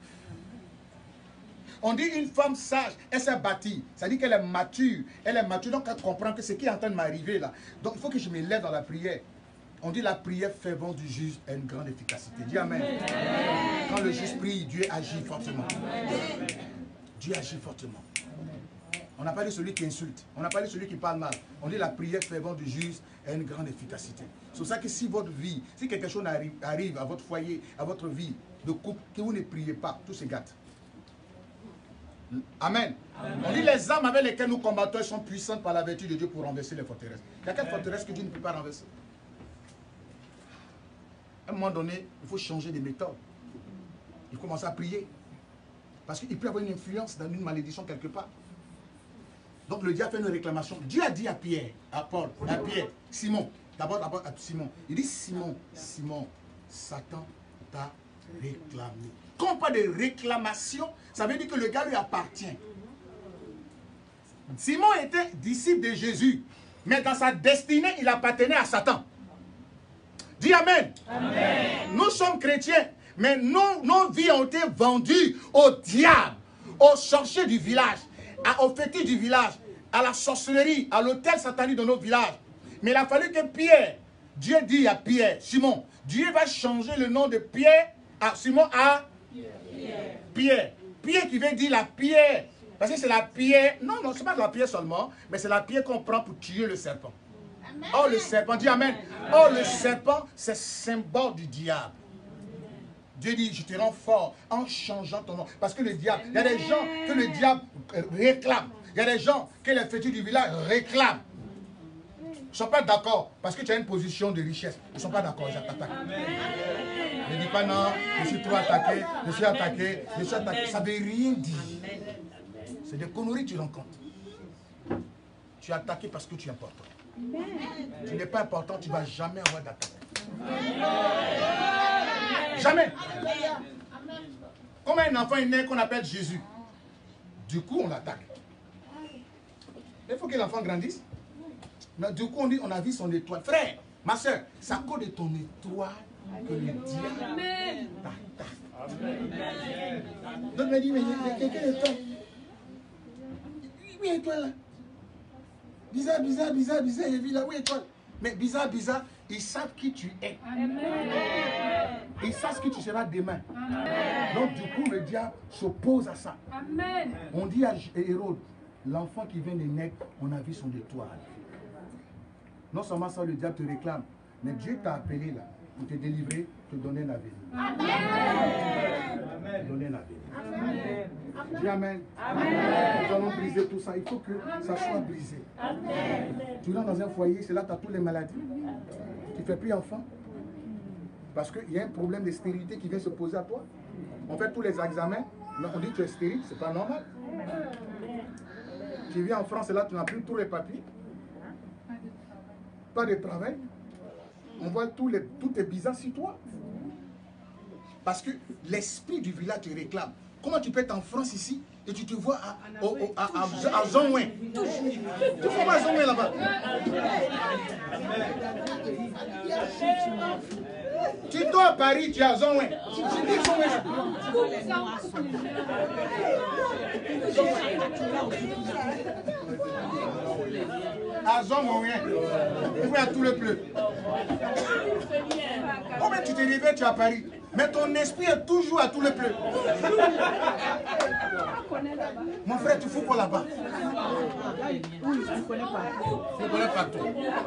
Speaker 1: On dit une femme sage, elle s'est bâtie. Ça dit qu'elle est mature. Elle est mature, donc elle comprend que ce qui est en train de m'arriver là. Donc il faut que je me lève dans la prière. On dit la prière fervente du juste a une grande efficacité. Dis amen. Amen. Quand le juste prie, Dieu agit fortement. Amen. Dieu agit fortement. On n'a pas dit celui qui insulte. On n'a pas dit celui qui parle mal. On dit la prière fervente du juste a une grande efficacité. C'est pour ça que si votre vie, si quelque chose arrive, arrive à votre foyer, à votre vie de couple, que vous ne priez pas, tout se gâte. Amen. Amen. On dit les armes avec lesquelles nous combattons sont puissantes par la vertu de Dieu pour renverser les forteresses. Il y a quelle forteresse que Dieu ne peut pas renverser? À un moment donné, il faut changer de méthode. Il faut commencer à prier. Parce qu'il peut y avoir une influence dans une malédiction quelque part. Donc le diable fait une réclamation. Dieu a dit à Pierre, à Paul, à Pierre, Simon, d'abord d'abord à Simon. Il dit Simon, Simon, Satan t'a réclamé. Quand on parle de réclamation, ça veut dire que le gars lui appartient. Simon était disciple de Jésus, mais dans sa destinée, il appartenait à Satan. Dis Amen. Amen. Nous sommes chrétiens, mais nos, nos vies ont été vendues au diable, aux sorciers du village, à, aux fétiches du village, à la sorcellerie, à l'hôtel satanique de nos villages. Mais il a fallu que Pierre, Dieu dit à Pierre, Simon, Dieu va changer le nom de Pierre à Simon à Pierre. Pierre. Pierre qui veut dire la pierre. Parce que c'est la pierre. Non, non, ce n'est pas la pierre seulement, mais c'est la pierre qu'on prend pour tuer le serpent. Amen. Oh, le serpent, dis Amen. Amen. Oh, le serpent, c'est symbole du diable. Dieu dit, je te rends fort en changeant ton nom. Parce que le diable, il y a des gens que le diable réclame. Il y a des gens que les fétiches du village réclament. Ils ne sont pas d'accord parce que tu as une position de richesse. Ils ne sont pas d'accord, ils t'attaquent. Ne dis pas non, je suis trop attaqué, je suis attaqué, je suis attaqué. Ça ne veut rien dire. C'est des conneries que tu rencontres. Tu es attaqué parce que tu es important. Tu n'es pas important, tu ne vas jamais avoir d'attaque. Jamais. Comme un enfant est né qu'on appelle Jésus. Du coup, on l'attaque. Il faut que l'enfant grandisse. Mais du coup, on dit, on a vu son étoile. Frère, ma soeur, c'est à cause de ton étoile que le diable t'attaque. Donc, il m'a dit, mais il y a quelle étoile? Oui, étoile là. Bizarre, bizarre, bizarre, bizarre, il vu là, oui, étoile. Mais bizarre, bizarre, ils savent qui tu es. Amen. Ils savent ce que tu seras demain. Amen. Donc, du coup, le diable s'oppose à ça. Amen. On dit à Hérode, l'enfant qui vient de naître, on a vu son étoile. Non seulement ça, le diable te réclame, mais Dieu t'a appelé là pour te délivrer, te donner un avenir. Amen. Te donner un avenir. Amen. Dis Amen. Amen. Nous allons briser tout ça. Il faut que ça soit brisé. Amen. Tu rentres dans un foyer, c'est là que tu as toutes les maladies. Tu ne fais plus enfant. Parce qu'il y a un problème de stérilité qui vient se poser à toi. On fait tous les examens, mais on dit que tu es stérile, c'est pas normal. Tu viens en France et là tu n'as plus tous les papiers. Pas de travail. On voit tous les, tout est bizarre sur toi. Parce que l'esprit du village te réclame. Comment tu peux être en France ici et tu te vois à, au, au, à, à, à Zonouin? Tu ne vois pas à Zonouin là-bas. Tu dors à Paris, tu es à Zonouin. Tu dis Zonouin. À Zonouin. Tu vois tout le bleu. Oh, mais tu te réveilles, tu es à Paris. Mais ton esprit est toujours à tout le bleu. Mon frère, tu fous quoi là-bas? Tu ne connais pas. Tu ne connais pas tout.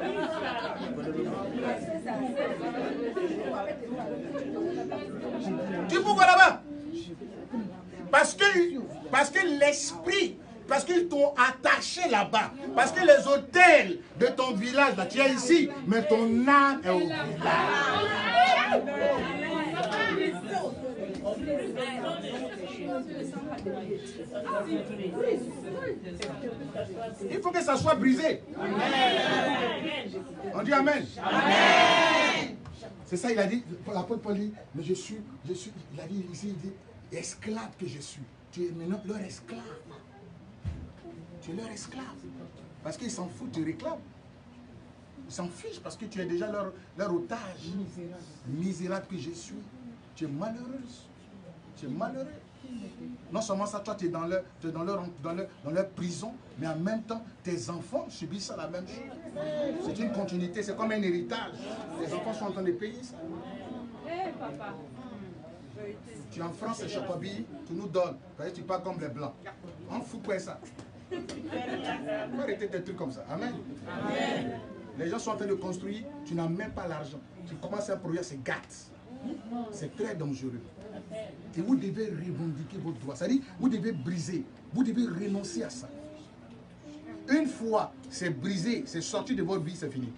Speaker 1: Tu fous quoi là-bas? Parce que, parce que l'esprit, parce qu'ils t'ont attaché là-bas. Parce que les hôtels de ton village, là, tu es ici, mais ton âme est au village. Il faut que ça soit brisé. On dit Amen. Amen. C'est ça, il a dit, l'apôtre Paul dit, mais je suis, je suis, il a dit ici, il dit, esclave que je suis. Tu es maintenant leur esclave. Tu es leur esclave. Parce qu'ils s'en foutent, tu réclames. Ils s'en fichent parce que tu es déjà leur, leur otage. Misérable. Misérable que je suis. Tu es malheureuse. Tu es malheureux. Non seulement ça, toi tu es dans leur, tu es dans leur, dans leur, dans leur prison, mais en même temps, tes enfants subissent la même chose. C'est une continuité, c'est comme un héritage. Tes enfants sont en train de payer ça. Tu es en France, c'est Chocobie, tu nous donnes. Tu parles comme les Blancs. On fout quoi ça? Il faut arrêter des trucs comme ça. Amen. Amen. Les gens sont en train de construire, tu n'as même pas l'argent. Tu commences un projet, c'est gâte. C'est très dangereux. Et vous devez revendiquer vos droits. C'est-à-dire, vous devez briser. Vous devez renoncer à ça. Une fois c'est brisé, c'est sorti de votre vie, c'est fini.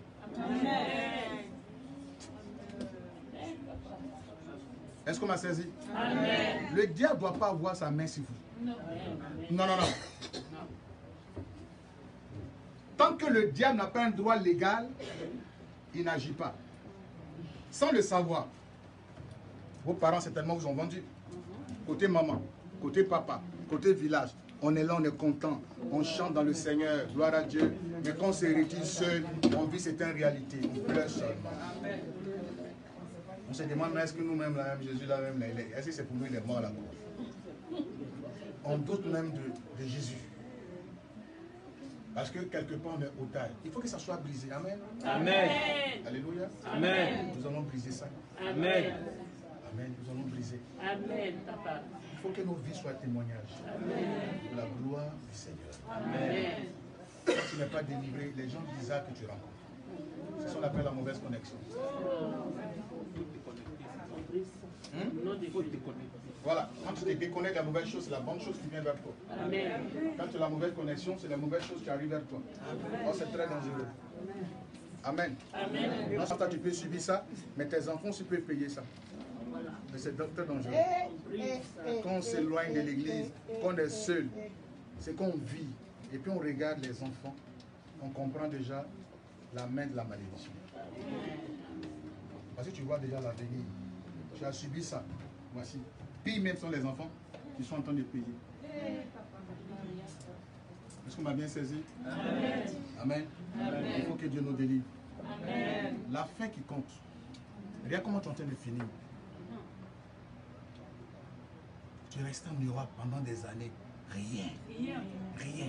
Speaker 1: Est-ce qu'on m'a saisi? Amen. Le diable ne doit pas avoir sa main sur vous. Non, non, non. non. Tant que le diable n'a pas un droit légal, il n'agit pas. Sans le savoir, vos parents certainement vous ont vendu. Côté maman, côté papa, côté village. On est là, on est content. On chante dans le Seigneur, gloire à Dieu. Mais quand on se retire seul, on vit cette réalité. On pleure seulement. On se demande, mais est-ce que nous-mêmes, là, Jésus, là, même, est-ce que c'est pour nous, il est mort là-bas? On doute même de, de Jésus. Parce que quelque part, on est otage. Il faut que ça soit brisé. Amen. Amen. Alléluia. Amen. Nous allons briser ça. Amen. Amen. Nous allons briser. Amen, papa. Il faut que nos vies soient témoignages. Amen. De la gloire du Seigneur. Amen. Quand tu n'es pas délivré, les gens bizarres que tu rencontres. C'est ce qu'on appelle la mauvaise connexion. Hmm? Voilà, quand tu te déconnectes, la mauvaise chose, c'est la bonne chose qui vient vers toi. Amen. Quand tu as la mauvaise connexion, c'est la mauvaise chose qui arrive vers toi. Oh, c'est très dangereux. Amen. Amen. Non seulement tu peux subir ça, mais tes enfants, tu peux payer ça. Mais c'est très dangereux. Quand on s'éloigne de l'église, quand on est seul, c'est qu'on vit. Et puis on regarde les enfants, on comprend déjà la main de la malédiction. Parce que tu vois déjà l'avenir. Tu as subi ça. Voici. Puis même sont les enfants qui sont en train de payer. Est-ce qu'on m'a bien saisi? Amen. Amen. Amen. Il faut que Dieu nous délivre. Amen. La fin qui compte. Regarde comment tu es en train de finir. Tu es resté en Europe pendant des années. Rien. Rien. Rien.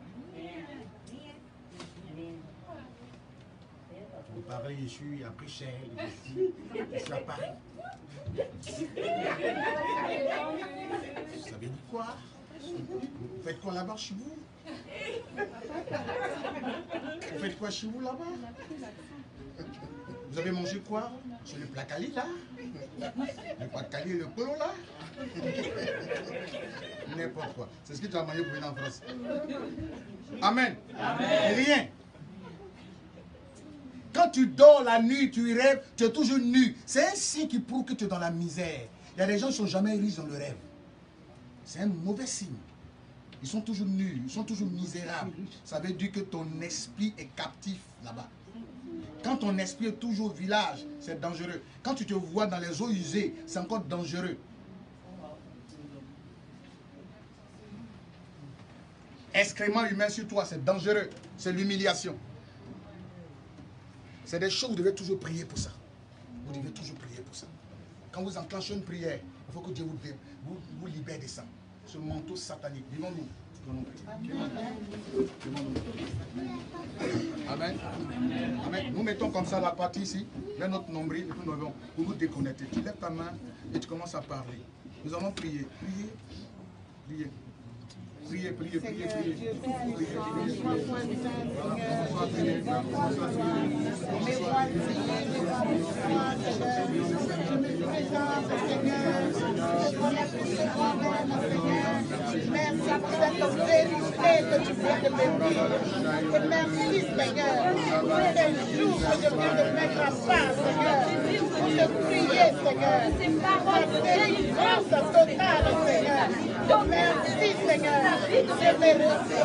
Speaker 1: Vous parlez, je suis à prix cher, je suis, je suis à Paris. Vous savez dit quoi? Vous faites quoi là-bas chez vous? Vous faites quoi chez vous là-bas? Vous avez mangé quoi? Sur le plat Cali là? Le plat Cali et le polo là? N'importe quoi. C'est ce que tu as mangé pour venir en France. Amen. Amen. Rien. Quand tu dors la nuit, tu rêves, tu es toujours nu. C'est un signe qui prouve que tu es dans la misère. Il y a des gens qui ne sont jamais riches dans le rêve. C'est un mauvais signe. Ils sont toujours nus, ils sont toujours misérables. Ça veut dire que ton esprit est captif là-bas. Quand ton esprit est toujours au village, c'est dangereux. Quand tu te vois dans les eaux usées, c'est encore dangereux. Excrément humain sur toi, c'est dangereux. C'est l'humiliation. C'est des choses, vous devez toujours prier pour ça. Vous devez toujours prier pour ça. Quand vous enclenchez une prière, il faut que Dieu vous, vous, vous libère de ça. Ce manteau satanique. Vivons-nous. Amen. Amen. Nous mettons comme ça la partie ici, vers notre nombril, et puis nous allons vous déconnecter. Tu lèves ta main et tu commences à parler. Nous allons prier. Prier. Prier. Priez, priez, priez, priez.
Speaker 2: Merci pour cette vérité que tu viens de me dire. Et merci, Seigneur, pour ces jours que je viens de mettre à part, Seigneur. Pour te prier, Seigneur. Ta délivrance totale, Seigneur. Merci, Seigneur. Je me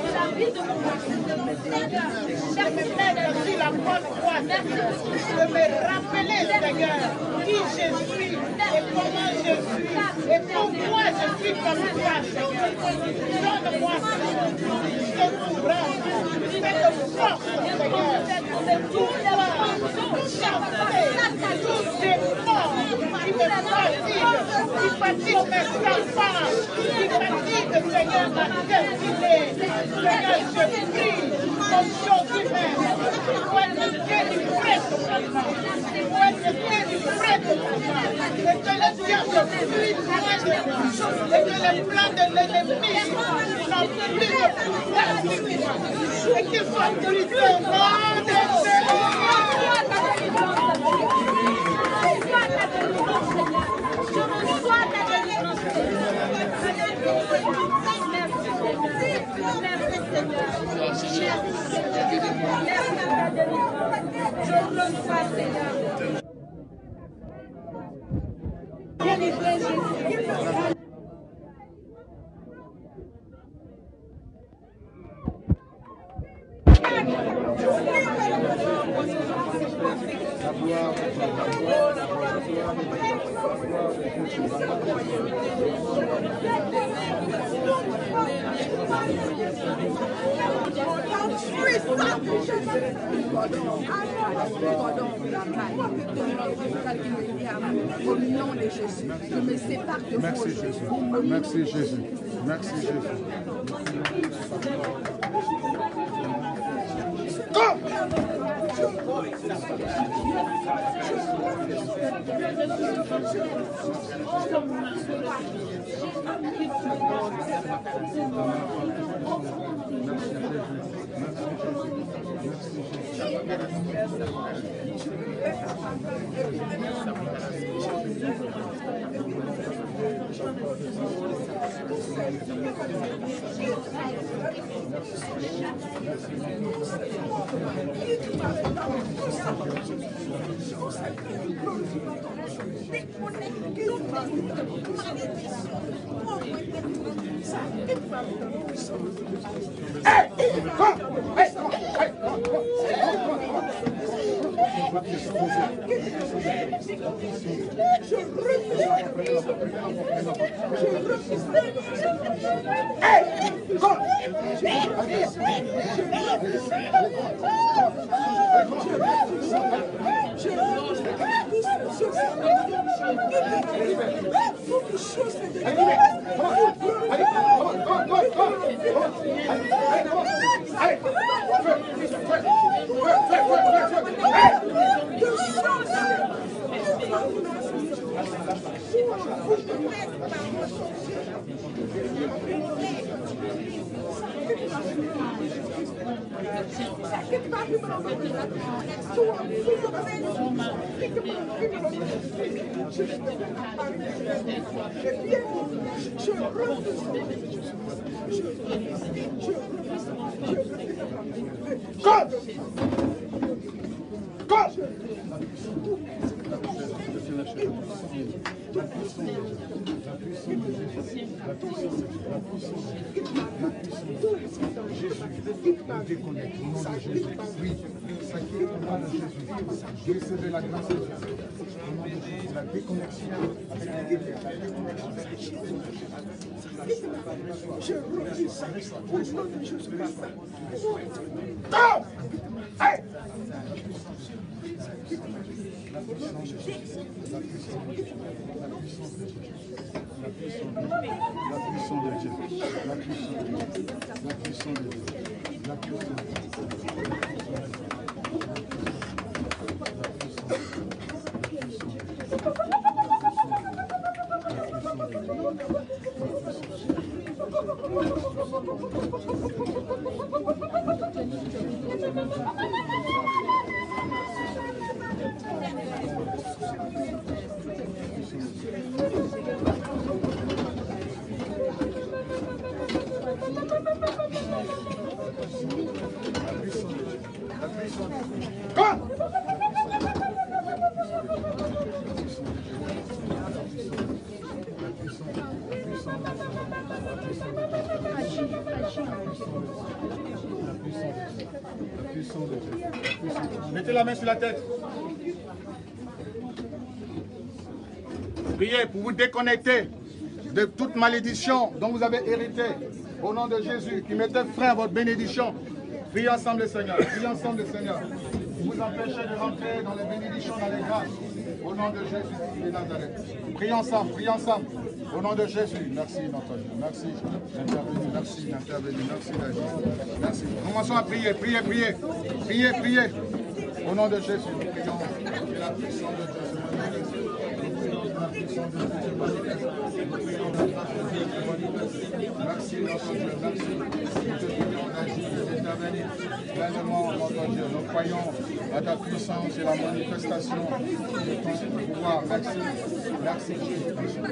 Speaker 2: mettre sur la bonne voie, de me rappeler, Seigneur, qui je suis et comment je suis et pourquoi je suis comme toi, Seigneur. Donne-moi ce courage, cette force, Seigneur, pour pouvoir chasser tous ces morts qui me fatiguent, qui fatiguent mes enfants, qui fatiguent, Seigneur, ma destinée. Seigneur, je prie aujourd'hui même pour être délivré totalement, pour être délivré totalement, et que le diable fuit loin de moi, et que les plans de l'ennemi n'ont plus de pouvoir sur moi, et qu'ils soient brisés au nom de Jésus.
Speaker 6: Au nom de Jésus, je me sépare de vous.
Speaker 1: Merci Jésus. Merci Jésus. Merci Jésus. Je recevais la grâce de Jésus. La déconnexion avec la déconnexion. Je refuse ça. Au nom de Jésus. Non! Hey! La puissance de Jésus. La puissance de Jésus. La puissance de Dieu. La puissance de Dieu. La puissance de Dieu. La puissance de Dieu. Mettez la main sur la tête. Priez pour vous déconnecter de toute malédiction dont vous avez hérité. Au nom de Jésus, qui mettait frein à votre bénédiction. Priez ensemble le Seigneur. Priez ensemble le Seigneur. Vous vous empêchez de rentrer dans les bénédictions, dans les grâces. Au nom de Jésus de Nazareth. Priez ensemble, priez ensemble. Au nom de Jésus. Merci notre Dieu. Merci d'intervenir. Merci d'intervenir. Merci d'agir. Merci. Commençons à prier. Priez, priez. Priez, priez. Au nom de Jésus, nous prions que la puissance de Dieu. Merci notre Dieu, merci. Nous te prions d'agir et d'intervenir pleinement, notre Dieu. Nous croyons à ta puissance et la manifestation de ton pouvoir. Merci, merci Jésus.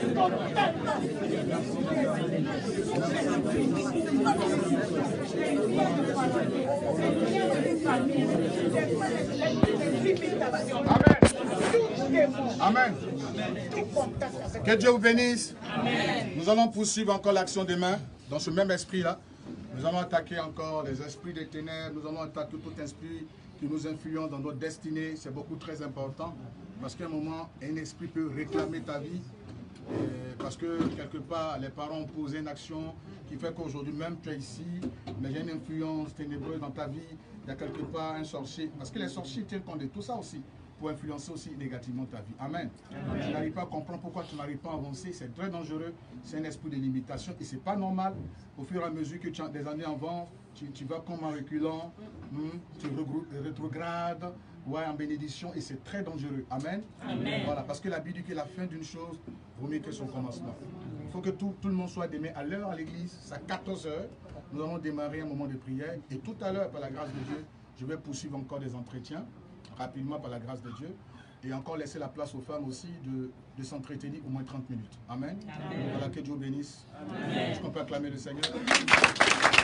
Speaker 1: Merci. Amen. Que Dieu vous bénisse. Amen. Nous allons poursuivre encore l'action demain dans ce même esprit-là. Nous allons attaquer encore les esprits des ténèbres. Nous allons attaquer tout esprit qui nous influence dans notre destinée. C'est beaucoup très important. Parce qu'à un moment, un esprit peut réclamer ta vie. Parce que quelque part, les parents ont posé une action qui fait qu'aujourd'hui même tu es ici, mais il y a une influence ténébreuse dans ta vie. Il y a quelque part un sorcier. Parce que les sorciers tiennent compte de tout ça aussi, pour influencer aussi négativement ta vie. Amen. Amen. Tu n'arrives pas à comprendre pourquoi tu n'arrives pas à avancer. C'est très dangereux. C'est un esprit de limitation et c'est pas normal. Au fur et à mesure que tu as des années avant, tu, tu vas comme en reculant, hmm, tu rétrogrades, ouais, en bénédiction et c'est très dangereux. Amen. Amen. Voilà, parce que la Bible dit que la fin d'une chose vaut mieux que son commencement. Il faut que tout, tout le monde soit demain à l'heure à l'église. C'est à quatorze heures. Nous allons démarrer un moment de prière. Et tout à l'heure, par la grâce de Dieu, je vais poursuivre encore des entretiens, rapidement par la grâce de Dieu. Et encore laisser la place aux femmes aussi de, de s'entretenir au moins trente minutes. Amen. Amen. Voilà, que Dieu bénisse. Est-ce qu'on peut acclamer le Seigneur?